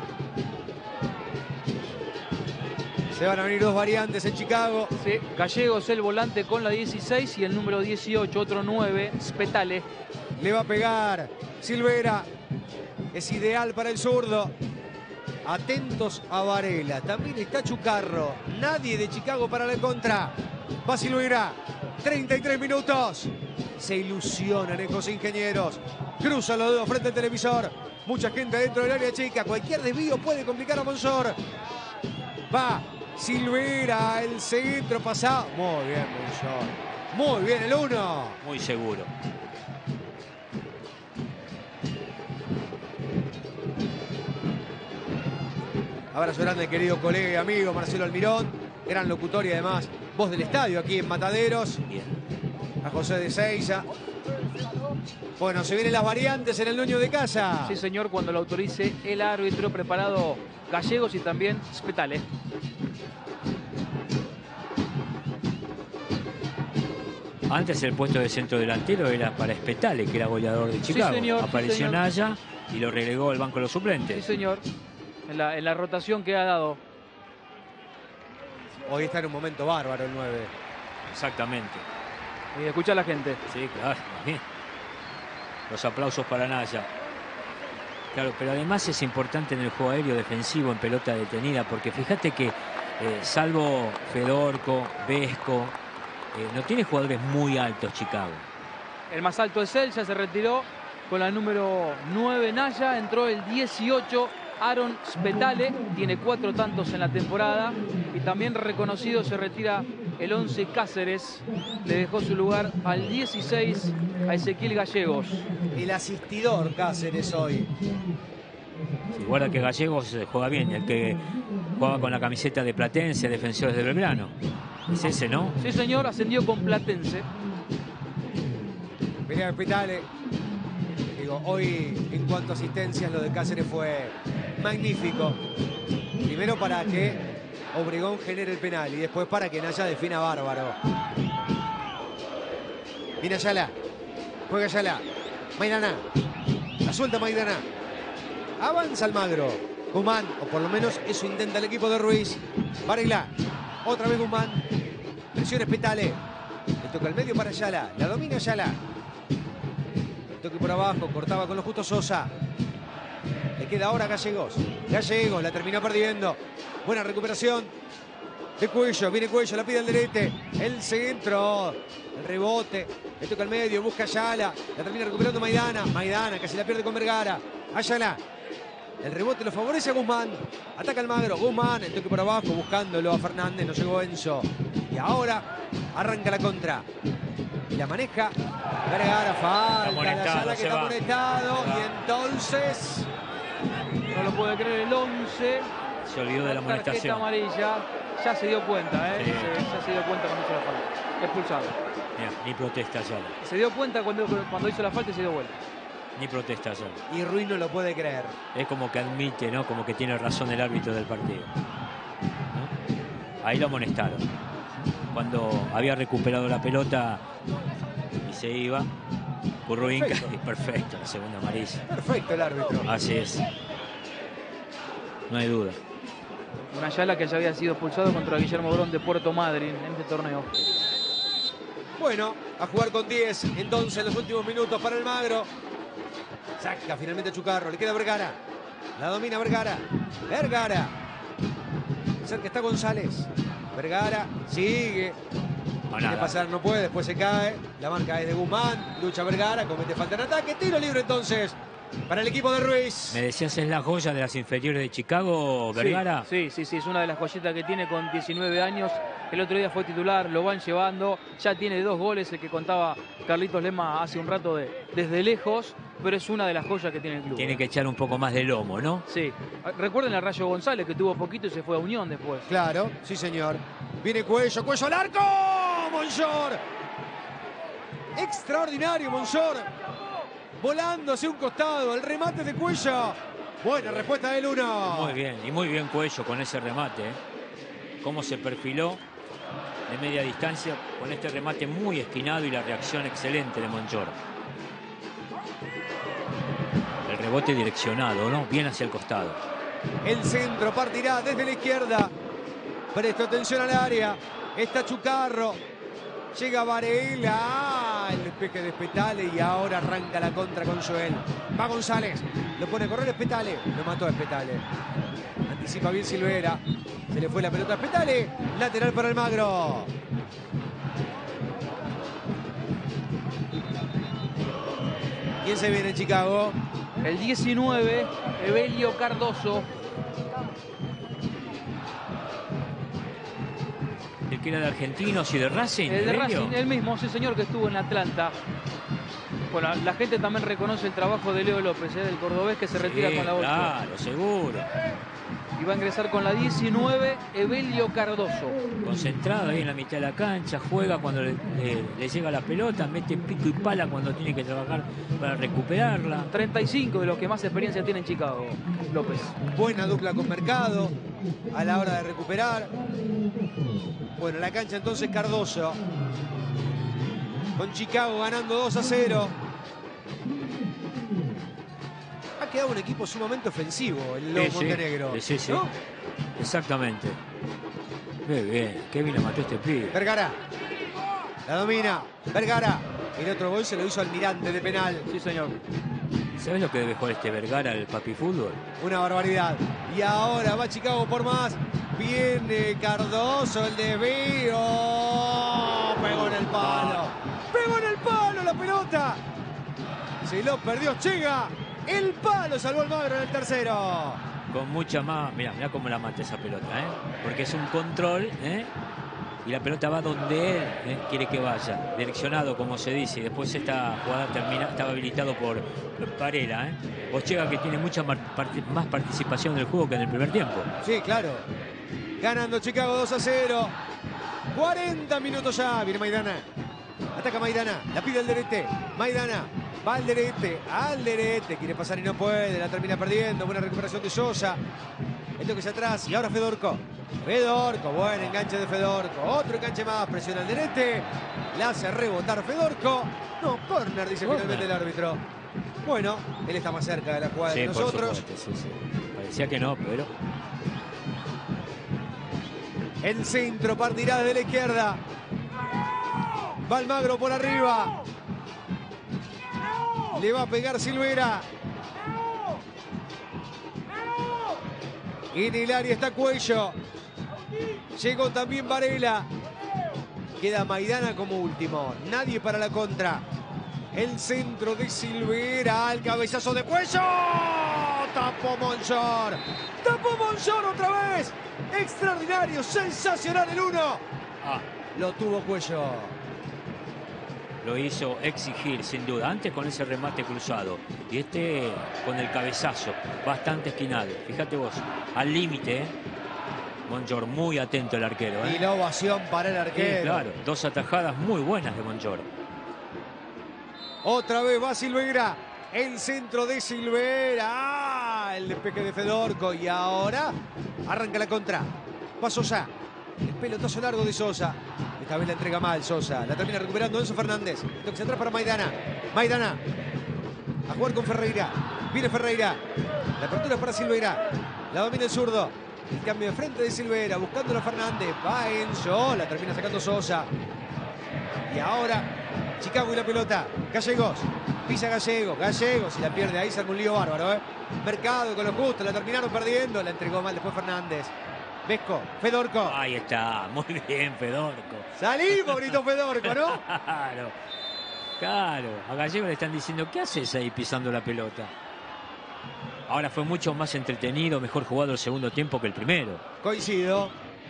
Se van a venir dos variantes en Chicago. Sí, Gallegos el volante con la dieciséis y el número dieciocho, otro nueve, Spetale. Le va a pegar Silvera. Es ideal para el zurdo. Atentos a Varela. También está Chucarro. Nadie de Chicago para la contra. Va Silvera. treinta y tres minutos. Se ilusionan estos ingenieros. Cruzan los dedos frente al televisor. Mucha gente dentro del área chica. Cualquier desvío puede complicar a Monzor. Va Silvera. El centro pasado. Muy bien, Monzor. Muy bien el uno. Muy seguro. Abrazo grande, querido colega y amigo Marcelo Almirón. Gran locutor y además voz del estadio aquí en Mataderos. Bien. A José de Seiza. Bueno, se vienen las variantes en el dueño de casa. Sí, señor, cuando lo autorice el árbitro. Preparado Gallegos y también Spetale. Antes el puesto de centro delantero era para Spetale, que era goleador de Chicago. Sí, señor, Apareció sí, señor. Naya y lo relegó al banco de los suplentes. Sí, señor. En la, en la rotación que ha dado. Hoy está en un momento bárbaro el nueve. Exactamente. Y escucha a la gente. Sí, claro. Bien. Los aplausos para Naya. Claro, pero además es importante en el juego aéreo defensivo, en pelota detenida, porque fíjate que eh, salvo Fedorco, Vesco, eh, no tiene jugadores muy altos Chicago. El más alto es él, ya se retiró con la número nueve Naya. Entró el dieciocho Aaron Spetale, tiene cuatro tantos en la temporada. Y también reconocido se retira el once Cáceres. Le dejó su lugar al dieciséis a Ezequiel Gallegos. El asistidor Cáceres hoy. Sí, guarda que Gallegos eh, juega bien, el que juega con la camiseta de Platense, Defensores de Belgrano. Es ese, ¿no? Sí, señor, ascendió con Platense. Venía Spetale. Digo, hoy en cuanto a asistencias lo de Cáceres fue magnífico. Primero para que Obregón genere el penal y después para que Naya defina bárbaro. Viene Ayala. Juega Ayala. Maidana. La suelta Maidana. Avanza Almagro. Guzmán, o por lo menos eso intenta el equipo de Ruiz. Varela. Otra vez Guzmán. Presiona Spetale. Le toca el medio para Ayala. La domina Ayala. Toque por abajo, cortaba con lo justo Sosa. Le queda ahora Gallegos. Gallegos la terminó perdiendo. Buena recuperación de Cuello. Viene Cuello, la pide al derete. El centro. El rebote. Le toca al medio, busca Ayala. La termina recuperando Maidana. Maidana casi la pierde con Vergara. Ayala. El rebote lo favorece a Guzmán. Ataca Almagro. Guzmán, el toque por abajo, buscándolo a Fernández. No llegó Enzo. Y ahora arranca la contra. Y la maneja Vergara, falta la Ayala que está amonestado. Y entonces no lo puede creer el once. Se olvidó de la amonestación. Tarjeta amarilla. Ya se dio cuenta, ¿eh? Sí. Se, ya se dio cuenta cuando hizo la falta. Expulsado. Mira, ni protesta Ayala. Se dio cuenta cuando, cuando hizo la falta y se dio vuelta. Ni protesta Ayala. Y Ruiz no lo puede creer. Es como que admite, ¿no? Como que tiene razón el árbitro del partido, ¿no? Ahí lo amonestaron. Cuando había recuperado la pelota y se iba, Curruinca, perfecto. Y perfecto, la segunda amarilla. Perfecto el árbitro. Así es. No hay duda. Una Ayala que ya había sido expulsado contra Guillermo Brón de Puerto Madryn en este torneo. Bueno, a jugar con diez, entonces los últimos minutos para el Magro. Saca finalmente Chucarro, le queda Vergara. La domina Vergara. Vergara. Cerca está González. Vergara sigue. Quiere pasar, no puede, después se cae. La marca es de Guzmán. Lucha Vergara, comete falta en ataque. Tiro libre entonces para el equipo de Ruiz. Me decías, es la joya de las inferiores de Chicago, Vergara. Sí, sí, sí, es una de las joyitas que tiene con diecinueve años. El otro día fue titular, lo van llevando. Ya tiene dos goles, el que contaba Carlitos Lema hace un rato de, desde lejos. Pero es una de las joyas que tiene el club. Tiene que echar un poco más de lomo, ¿no? Sí. Recuerden a Rayo González, que tuvo poquito y se fue a Unión después. Claro, sí señor. Viene Cuello, Cuello al arco. Monzor. Extraordinario Monzor. Volando hacia un costado, el remate de Cuello. Buena respuesta del uno. Muy bien, y muy bien Cuello con ese remate. ¿eh? Cómo se perfiló de media distancia con este remate muy esquinado y la reacción excelente de Monzor. El rebote direccionado, ¿no? Bien hacia el costado. El centro partirá desde la izquierda. Presta atención al área. Está Chucarro. Llega Varela. El despeje de Spetale y ahora arranca la contra con Joel. Va González. Lo pone a correr Spetale. Lo mató a Spetale. Anticipa bien Silvera. Se le fue la pelota a Spetale. Lateral para el Magro. ¿Quién se viene en Chicago? El diecinueve, Evelio Cardoso. El que era de Argentinos y de Racing. El de Evelio. Racing, el mismo, ese señor que estuvo en Atlanta. Bueno, la gente también reconoce el trabajo de Leo López, ¿eh? Del cordobés que se retira Sí, con la bolsa. claro, seguro. Y va a ingresar con la diecinueve, Evelio Cardoso. Concentrado ahí en la mitad de la cancha, juega cuando le, le- le llega la pelota, mete pico y pala cuando tiene que trabajar para recuperarla. treinta y cinco de los que más experiencia tiene en Chicago, López. Buena dupla con Mercado a la hora de recuperar. Bueno, la cancha entonces Cardoso. con Chicago ganando dos a cero. Ha quedado un equipo sumamente ofensivo el Lobo Sí, sí. Montenegro. Sí, sí, sí. ¿no? Exactamente. Muy bien. Qué bien la mató este pibe. Vergara. La domina. Vergara. El otro gol se lo hizo Almirante de penal. Sí, señor. ¿Sabes lo que debe jugar este Vergara al papi fútbol? Una barbaridad. Y ahora va Chicago por más. Viene Cardoso, el desvío. Pegó en el palo. Pegó en el palo la pelota. Se lo perdió Chega. El palo salvó Almagro en el tercero. Con mucha más... Mirá, mirá cómo la mata esa pelota, ¿eh? Porque es un control, ¿eh? Y la pelota va donde él ¿eh? quiere que vaya. Direccionado, como se dice. Y después esta jugada termina, estaba habilitado por Varela, ¿eh? Bochega, que tiene mucha más participación del juego que en el primer tiempo. Sí, claro. Ganando Chicago dos a cero. cuarenta minutos ya. Viene Maidana. Ataca Maidana. La pide Alderete. Maidana. Va Alderete. Alderete. Quiere pasar y no puede. La termina perdiendo. Buena recuperación de Sosa. El toque hacia atrás. Y ahora Fedorco. Fedorco. Buen enganche de Fedorco. Otro enganche más. Presiona Alderete. La hace rebotar Fedorco. No, corner, dice Corner. finalmente el árbitro. Bueno, él está más cerca de la jugada Sí, de por nosotros. supuesto, sí, sí. Parecía que no, pero... El centro partirá desde la izquierda. Va Almagro por arriba. Le va a pegar Silvera. En el área está Cuello. Llegó también Varela. Queda Maidana como último. Nadie para la contra. El centro de Silvera. Al cabezazo de Cuello. Tapó Monchor. Tapó Monchor otra vez. Extraordinario, sensacional el uno. Ah, Lo tuvo Cuello. lo hizo exigir, sin duda. Antes con ese remate cruzado. Y este con el cabezazo. Bastante esquinado. Fíjate vos. Al límite, ¿eh? Monchor, muy atento el arquero, ¿eh? Y la ovación para el Sí, arquero. claro. Dos atajadas muy buenas de Monchor. Otra vez va Silvera. El centro de Silvera. Ah, el despeje de Fedorco. Y ahora arranca la contra. Va Sosa. El pelotazo largo de Sosa. Esta vez la entrega mal Sosa. La termina recuperando Enzo Fernández. Toque atrás para Maidana. Maidana. A jugar con Ferreira. Viene Ferreira. La apertura es para Silvera. La domina el zurdo. El cambio de frente de Silvera. Buscándolo a Fernández. Va Enzo. La termina sacando Sosa. Y ahora Chicago y la pelota. Gallegos. Pisa Gallegos. Gallegos. Y la pierde ahí. Se arma un lío bárbaro, ¿eh? Mercado con lo justo. La terminaron perdiendo. La entregó mal después Fernández. Vesco. Fedorco. Ahí está. Muy bien, Fedorco. Salimos, gritó Fedorco, ¿no? Claro. Claro. A Gallego le están diciendo, ¿qué haces ahí pisando la pelota? Ahora fue mucho más entretenido, mejor jugado el segundo tiempo que el primero. Coincido.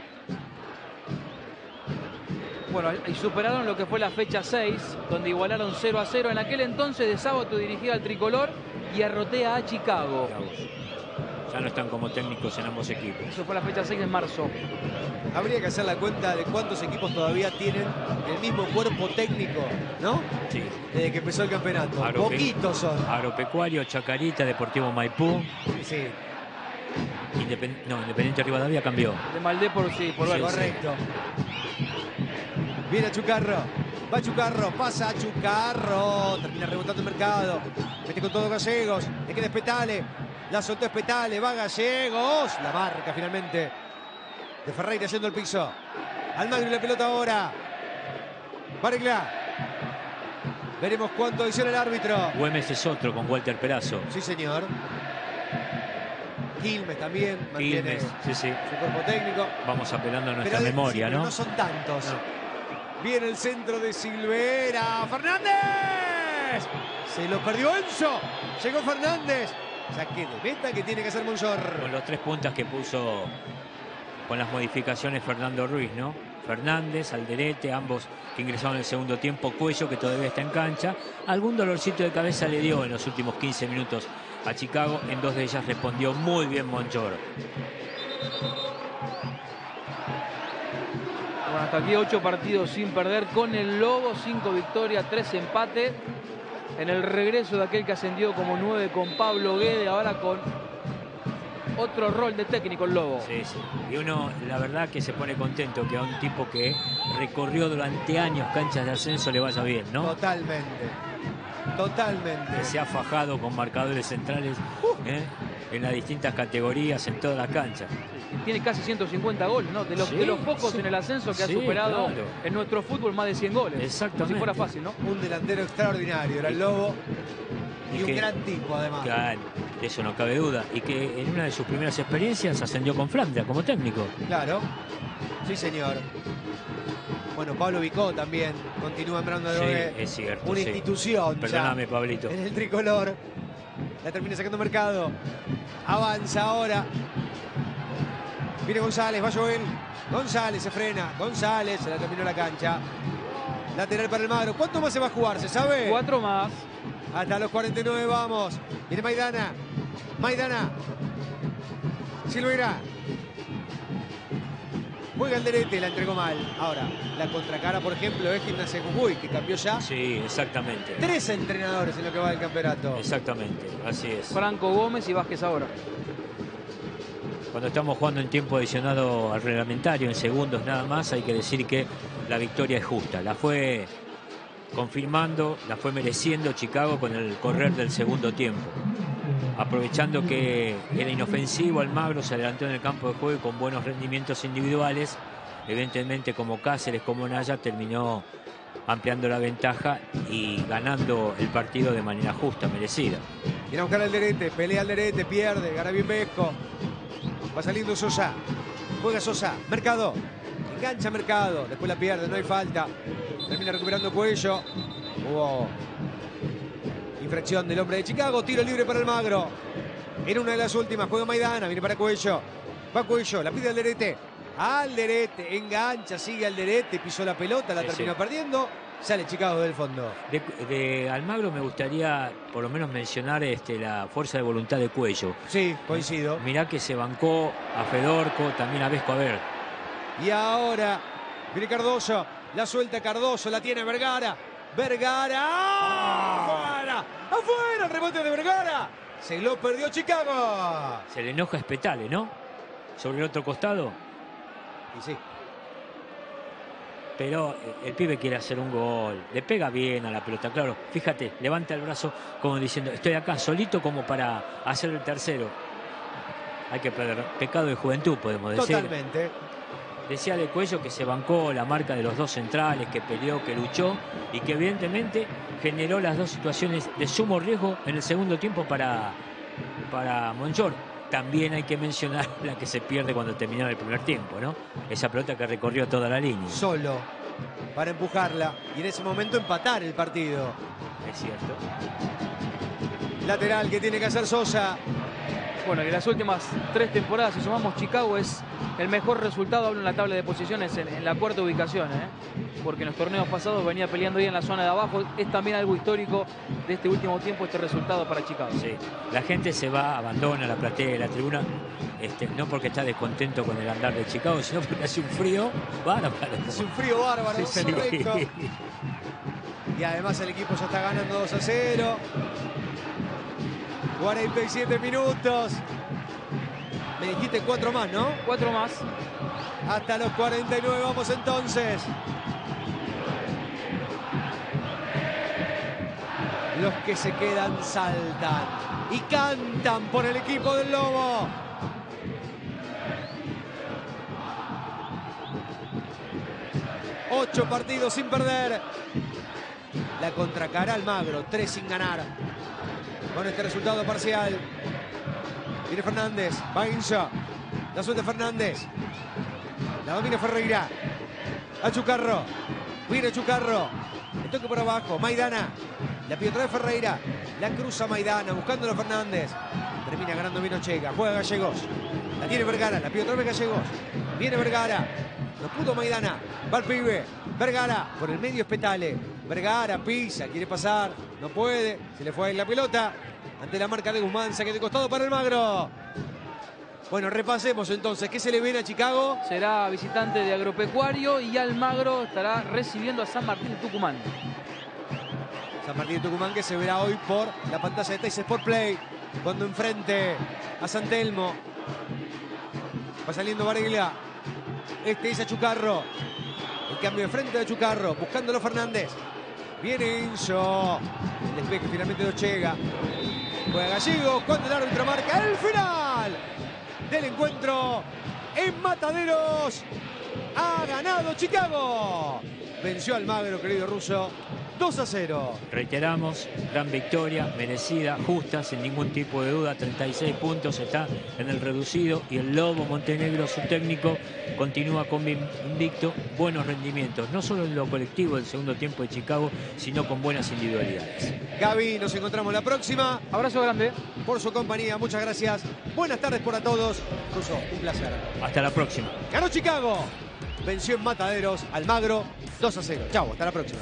Bueno, y superaron lo que fue la fecha seis, donde igualaron cero a cero. En aquel entonces de Sábato dirigía al tricolor y arrotea a Chicago. Ya no están como técnicos en ambos equipos. Eso fue la fecha seis de marzo. Habría que hacer la cuenta de cuántos equipos todavía tienen el mismo cuerpo técnico, ¿no? Sí. Desde que empezó el campeonato. Agrope- Poquitos son. Agropecuario, Chacarita, Deportivo Maipú. Sí, Independ- no, Independiente Rivadavia cambió. De Maldé por sí, por Sí, ver. correcto. Viene Chucarro. Va Chucarro. Pasa a Chucarro. Termina rebotando el mercado. Mete con todo Gallegos. Le queda Espetale. La soltó Espetale. Va Gallegos. La marca finalmente de Ferreira yendo al piso. Almagro y la pelota ahora. Varela. Veremos cuánto adiciona el árbitro. Güemes es otro con Walter Perazo. Sí, señor. Quilmes también mantiene Quilmes, sí, sí. su cuerpo técnico. Vamos apelando a nuestra Pero- memoria, sí, pero ¿no? no son tantos. Viene el centro de Silvera. ¡Fernández! Se lo perdió Enzo. Llegó Fernández. Saque de meta que tiene que hacer Monchor. Con los tres puntas que puso con las modificaciones Fernando Ruiz, ¿no? Fernández, Alderete, ambos que ingresaron en el segundo tiempo. Cuello, que todavía está en cancha. Algún dolorcito de cabeza le dio en los últimos quince minutos a Chicago. En dos de ellas respondió muy bien Monchor. Bueno, hasta aquí ocho partidos sin perder con el Lobo, cinco victorias, tres empates. En el regreso de aquel que ascendió como nueve con Pablo Guede, ahora con otro rol de técnico el Lobo. Sí, sí. Y uno, la verdad, que se pone contento que a un tipo que recorrió durante años canchas de ascenso le vaya bien, ¿no? Totalmente. Totalmente. Que se ha fajado con marcadores centrales ¿eh? en las distintas categorías, en toda la cancha. Tiene casi ciento cincuenta goles, ¿no? De los, Sí, de los pocos sí. en el ascenso que Sí, ha superado claro. en nuestro fútbol más de cien goles. Exactamente. Como si fuera fácil, ¿no? Un delantero extraordinario, era el Lobo. Y, Y un que- gran tipo, además. Claro, de eso no cabe duda. Y que en una de sus primeras experiencias ascendió con Flandria como técnico. Claro. Sí, señor. Bueno, Pablo Vicó también continúa en Brando de Sí, Drogué. es cierto. Una sí. institución. ya Perdóname, Pablito. en el tricolor. La termina sacando Mercado. Avanza ahora. Viene González, va Joel. González se frena. González se la terminó la cancha. Lateral para el Magro. ¿Cuánto más se va a jugar? ¿Se sabe? Cuatro más. Hasta los cuarenta y nueve vamos. Viene Maidana. Maidana. Silveira. Juega el Derete, la entregó mal. Ahora, la contracara, por ejemplo, es Gimnasia de Jujuy, que cambió ya. Sí, exactamente. Tres entrenadores en lo que va del campeonato. Exactamente, así es. Franco Gómez y Vázquez ahora. Cuando estamos jugando en tiempo adicionado al reglamentario, en segundos nada más, hay que decir que la victoria es justa. La fue confirmando, la fue mereciendo Chicago con el correr del segundo tiempo. Aprovechando que era inofensivo, Almagro se adelantó en el campo de juego y con buenos rendimientos individuales. Evidentemente, como Cáceres, como Naya, terminó ampliando la ventaja y ganando el partido de manera justa, merecida. Viene a buscar al Derete, pelea al Derete, pierde, gana bien Vesco. Va saliendo Sosa. Juega Sosa. Mercado. Engancha Mercado. Después la pierde, no hay falta. Termina recuperando Cuello. Hubo infracción del hombre de Chicago. Tiro libre para el Magro. En una de las últimas. Juega Maidana. Viene para Cuello. Va Cuello. La pide al Derete. Al Derete. Engancha. Sigue al Derete. Pisó la pelota. La Sí, terminó sí. perdiendo. Sale Chicago del fondo. De, de Almagro me gustaría por lo menos mencionar este, la fuerza de voluntad de Cuello. Sí, coincido. Mirá que se bancó a Fedorco, también a Vesco. A ver, Y ahora viene Cardoso. La suelta Cardoso. La tiene Vergara. Vergara. ¡Afuera! ¡Afuera! El rebote de Vergara. Se lo perdió Chicago. se le enoja Espetale, ¿no? Sobre el otro costado. Y sí. Pero eh, el pibe quiere hacer un gol. Le pega bien a la pelota, claro. Fíjate, levanta el brazo como diciendo, estoy acá solito como para hacer el tercero. Hay que perder. Pecado de juventud, podemos decir. Totalmente. Decía de Cuello que se bancó la marca de los dos centrales, que peleó, que luchó y que evidentemente generó las dos situaciones de sumo riesgo en el segundo tiempo para, para Monchor. También hay que mencionar la que se pierde cuando terminaba el primer tiempo, ¿no? Esa pelota que recorrió toda la línea. Solo para empujarla y en ese momento empatar el partido. Es cierto. Lateral que tiene que hacer Sosa. Bueno, en las últimas tres temporadas, si sumamos Chicago, es el mejor resultado, hablo en la tabla de posiciones, en, en la cuarta ubicación, ¿eh? Porque en los torneos pasados venía peleando ahí en la zona de abajo. Es también algo histórico de este último tiempo, este resultado para Chicago. Sí. La gente se va, abandona la platea de la tribuna, este, no porque está descontento con el andar de Chicago, sino porque hace un frío bárbaro. Es un frío bárbaro. Sí, señor. Correcto. Y además el equipo ya está ganando dos a cero. cuarenta y siete minutos. Me dijiste cuatro más, ¿no? Cuatro más. Hasta los cuarenta y nueve vamos entonces. Los que se quedan saltan y cantan por el equipo del Lobo. Ocho partidos sin perder. La contracara Almagro, tres sin ganar. Con este resultado parcial. Viene Fernández, va Inza. La suelta Fernández. La domina Ferreira. A Chucarro. Viene Chucarro. El toque por abajo. Maidana. La pide otra vez Ferreira. La cruza Maidana buscándolo Fernández. Termina ganando Vinochega. Juega Gallegos. La tiene Vergara. La pide otra vez Gallegos. Viene Vergara. No pudo Maidana. Va el pibe. Vergara. Por el medio Espetale. Vergara pisa. Quiere pasar. No puede. Se le fue ahí la pelota. Ante la marca de Guzmán. Saque de costado para el Magro. Bueno, repasemos entonces. ¿Qué se le viene a Chicago? Será visitante de Agropecuario y Almagro estará recibiendo a San Martín de Tucumán. San Martín de Tucumán que se verá hoy por la pantalla de Teis Sport Play. Cuando enfrente a San Telmo. Va saliendo Varela. Este es Achucarro. El cambio de frente de Achucarro. Buscándolo Fernández. Viene Inso. El despeje finalmente de Ochega. Juega Gallego cuando el árbitro marca el final del encuentro en Mataderos. Ha ganado Chicago. Venció al Magro, querido Russo. dos a cero. Reiteramos, gran victoria, merecida, justa, sin ningún tipo de duda. treinta y seis puntos, está en el reducido. Y el Lobo Montenegro, su técnico, continúa con invicto. Buenos rendimientos, no solo en lo colectivo del segundo tiempo de Chicago, sino con buenas individualidades. Gaby, nos encontramos la próxima. Abrazo grande. Por su compañía, muchas gracias. Buenas tardes para todos. Russo, un placer. Hasta la próxima. Ganó Chicago. Venció en Mataderos al Magro dos a cero. Chau, hasta la próxima.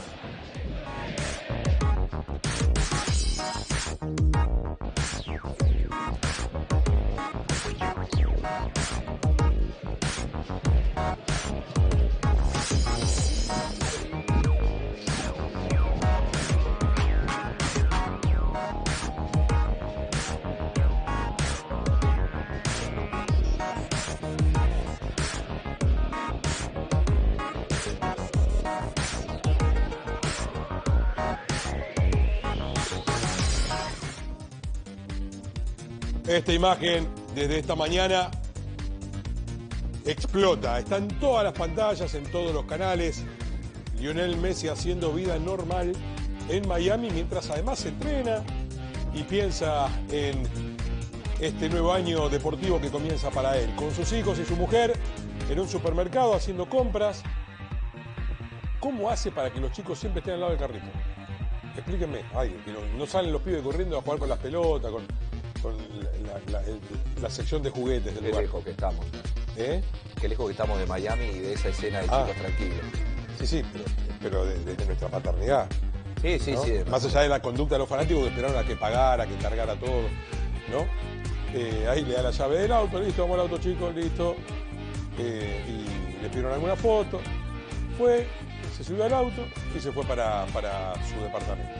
Esta imagen desde esta mañana explota, está en todas las pantallas, en todos los canales. Lionel Messi haciendo vida normal en Miami mientras además se entrena y piensa en este nuevo año deportivo que comienza para él. Con sus hijos y su mujer en un supermercado haciendo compras. ¿Cómo hace para que los chicos siempre estén al lado del carrito? Explíquenme. Ay, que no, no salen los pibes corriendo a jugar con las pelotas, con... con la, la, el, la sección de juguetes del Qué lugar. lejos que estamos. ¿Eh? Qué lejos que estamos de Miami y de esa escena de Ah. chicos tranquilos. Sí, sí, pero, pero de, de- de nuestra paternidad. Sí, sí, ¿no? sí. Más allá de la conducta de los fanáticos que esperaron a que pagara, a que cargara todo, ¿no? Eh, ahí le da la llave del auto, listo, vamos al auto, chicos, listo. Eh, y le pidieron alguna foto. Fue, se subió al auto y se fue para, para su departamento.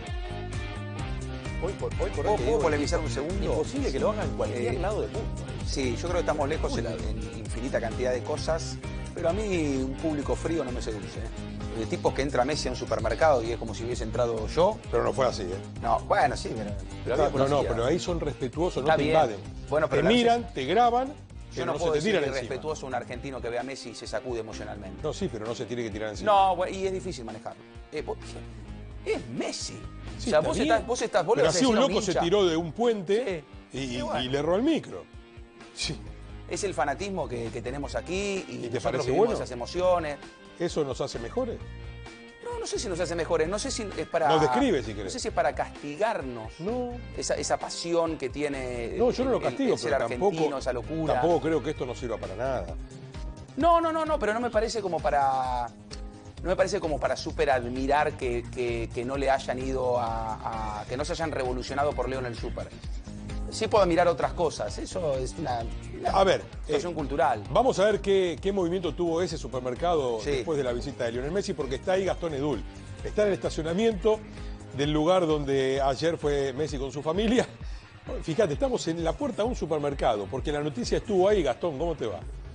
Hoy por hoy, por ¿Puedo, hoy te puedo digo, polemizar un segundo? imposible que lo hagan en cualquier Eh, lado del mundo. Sí, yo creo que estamos lejos en, en infinita cantidad de cosas, pero a mí un público frío no me seduce. ¿eh? De tipos que entra Messi a un supermercado y es como si hubiese entrado yo. Pero no fue así, ¿eh? No, bueno, sí, pero, pero Está- había no, no, policía. pero ahí son respetuosos, no Está te bien. invaden. Bueno, pero te la- miran, te graban, Yo pero no, no, puedo se te decir tiran encima. irrespetuoso a un argentino que ve a Messi y se sacude emocionalmente. No, sí, pero no se tiene que tirar encima. No, bueno, y es difícil manejarlo. Eh, vos- es Messi. Sí, o sea, está vos bien. estás, vos estás, vos le Pero vas a así un decir a loco se hincha, tiró de un puente Sí. y, Y bueno. y le erró al micro. Sí. Es el fanatismo que, que tenemos aquí y, ¿Y te nosotros parece vivimos bueno? esas emociones. ¿Eso nos hace mejores? No, no sé si nos hace mejores, no sé si es para... Nos describe, si querés. No sé si es para castigarnos. No. Esa, esa pasión que tiene No, yo no lo el- el- castigo, el ser pero argentino, tampoco, esa locura. tampoco creo que esto no sirva para nada. No, no, no, no, pero no me parece como para... No me parece como para súper admirar que, que- que no le hayan ido a, a- que no se hayan revolucionado por Leo en el Super. Sí puedo mirar otras cosas, eso es una, una A ver, situación eh, cultural. Vamos a ver qué, qué movimiento tuvo ese supermercado Sí. después de la visita de Lionel Messi, porque está ahí Gastón Edul. Está en el estacionamiento del lugar donde ayer fue Messi con su familia. Fíjate, estamos en la puerta de un supermercado, porque la noticia estuvo ahí. Gastón, ¿cómo te va?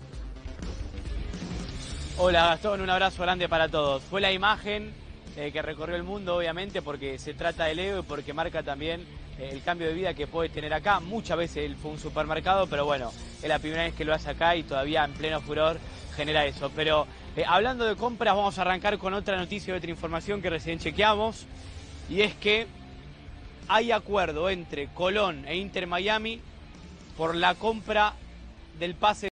Hola Gastón, un abrazo grande para todos. Fue la imagen eh, que recorrió el mundo, obviamente, porque se trata de Leo y porque marca también eh, el cambio de vida que puede tener acá. Muchas veces él fue un supermercado, pero bueno, es la primera vez que lo hace acá y todavía en pleno furor genera eso. Pero eh, hablando de compras, vamos a arrancar con otra noticia y otra información que recién chequeamos. Y es que hay acuerdo entre Colón e Inter Miami por la compra del pase